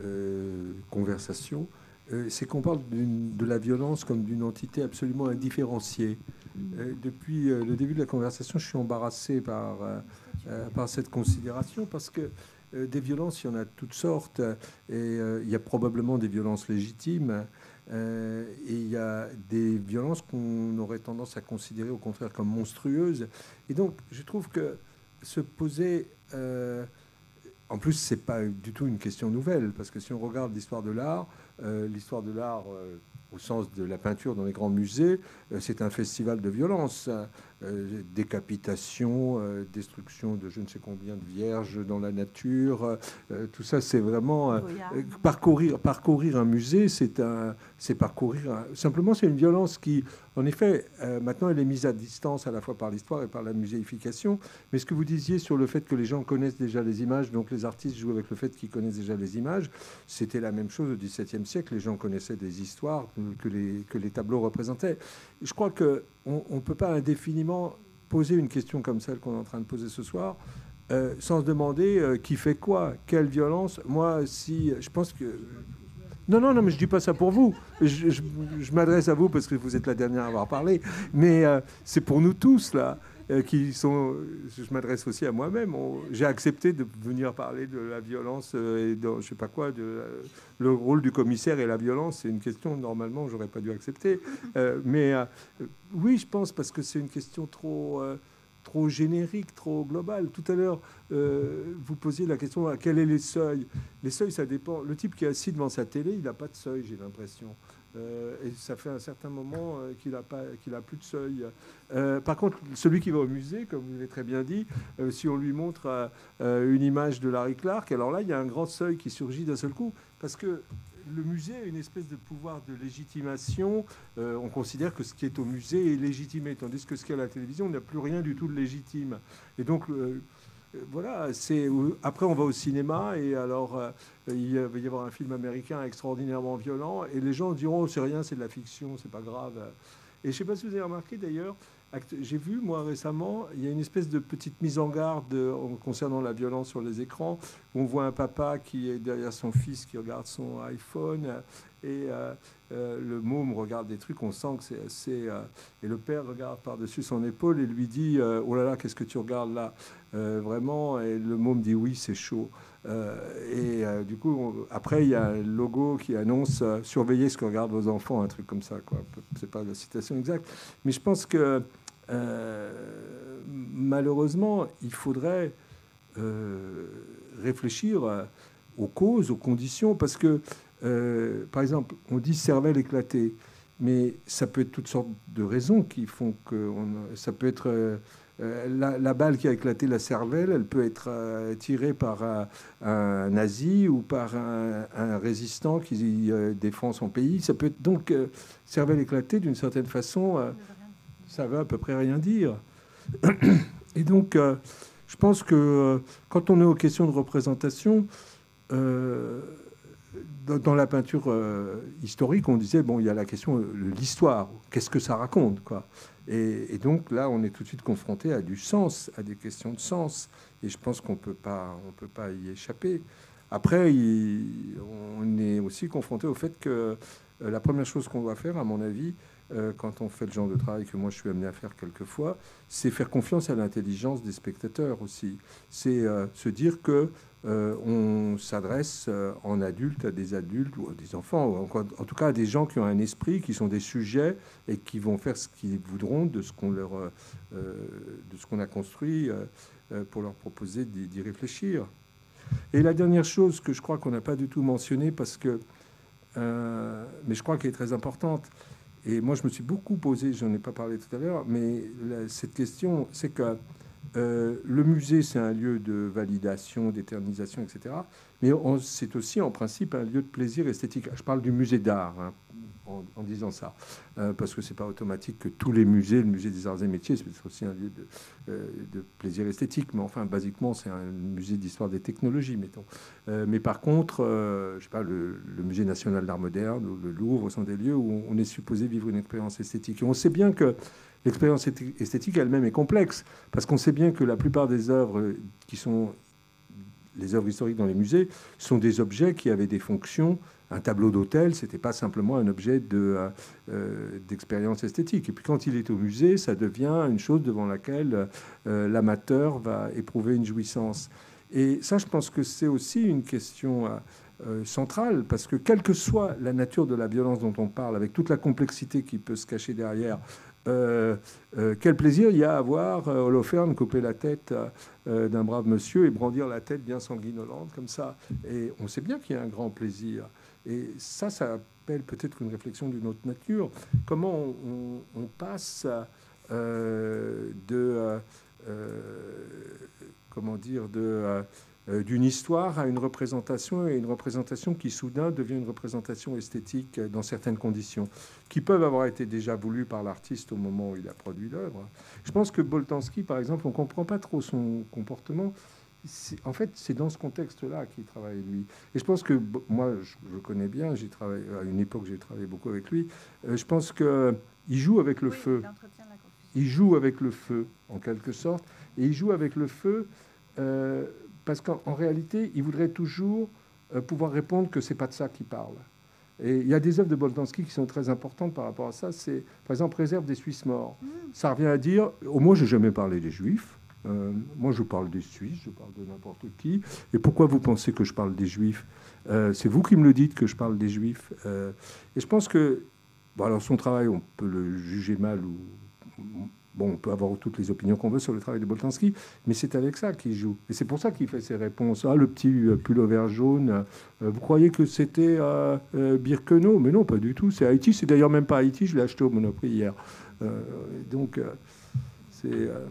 euh, conversation, euh, c'est qu'on parle d'une, de la violence comme d'une entité absolument indifférenciée. Euh, depuis euh, le début de la conversation, je suis embarrassé par, euh, euh, par cette considération, parce que euh, des violences, il y en a de toutes sortes, et euh, il y a probablement des violences légitimes, euh, et il y a des violences qu'on aurait tendance à considérer au contraire comme monstrueuses. Et donc, je trouve que se poser... Euh, en plus, ce n'est pas du tout une question nouvelle, parce que si on regarde l'histoire de l'art, euh, l'histoire de l'art euh, au sens de la peinture dans les grands musées, euh, c'est un festival de violence. Euh, décapitation, euh, destruction de je ne sais combien de vierges dans la nature, euh, tout ça, c'est vraiment... Euh, parcourir, parcourir un musée, c'est, un, c'est parcourir... Un, simplement, c'est une violence qui, en effet, euh, maintenant, elle est mise à distance à la fois par l'histoire et par la muséification. Mais ce que vous disiez sur le fait que les gens connaissent déjà les images, donc les artistes jouent avec le fait qu'ils connaissent déjà les images, c'était la même chose au dix-septième siècle. Les gens connaissaient des histoires que les, que les tableaux représentaient. Je crois qu'on ne peut pas indéfiniment poser une question comme celle qu'on est en train de poser ce soir, euh, sans se demander euh, qui fait quoi, quelle violence. Moi, si je pense que... Non, non, non, mais je ne dis pas ça pour vous. Je, je, je m'adresse à vous parce que vous êtes la dernière à avoir parlé. Mais euh, c'est pour nous tous, là, euh, qui sont... Je m'adresse aussi à moi-même. On, j'ai accepté de venir parler de la violence euh, et de, je ne sais pas quoi, de, euh, le rôle du commissaire et la violence. C'est une question, normalement, je n'aurais pas dû accepter. Euh, mais euh, oui, je pense, parce que c'est une question trop... Euh, trop générique, trop global. Tout à l'heure, euh, vous posiez la question, à quels sont les seuils ? Les seuils, ça dépend. Le type qui est assis devant sa télé, il n'a pas de seuil, j'ai l'impression. Euh, et ça fait un certain moment euh, qu'il n'a pas, qu'il a plus de seuil. Euh, par contre, celui qui va au musée, comme vous l'avez très bien dit, euh, si on lui montre euh, une image de Larry Clark, alors là, il y a un grand seuil qui surgit d'un seul coup, parce que le musée a une espèce de pouvoir de légitimation. Euh, on considère que ce qui est au musée est légitimé, tandis que ce qui est à la télévision n'a plus rien du tout de légitime. Et donc, euh, voilà, c'est... Après, on va au cinéma, et alors, euh, il va y avoir un film américain extraordinairement violent, et les gens diront, oh, c'est rien, c'est de la fiction, c'est pas grave. Et je ne sais pas si vous avez remarqué, d'ailleurs, j'ai vu, moi, récemment, il y a une espèce de petite mise en garde concernant la violence sur les écrans, où on voit un papa qui est derrière son fils qui regarde son iPhone, et euh, euh, le môme regarde des trucs, on sent que c'est assez... Euh, et le père regarde par-dessus son épaule et lui dit euh, « Oh là là, qu'est-ce que tu regardes là euh, vraiment ?» Et le môme dit « Oui, c'est chaud. Euh, » Et euh, du coup, on, après, il y a un logo qui annonce euh, « Surveillez ce que regardent vos enfants », un truc comme ça, quoi. C'est pas la citation exacte. Mais je pense que, euh, malheureusement, il faudrait euh, réfléchir aux causes, aux conditions, parce que Euh, par exemple, on dit cervelle éclatée, mais ça peut être toutes sortes de raisons qui font que on, ça peut être euh, la, la balle qui a éclaté la cervelle, elle peut être euh, tirée par un, un nazi ou par un, un résistant qui euh, défend son pays. Ça peut être donc euh, cervelle éclatée d'une certaine façon, euh, ça veut à peu près rien dire. Et donc, euh, je pense que euh, quand on est aux questions de représentation, euh, dans, dans la peinture euh, historique, on disait bon, il y a la question de l'histoire. Qu'est-ce que ça raconte, quoi. Et, et donc là, on est tout de suite confronté à du sens, à des questions de sens. Et je pense qu'on peut pas, on peut pas y échapper. Après, il, on est aussi confronté au fait que euh, la première chose qu'on doit faire, à mon avis, euh, quand on fait le genre de travail que moi je suis amené à faire quelquefois, c'est faire confiance à l'intelligence des spectateurs aussi. C'est euh, se dire que euh, on s'adresse euh, en adulte à des adultes ou à des enfants, ou en, en tout cas à des gens qui ont un esprit, qui sont des sujets et qui vont faire ce qu'ils voudront de ce qu'on leur, euh, de ce qu'on a construit euh, pour leur proposer d'y, d'y réfléchir. Et la dernière chose que je crois qu'on n'a pas du tout mentionnée, parce que, euh, mais je crois qu'elle est très importante, et moi je me suis beaucoup posé, j'en ai pas parlé tout à l'heure, mais la, cette question, c'est que euh, le musée, c'est un lieu de validation, d'éternisation, et cetera. Mais on, c'est aussi en principe un lieu de plaisir esthétique. Je parle du musée d'art, hein, en, en disant ça, euh, parce que c'est pas automatique que tous les musées, le musée des arts et métiers, c'est aussi un lieu de, euh, de plaisir esthétique. Mais enfin, basiquement, c'est un musée d'histoire des technologies, mettons. Euh, mais par contre, euh, je sais pas, le, le musée national d'art moderne ou le Louvre sont des lieux où on est supposé vivre une expérience esthétique. Et on sait bien que l'expérience esthétique elle-même est complexe, parce qu'on sait bien que la plupart des œuvres qui sont les œuvres historiques dans les musées sont des objets qui avaient des fonctions. Un tableau d'hôtel, c'était pas simplement un objet de, euh, d'expérience esthétique. Et puis quand il est au musée, ça devient une chose devant laquelle euh, l'amateur va éprouver une jouissance. Et ça, je pense que c'est aussi une question euh, centrale, parce que quelle que soit la nature de la violence dont on parle, avec toute la complexité qui peut se cacher derrière, Euh, euh, quel plaisir il y a à voir euh, Holoferne couper la tête euh, d'un brave monsieur et brandir la tête bien sanguinolente comme ça. Et on sait bien qu'il y a un grand plaisir. Et ça, ça appelle peut-être une réflexion d'une autre nature. Comment on, on, on passe euh, de... Euh, comment dire de... Euh, d'une histoire à une représentation, et une représentation qui soudain devient une représentation esthétique dans certaines conditions, qui peuvent avoir été déjà voulues par l'artiste au moment où il a produit l'œuvre. Je pense que Boltanski, par exemple, on ne comprend pas trop son comportement. C'est, en fait, c'est dans ce contexte-là qu'il travaille, lui. Et je pense que, moi, je le connais bien, j'ai travaillé, à une époque, j'ai travaillé beaucoup avec lui. Euh, je pense qu'il joue avec le oui, feu. Il joue avec le feu, en quelque sorte. Et il joue avec le feu... Euh, parce qu'en réalité, il voudrait toujours euh, pouvoir répondre que c'est pas de ça qu'il parle. Et il y a des œuvres de Boltanski qui sont très importantes par rapport à ça. C'est, par exemple, Réserve des Suisses morts. Mmh. Ça revient à dire, oh, moi, j'ai jamais parlé des Juifs. Euh, moi, je parle des Suisses, je parle de n'importe qui. Et pourquoi vous pensez que je parle des Juifs ? euh, C'est vous qui me le dites que je parle des Juifs. Euh, et je pense que, bon, alors son travail, on peut le juger mal ou... Bon, on peut avoir toutes les opinions qu'on veut sur le travail de Boltanski, mais c'est avec ça qu'il joue. Et c'est pour ça qu'il fait ses réponses. Ah, le petit pull vert jaune, euh, vous croyez que c'était euh, euh, Birkenau ? Mais non, pas du tout. C'est Haïti. C'est d'ailleurs même pas Haïti. Je l'ai acheté au Monoprix hier. Euh, donc, euh, c'est... Euh...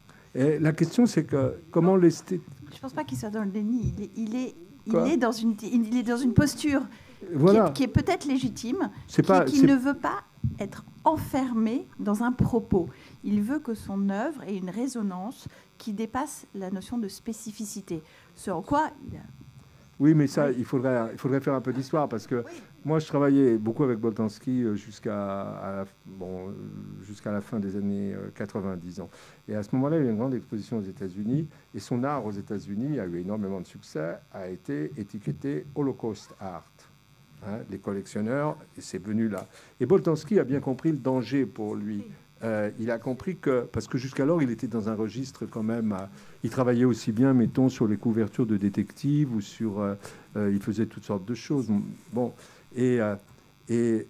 Et la question, c'est que comment l'esthétique... Je ne pense pas qu'il soit dans le déni. Il est, il est, il est, dans, une, il est dans une posture voilà. qui, est, qui est peut-être légitime, c'est qui, pas, qui c'est... ne veut pas être enfermé dans un propos. Il veut que son œuvre ait une résonance qui dépasse la notion de spécificité. Ce en quoi il a... Oui, mais ça, il faudrait, il faudrait faire un peu d'histoire, parce que oui. Moi, je travaillais beaucoup avec Boltanski jusqu'à, à la, bon, jusqu'à la fin des années quatre-vingt-dix ans. Et à ce moment-là, il y a eu une grande exposition aux États-Unis, et son art aux États-Unis a eu énormément de succès, a été étiqueté Holocaust Art. Hein, les collectionneurs, et c'est venu là. Et Boltanski a bien compris le danger pour lui. Euh, il a compris que, parce que jusqu'alors, il était dans un registre quand même, à, il travaillait aussi bien, mettons, sur les couvertures de détectives ou sur, euh, euh, il faisait toutes sortes de choses. Bon, et, euh, et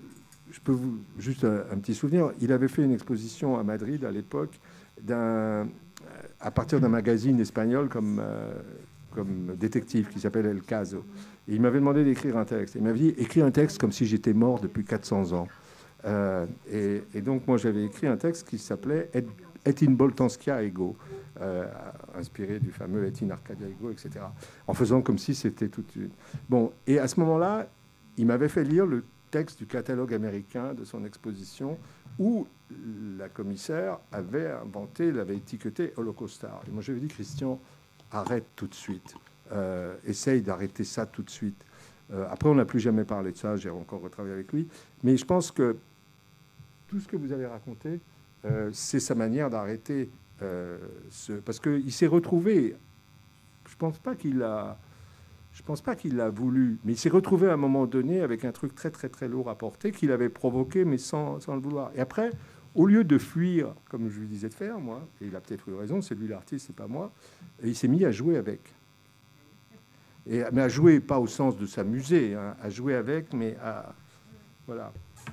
je peux vous, juste un, un petit souvenir, il avait fait une exposition à Madrid à l'époque, d'un, à partir d'un magazine espagnol comme, euh, comme détective qui s'appelle El Caso. Et il m'avait demandé d'écrire un texte. Il m'avait dit, écris un texte comme si j'étais mort depuis quatre cents ans. Euh, et, et donc, moi, j'avais écrit un texte qui s'appelait être, Et in Boltanskaya ego, euh, inspiré du fameux Et in Arcadia ego, et cetera. En faisant comme si c'était toute une... Bon, et à ce moment-là, il m'avait fait lire le texte du catalogue américain de son exposition, où la commissaire avait inventé, l'avait étiqueté Holocaustar. Et moi, je lui ai dit, Christian, arrête tout de suite. Euh, essaye d'arrêter ça tout de suite. Euh, après, on n'a plus jamais parlé de ça. J'ai encore retravaillé avec lui. Mais je pense que tout ce que vous avez raconté, euh, c'est sa manière d'arrêter euh, ce... Parce qu'il s'est retrouvé... Je ne pense pas qu'il a... Je pense pas qu'il l'a voulu, mais il s'est retrouvé à un moment donné avec un truc très, très, très lourd à porter qu'il avait provoqué, mais sans, sans le vouloir. Et après, au lieu de fuir, comme je lui disais de faire, moi, et il a peut-être eu raison, c'est lui l'artiste, c'est pas moi, et il s'est mis à jouer avec. Et, mais à jouer, pas au sens de s'amuser, hein, à jouer avec, mais à... Voilà.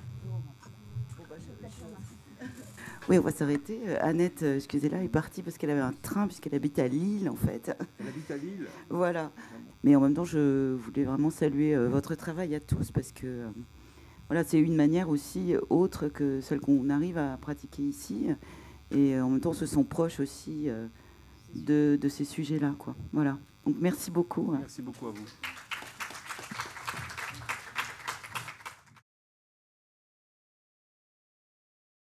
Oui, on va s'arrêter. Annette, excusez-la, est partie parce qu'elle avait un train, puisqu'elle habite à Lille, en fait. Elle habite à Lille. Voilà. Mais en même temps, je voulais vraiment saluer euh, votre travail à tous, parce que euh, voilà, c'est une manière aussi autre que celle qu'on arrive à pratiquer ici. Et euh, en même temps, on se sent proche aussi euh, de, de ces sujets-là, quoi. Voilà. Donc, merci beaucoup. Merci beaucoup à vous.